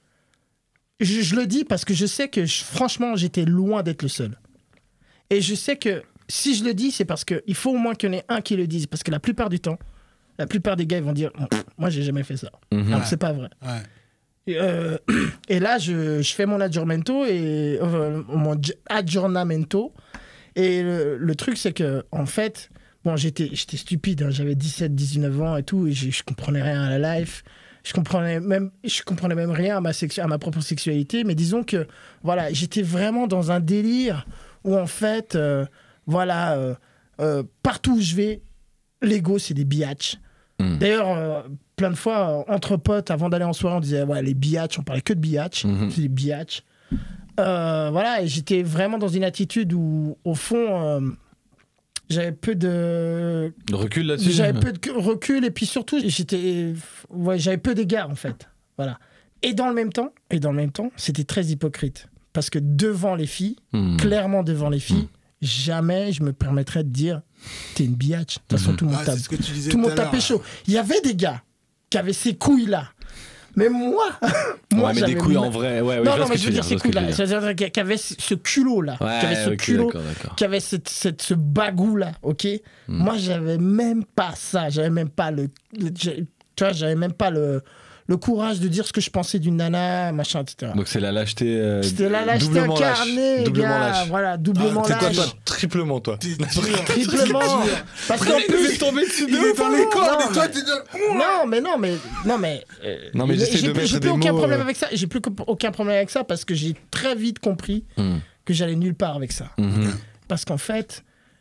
Je, je le dis parce que je sais que, je, franchement, j'étais loin d'être le seul. Et je sais que si je le dis, c'est parce qu'il faut au moins qu'il y en ait un qui le dise. Parce que la plupart du temps, la plupart des gars ils vont dire « Moi, j'ai jamais fait ça. Mm-hmm. » Alors, ouais. c'est pas vrai. Ouais. Et, euh, et là, je, je fais mon aggiornamento, et, euh, mon aggiornamento. Et le, le truc, c'est que en fait, bon, j'étais stupide. Hein, j'avais dix-sept dix-neuf ans et tout. Et je, je comprenais rien à la life. Je comprenais même, je comprenais même rien à ma, sexu- à ma propre sexualité. Mais disons que voilà, j'étais vraiment dans un délire où en fait, euh, voilà, euh, euh, partout où je vais, l'ego, c'est des biatchs. Mmh. D'ailleurs, euh, plein de fois, euh, entre potes, avant d'aller en soirée, on disait, ouais, les biatchs, on parlait que de biatchs, mmh. c'est des biatchs. Euh, voilà, et j'étais vraiment dans une attitude où, au fond, euh, j'avais peu de... de recul là-dessus. J'avais peu de recul, et puis surtout, j'étais, ouais, j'avais peu d'égards, en fait. Voilà. Et dans le même temps, et dans le même temps, c'était très hypocrite. Parce que devant les filles, mmh. clairement devant les filles, mmh. jamais je me permettrais de dire t'es une biatch. De toute façon, tout le monde, ah, tape, ce que tu disais tout le monde tapait chaud. Il y avait des gars qui avaient ces couilles-là. Mais moi, moi ouais, mais des couilles en vrai. Ouais, ouais, non, non, mais je veux dire ces couilles-là. C'est-à-dire qui avait ce culot-là. Ouais, qui avait ce okay, culot. d'accord, d'accord. Qui avait cette, cette, ce bagou-là. Ok. Mm. Moi, j'avais même pas ça. J'avais même pas le. le tu vois, j'avais même pas le. le courage de dire ce que je pensais d'une nana, machin, et cetera. Donc c'est la lâcheté. Euh, C'était la lâcheté incarnée, doublement gars. lâche. Voilà, doublement ah, lâche. Toi, toi, triplement, toi. Triplement. Parce qu'en plus, il tomber dessus il est dans les cordes non, et toi, mais... t'es de... Non, mais non, mais non, mais. Euh, non, mais j'essaie de mettre J'ai des plus aucun mots, problème euh... avec ça. J'ai plus aucun problème avec ça parce que j'ai très vite compris mm. que j'allais nulle part avec ça. Mm-hmm. Parce qu'en fait,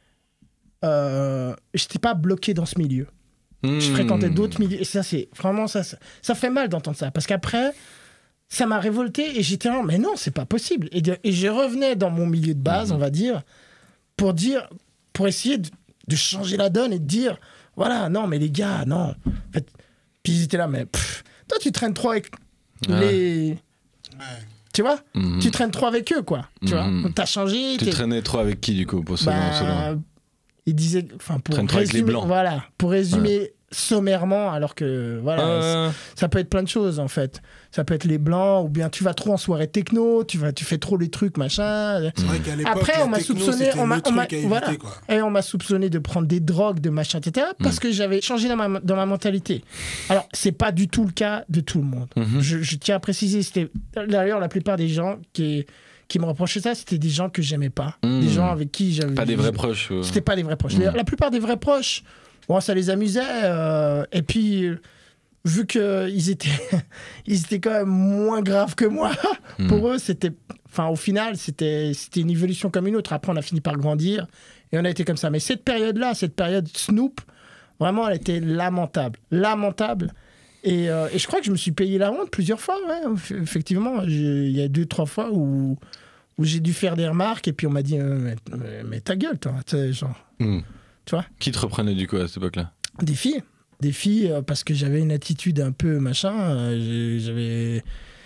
euh, j'étais pas bloqué dans ce milieu. Mmh. Je fréquentais d'autres milieux. Et ça, c'est vraiment ça, ça. Ça fait mal d'entendre ça. Parce qu'après, ça m'a révolté et j'étais là, mais non, c'est pas possible. Et, de, et je revenais dans mon milieu de base, mmh. on va dire, pour dire, pour essayer de, de changer la donne et de dire, voilà, non, mais les gars, non. En fait, puis ils étaient là, mais pff, toi, tu traînes trop avec ouais. les. Ouais. Tu vois, mmh. tu traînes trop avec eux, quoi. Tu mmh. vois, t'as changé. Tu traînais trop avec qui, du coup, pour selon, bah, selon... Il disait, enfin, pour Traîne trop avec les résumer, blancs. voilà, pour résumer ouais. sommairement, alors que, voilà, euh... ça peut être plein de choses, en fait. Ça peut être les blancs, ou bien tu vas trop en soirée techno, tu, vas, tu fais trop les trucs, machin. C'est vrai qu'à l'époque, après, on m'a techno, soupçonné, on m'a, on m'a, éviter, voilà, quoi. et on m'a soupçonné de prendre des drogues, de machin, et cetera, parce mmh. que j'avais changé dans ma, dans ma mentalité. Alors, c'est pas du tout le cas de tout le monde. Mmh. Je, je tiens à préciser, c'était d'ailleurs la plupart des gens qui qui me reprochaient ça, c'était des gens que j'aimais pas, mmh. des gens avec qui j'avais... Pas des vrais proches. Euh... C'était pas des vrais proches. Mmh. La, la plupart des vrais proches, bon, ça les amusait, euh, et puis... vu qu'ils étaient, ils étaient quand même moins graves que moi, mmh. pour eux, c'était... Enfin, au final, c'était, c'était une évolution comme une autre. Après, on a fini par grandir, et on a été comme ça. Mais cette période-là, cette période Snoop, vraiment, elle était lamentable. Lamentable. Et, euh, et je crois que je me suis payé la honte plusieurs fois, ouais. Effectivement. Il y a deux, trois fois où, où j'ai dû faire des remarques, et puis on m'a dit euh, mais, mais ta gueule, toi. Tu sais, genre... Mmh. Tu vois ? Qui te reprenait, du coup, à cette époque-là ? Des filles. Des filles, euh, parce que j'avais une attitude un peu machin. Euh, j'avais.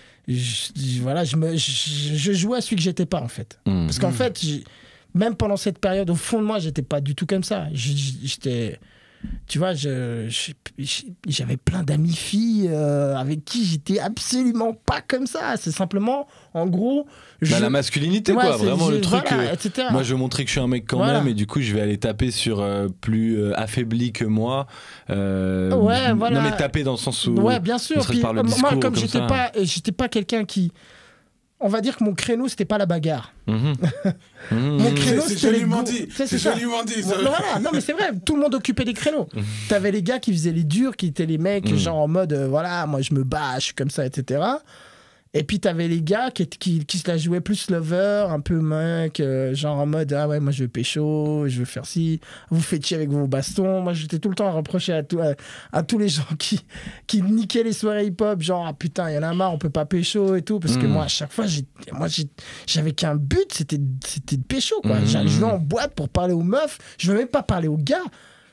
Je, voilà, je, me, je, je jouais à celui que j'étais pas, en fait. Mmh. Parce qu'en mmh. fait, même pendant cette période, au fond de moi, j'étais pas du tout comme ça. J'étais. Tu vois, je, je, j'avais plein d'amis filles euh, avec qui j'étais absolument pas comme ça. C'est simplement, en gros... Je... Bah, la masculinité, ouais, quoi. Vraiment je, le truc... Voilà, euh, moi, je veux montrer que je suis un mec quand voilà. même, et du coup, je vais aller taper sur euh, plus euh, affaibli que moi. Euh, ouais, voilà. Non, mais taper dans le sens où... Ouais, bien sûr. Puis, par le discours, moi, comme, comme j'étais ça. pas, j'étais pas quelqu'un qui... On va dire que mon créneau, c'était pas la bagarre. Mmh. mmh. Mon créneau, c'est, c'était joliment les dit. C'est, c'est joliment dit. Ça. Voilà. Non, mais c'est vrai. Tout le monde occupait des créneaux. Mmh. T'avais les gars qui faisaient les durs, qui étaient les mecs, mmh. genre en mode, euh, voilà, moi je me bats, je suis comme ça, et cetera. Et puis t'avais les gars qui, qui, qui se la jouaient plus lover, un peu mec, euh, genre en mode, ah ouais, moi je veux pécho, je veux faire ci, vous faites chier avec vos bastons. Moi j'étais tout le temps à reprocher à, tout, à, à tous les gens qui, qui niquaient les soirées hip-hop, genre, ah putain, il y en a marre, on peut pas pécho et tout. Parce mmh. que moi, à chaque fois, j'ai, moi, j'ai, j'avais qu'un but, c'était, c'était de pécho, quoi. Mmh. Je vais en boîte pour parler aux meufs, je veux même pas parler aux gars.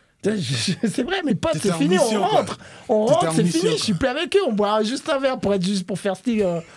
C'est vrai, mes potes, c'est fini, mission, on rentre. Quoi. On rentre, c'est mission, fini, quoi. Je suis plus avec eux. On boira juste un verre pour être juste pour faire style. Euh,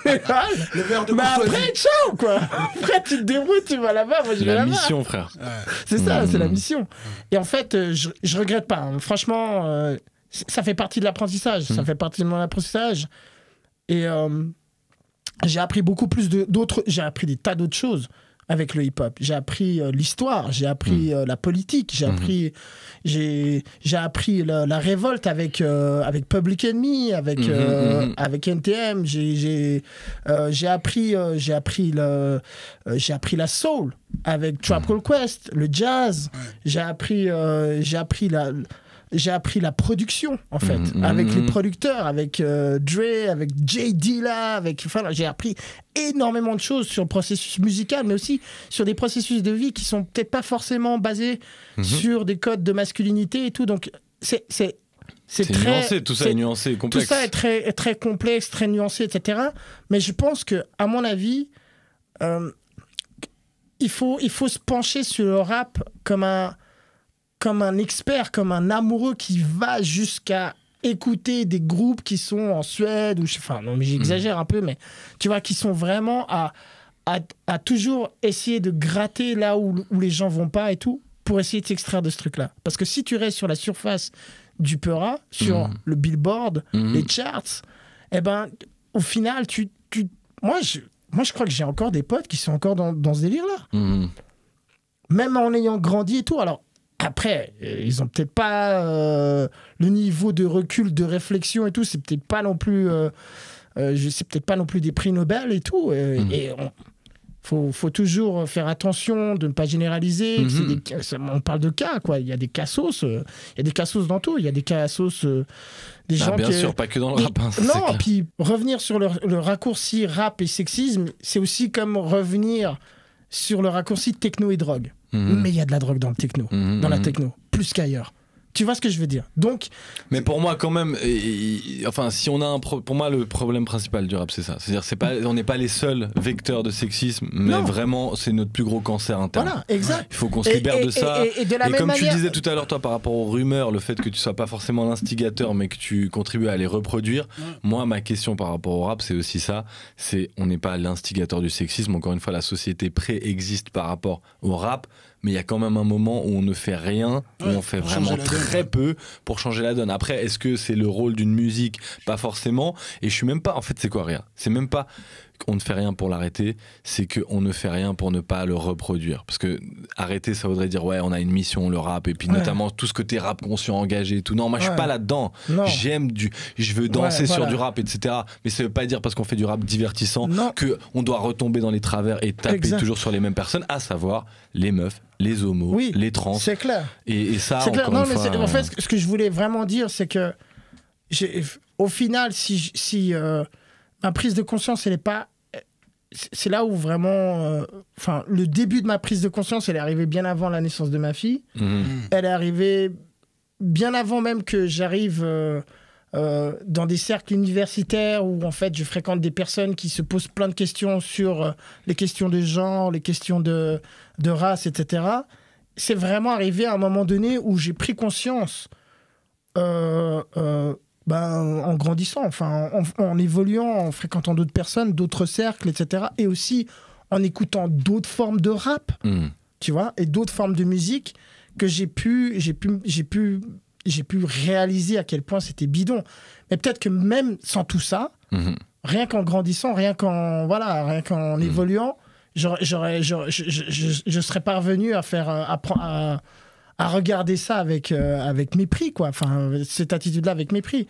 le verre de Mais après, ciao, quoi. Après, tu te débrouilles, tu vas là-bas. Moi, je c'est vais la là-bas. mission, frère. Ouais. C'est ça, mmh. c'est la mission. Mmh. Et en fait, euh, je, je regrette pas. Hein. Franchement, euh, ça fait partie de l'apprentissage. Mmh. Ça fait partie de mon apprentissage. Et euh, j'ai appris beaucoup plus de, d'autres. J'ai appris des tas d'autres choses. Avec le hip-hop, j'ai appris euh, l'histoire, j'ai appris mmh. euh, la politique, j'ai mmh. appris, j'ai, j'ai appris la, la révolte avec euh, avec Public Enemy, avec mmh. euh, mmh. avec N T M, j'ai j'ai euh, j'ai appris euh, j'ai appris le euh, j'ai appris la soul avec Trap Call Quest, le jazz, mmh. j'ai appris euh, j'ai appris la J'ai appris la production, en fait, mmh, avec mmh. les producteurs, avec euh, Dre, avec J Dilla, avec... Enfin, j'ai appris énormément de choses sur le processus musical, mais aussi sur des processus de vie qui sont peut-être pas forcément basés mmh. sur des codes de masculinité et tout. Donc, c'est... c'est C'est, c'est très, nuancé, tout ça est nuancé, complexe. Tout ça est très, très complexe, très nuancé, et cetera. Mais je pense que, à mon avis, euh, il faut, il faut se pencher sur le rap comme un... comme un expert, comme un amoureux qui va jusqu'à écouter des groupes qui sont en Suède, ou je, enfin non mais j'exagère mmh. un peu, mais tu vois, qui sont vraiment à, à, à toujours essayer de gratter là où, où les gens vont pas et tout, pour essayer de s'extraire de ce truc-là. Parce que si tu restes sur la surface du Peura, sur mmh. le Billboard, mmh. les charts, eh ben, au final, tu, tu... Moi, je, moi, je crois que j'ai encore des potes qui sont encore dans, dans ce délire-là. Mmh. Même en ayant grandi et tout, alors après, ils ont peut-être pas euh, le niveau de recul, de réflexion et tout. C'est peut-être pas non plus, euh, euh, c'est peut-être pas non plus des prix Nobel et tout. Et, mmh. et on, faut, faut toujours faire attention de ne pas généraliser. Mmh. C'est des, on parle de cas, quoi. Il y a des cassos, euh, il y a des cassos dans tout. Il y a des cassos, euh, des ah, gens bien qui, sûr, pas que dans le des, rap. Hein, non, puis revenir sur le, le raccourci rap et sexisme, c'est aussi comme revenir sur le raccourci techno et drogue. Mmh. Mais il y a de la drogue dans le techno, mmh. dans la techno, plus qu'ailleurs. Tu vois ce que je veux dire? Donc, mais pour moi quand même, et, et, enfin si on a un pro, pour moi le problème principal du rap c'est ça, c'est-à-dire c'est pas, on n'est pas les seuls vecteurs de sexisme, mais non. vraiment c'est notre plus gros cancer interne. Voilà, exact. Il faut qu'on se libère et, de et, ça. Et, et, et, de la et même comme manière... tu disais tout à l'heure toi par rapport aux rumeurs, le fait que tu sois pas forcément l'instigateur mais que tu contribues à les reproduire, ouais. moi ma question par rapport au rap c'est aussi ça, c'est on n'est pas l'instigateur du sexisme, encore une fois la société préexiste par rapport au rap. Mais il y a quand même un moment où on ne fait rien, où ouais, on fait vraiment très donne, peu pour changer la donne. Après, est-ce que c'est le rôle d'une musique? Pas forcément. Et je suis même pas... En fait, c'est quoi, rien? C'est même pas qu'on ne fait rien pour l'arrêter, c'est qu'on ne fait rien pour ne pas le reproduire. Parce que arrêter, ça voudrait dire, ouais, on a une mission, le rap, et puis ouais. notamment tout ce côté rap conscient, engagé et tout. Non, moi, je suis ouais. pas là-dedans. Non. J'aime du... Je veux danser ouais, voilà. sur du rap, et cetera. Mais ça veut pas dire parce qu'on fait du rap divertissant qu'on doit retomber dans les travers et taper exact. toujours sur les mêmes personnes, à savoir les meufs, les homos, oui, les trans. C'est clair. Et, et ça, c'est clair. encore Non, une mais fois... En fait, ce que je voulais vraiment dire, c'est que au final, si, si euh, ma prise de conscience, elle n'est pas... C'est là où vraiment... Enfin, euh, le début de ma prise de conscience, elle est arrivée bien avant la naissance de ma fille. Mmh. Elle est arrivée bien avant même que j'arrive... Euh, Euh, dans des cercles universitaires où en fait je fréquente des personnes qui se posent plein de questions sur euh, les questions de genre, les questions de, de race, et cetera. C'est vraiment arrivé à un moment donné où j'ai pris conscience euh, euh, ben, en grandissant, enfin, en, en évoluant, en fréquentant d'autres personnes, d'autres cercles, et cetera. Et aussi en écoutant d'autres formes de rap, mmh. tu vois, et d'autres formes de musique que j'ai pu, j'ai pu, j'ai pu j'ai pu réaliser à quel point c'était bidon. Mais peut-être que même sans tout ça, mmh. rien qu'en grandissant, rien qu'en, voilà, rien qu'en mmh. évoluant, j'aurais, j'aurais, j'aurais, je, je, je, je serais parvenu à, faire, à, à, à regarder ça avec, euh, avec mépris, quoi. Enfin, cette attitude-là avec mépris.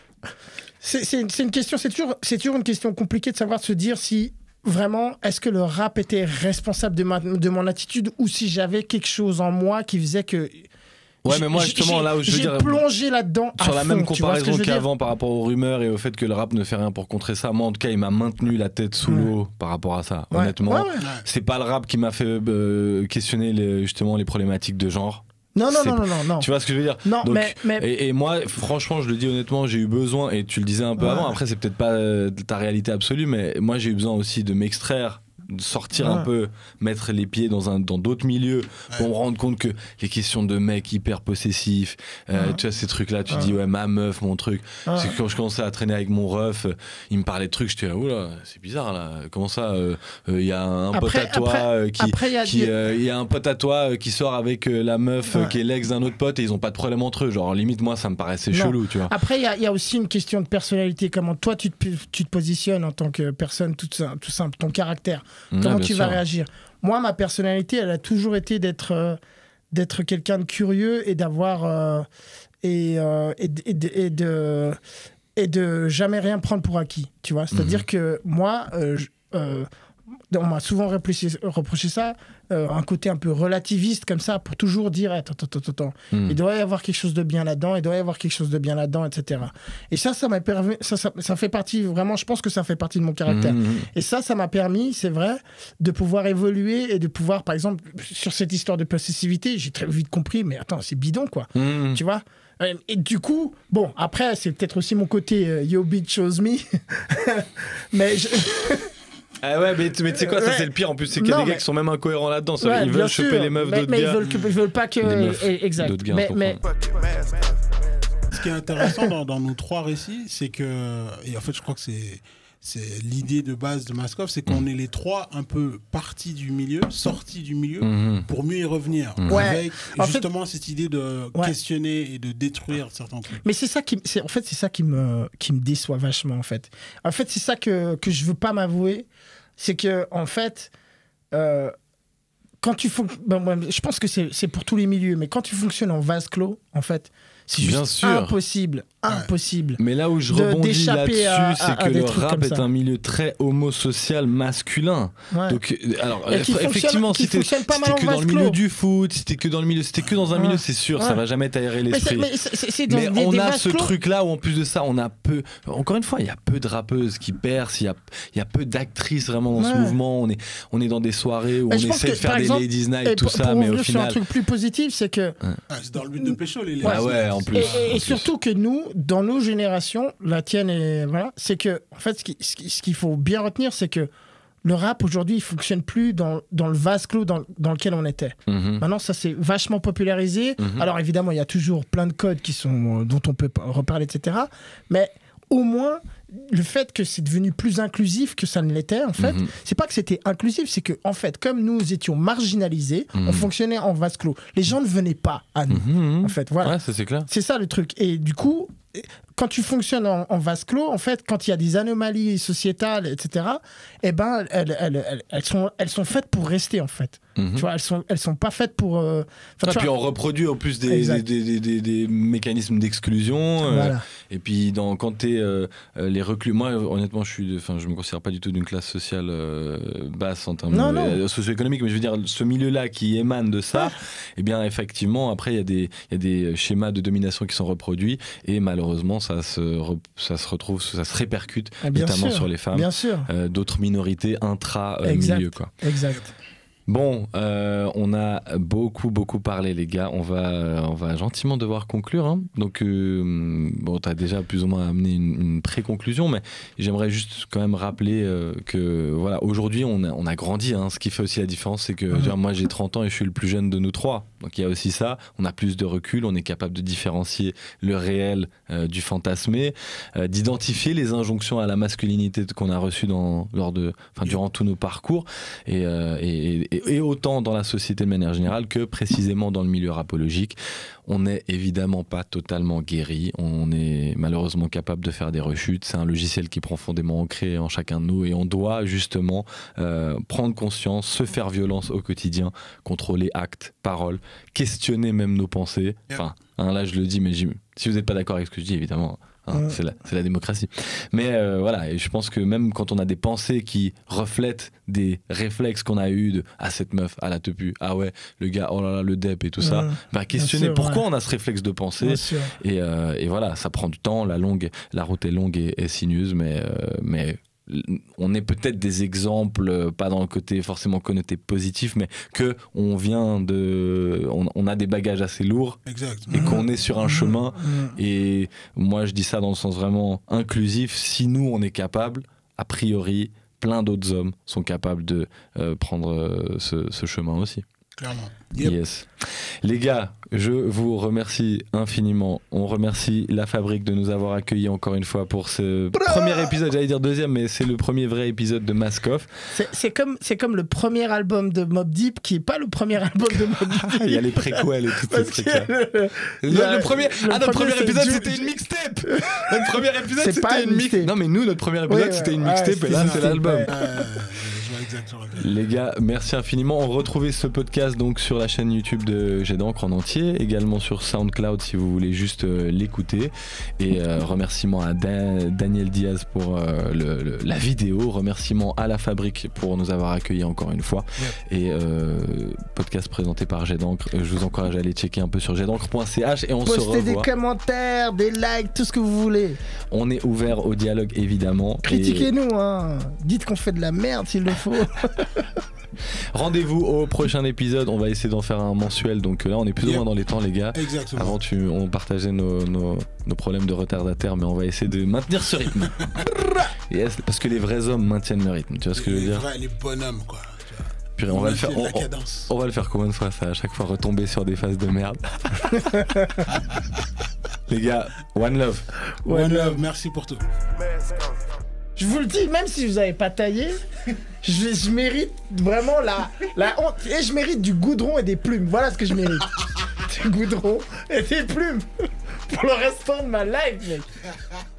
C'est, c'est, c'est, une question, c'est, toujours, c'est toujours une question compliquée de savoir se dire si vraiment, est-ce que le rap était responsable de, ma, de mon attitude ou si j'avais quelque chose en moi qui faisait que... Ouais, mais moi justement j'ai, là où je veux j'ai dire plongé là-dedans sur à la fond, même comparaison qu'avant dire par rapport aux rumeurs et au fait que le rap ne fait rien pour contrer ça, moi en tout cas il m'a maintenu la tête sous ouais. l'eau par rapport à ça. Ouais. Honnêtement, ouais, ouais. c'est pas le rap qui m'a fait euh, questionner les, justement les problématiques de genre. Non, non, non, non, non, non. Tu vois ce que je veux dire? Non, donc, mais, mais... Et, et moi, franchement, je le dis honnêtement, j'ai eu besoin, et tu le disais un peu ouais. avant, après c'est peut-être pas euh, ta réalité absolue, mais moi j'ai eu besoin aussi de m'extraire, de sortir ouais. un peu, mettre les pieds dans, un, dans d'autres milieux ouais. pour me rendre compte que les questions de mecs hyper possessifs, euh, ouais. tu vois ces trucs là, tu ouais. dis ouais ma meuf, mon truc, ouais. c'est que quand je commençais à traîner avec mon ref, il me parlait de trucs, j'étais là, oula, c'est bizarre là, comment ça, il euh, euh, y a un après, pote à toi après, euh, qui, il y, euh, y a un pote à toi euh, qui sort avec euh, la meuf ouais. euh, qui est l'ex d'un autre pote et ils ont pas de problème entre eux, genre limite moi ça me paraissait non. chelou, tu vois. Après il y, y a aussi une question de personnalité, comment toi tu te, tu te positionnes en tant que personne, tout, tout simple, ton caractère. Comment ouais, tu vas sûr. réagir? Moi, ma personnalité, elle a toujours été d'être, euh, d'être quelqu'un de curieux et d'avoir euh, et, euh, et, et, de, et de et de jamais rien prendre pour acquis. Tu vois, c'est-à-dire mmh. que moi, euh, euh, on m'a souvent reproché, reproché ça, euh, un côté un peu relativiste comme ça, pour toujours dire attends, attends, attends, attends. Mmh. Il doit y avoir quelque chose de bien là-dedans, il doit y avoir quelque chose de bien là-dedans, et cetera. Et ça, ça m'a permis, ça, ça, ça fait partie vraiment, je pense que ça fait partie de mon caractère. Mmh. Et ça, ça m'a permis, c'est vrai, de pouvoir évoluer et de pouvoir, par exemple, sur cette histoire de possessivité, j'ai très vite compris, mais attends, c'est bidon, quoi. Mmh. Tu vois? Et du coup, bon, après, c'est peut-être aussi mon côté euh, yo bitch chose me, mais je... Ah ouais, mais, mais tu sais quoi, ça ouais. c'est le pire en plus, c'est qu'il y a non, des gars mais... qui sont même incohérents là-dedans. Ça, ouais, ils veulent choper sûr. les meufs mais, d'autres mais gars. Ils veulent, que, ils veulent pas que. Meufs exact. D'autres gars, mais, mais... Ce qui est intéressant dans, dans nos trois récits, c'est que. Et en fait, je crois que c'est. C'est l'idée de base de Mask Off, c'est qu'on mmh. est les trois un peu partis du milieu, sortis du milieu, mmh. pour mieux y revenir. Mmh. Ouais. Avec en justement fait, cette idée de ouais. questionner et de détruire certains trucs. Mais c'est ça qui, c'est, en fait, c'est ça qui me, qui me déçoit vachement, en fait. En fait, c'est ça que, que je veux pas m'avouer. C'est que, en fait, euh, quand tu fon... ben, ben, je pense que c'est, c'est pour tous les milieux, mais quand tu fonctionnes en vase clos, en fait, C'est Bien juste sûr. impossible, impossible. Mais là où je de- rebondis d'échapper à- là-dessus, c'est à- à que des le trucs rap comme est ça. un milieu très homosocial masculin. Ouais. Donc, euh, alors, Et qui eff- fonctionne- effectivement, qui si t'es fonctionne pas si mal t'es en que dans vase le milieu clos. du foot, si t'es que dans le milieu, si t'es que dans un milieu, Ouais. c'est sûr, Ouais. ça va jamais t'aérer Mais c'est- l'esprit. mais c'est- c'est- c'est dans Mais des, on des a vases ce clos. truc-là où en plus de ça, on a peu. Encore une fois, il y a peu de rappeuses qui percent, il y a, il y a peu d'actrices vraiment dans ce Ouais. mouvement. On est, on est dans des soirées où Mais on je pense essaie que, de faire par des exemple, ladies night, Et tout pour, ça, pour mais au revenir sur un final. truc plus positif, c'est que Ah, c'est dans le but de pécho, les Ah ouais, en plus. Et, et- En et plus. surtout que nous, dans nos générations, la tienne et voilà, c'est que en fait, ce qui- ce qui- ce qu'il faut bien retenir, c'est que le rap aujourd'hui, il fonctionne plus dans, dans le vase clos dans, dans lequel on était. Mhm. Maintenant, ça s'est vachement popularisé. Mhm. Alors évidemment, il y a toujours plein de codes qui sont euh, dont on peut p- reparler, et cetera. Mais au moins, le fait que c'est devenu plus inclusif que ça ne l'était, en fait, Mhm. c'est pas que c'était inclusif, c'est que en fait, comme nous étions marginalisés, Mhm. on fonctionnait en vase clos. Les gens ne venaient pas à nous. Mhm. En fait, voilà. Ouais, ça c'est clair. C'est ça le truc. Et du coup, quand tu fonctionnes en, en vase clos, en fait, quand il y a des anomalies sociétales, et cetera, eh ben, elles, elles, elles, elles sont, elles sont faites pour rester, en fait. Mhm. Tu vois, elles sont, elles sont pas faites pour. euh, enfin, Ah, tu puis vois, on reproduit en plus des, Exact. des, des, des- des mécanismes d'exclusion. euh, Voilà. Et puis dans, quand t'es euh, euh, les reclus, moi honnêtement je suis, de- enfin je me considère pas du tout d'une classe sociale euh, basse en termes Non, de- non. euh, socio-économique, mais je veux dire ce milieu-là qui émane de ça, et bien effectivement après il y a des il y a des schémas de domination qui sont reproduits et malheureusement ça se re- ça se retrouve, ça se répercute Ah, bien notamment sûr, sur les femmes, Bien sûr. euh, d'autres minorités intra euh, Exact. milieu quoi. Exact. Bon, euh, on a beaucoup beaucoup parlé les gars, on va on va gentiment devoir conclure. Hein. Donc euh, bon, t'as déjà plus ou moins amené une, une pré-conclusion, mais j'aimerais juste quand même rappeler euh, que voilà, aujourd'hui on a, on a grandi. Hein. Ce qui fait aussi la différence, c'est que Mhm. genre, moi j'ai trente ans et je suis le plus jeune de nous trois. Donc il y a aussi ça. On a plus de recul, on est capable de différencier le réel euh, du fantasmé, euh, d'identifier les injonctions à la masculinité qu'on a reçues dans lors de, enfin durant tous nos parcours et, euh, et, et et autant dans la société de manière générale que précisément dans le milieu rapologique. On n'est évidemment pas totalement guéri, on est malheureusement capable de faire des rechutes, c'est un logiciel qui est profondément ancré en chacun de nous et on doit justement euh, prendre conscience, se faire violence au quotidien, contrôler actes, paroles, questionner même nos pensées. Enfin, hein, là je le dis, mais j'y- si vous n'êtes pas d'accord avec ce que je dis, évidemment... Hein, Ouais. c'est la, c'est la démocratie. Mais euh, voilà, et je pense que même quand on a des pensées qui reflètent des réflexes qu'on a eu de ah cette meuf, ah la tepu, ah ouais le gars, oh là là le dep et tout ça, Ouais. bah questionner sûr, pourquoi ouais. on a ce réflexe de pensée Bien sûr. et, euh, et voilà, ça prend du temps, la longue, la route est longue et, et sinueuse, mais euh, mais on est peut-être des exemples, euh, pas dans le côté forcément connoté positif, mais que on vient de, on, on a des bagages assez lourds Exact. et qu'on est sur un chemin. Mhm. Et moi, je dis ça dans le sens vraiment inclusif. Si nous, on est capable, a priori, plein d'autres hommes sont capables de euh, prendre euh, ce, ce chemin aussi. Clairement. Yep. Yes. Les gars, je vous remercie infiniment. On remercie La Fabrique de nous avoir accueillis encore une fois pour ce premier épisode. J'allais dire deuxième, mais c'est le premier vrai épisode de Mask Off. C'est c'est comme, c'est comme le premier album de Mobb Deep qui est pas le premier album de Mobb Deep. Il y a les préquels et tout Parce ces que trucs-là. le, Le, il y a- le premier, le ah, notre premier c'est épisode Ju- c'était une mixtape. Notre premier épisode C'est pas c'était une une mixtape. mixtape. Non mais nous notre premier épisode Ouais, c'était une ouais, mixtape ouais, et là c'est c'est une l'album. mixtape, Euh, je vois exactement. Les gars, merci infiniment. On retrouvez ce podcast donc sur la chaîne YouTube de Jet d'encre en entier, également sur SoundCloud si vous voulez juste euh, l'écouter. Et euh, remerciements à Da- Daniel Diaz pour euh, le- le- la vidéo, remerciements à La Fabrique pour nous avoir accueillis encore une fois. Yep. Et euh, podcast présenté par Jet d'encre. Je vous encourage à aller checker un peu sur jet d'encre point c h et on se Postez des revoit. commentaires, des likes, tout ce que vous voulez. On est ouvert au dialogue évidemment. Et Critiquez-nous, hein. Dites qu'on fait de la merde s'il le faut. rendez-vous au prochain épisode. On va essayer d'en faire un mensuel. Donc là, on est plus ou Yep. moins dans les temps, les gars. Exactement. Avant, tu, on partageait nos, nos, nos problèmes de retardataire, mais on va essayer de maintenir ce rythme. Yes, parce que les vrais hommes maintiennent le rythme. Tu vois ce que je veux les dire? vrais, les bonhommes, quoi. Tu vois. Purée, on va le faire. Maintenir On, la cadence. on va le faire combien de fois ça? À chaque fois retomber sur des phases de merde. Les gars, one love. One love, merci pour tout. Je vous le dis, même si vous avez pas taillé, je, je mérite vraiment la, la honte. Et je mérite du goudron et des plumes. Voilà ce que je mérite. Du goudron et des plumes. Pour le restant de ma life, mec.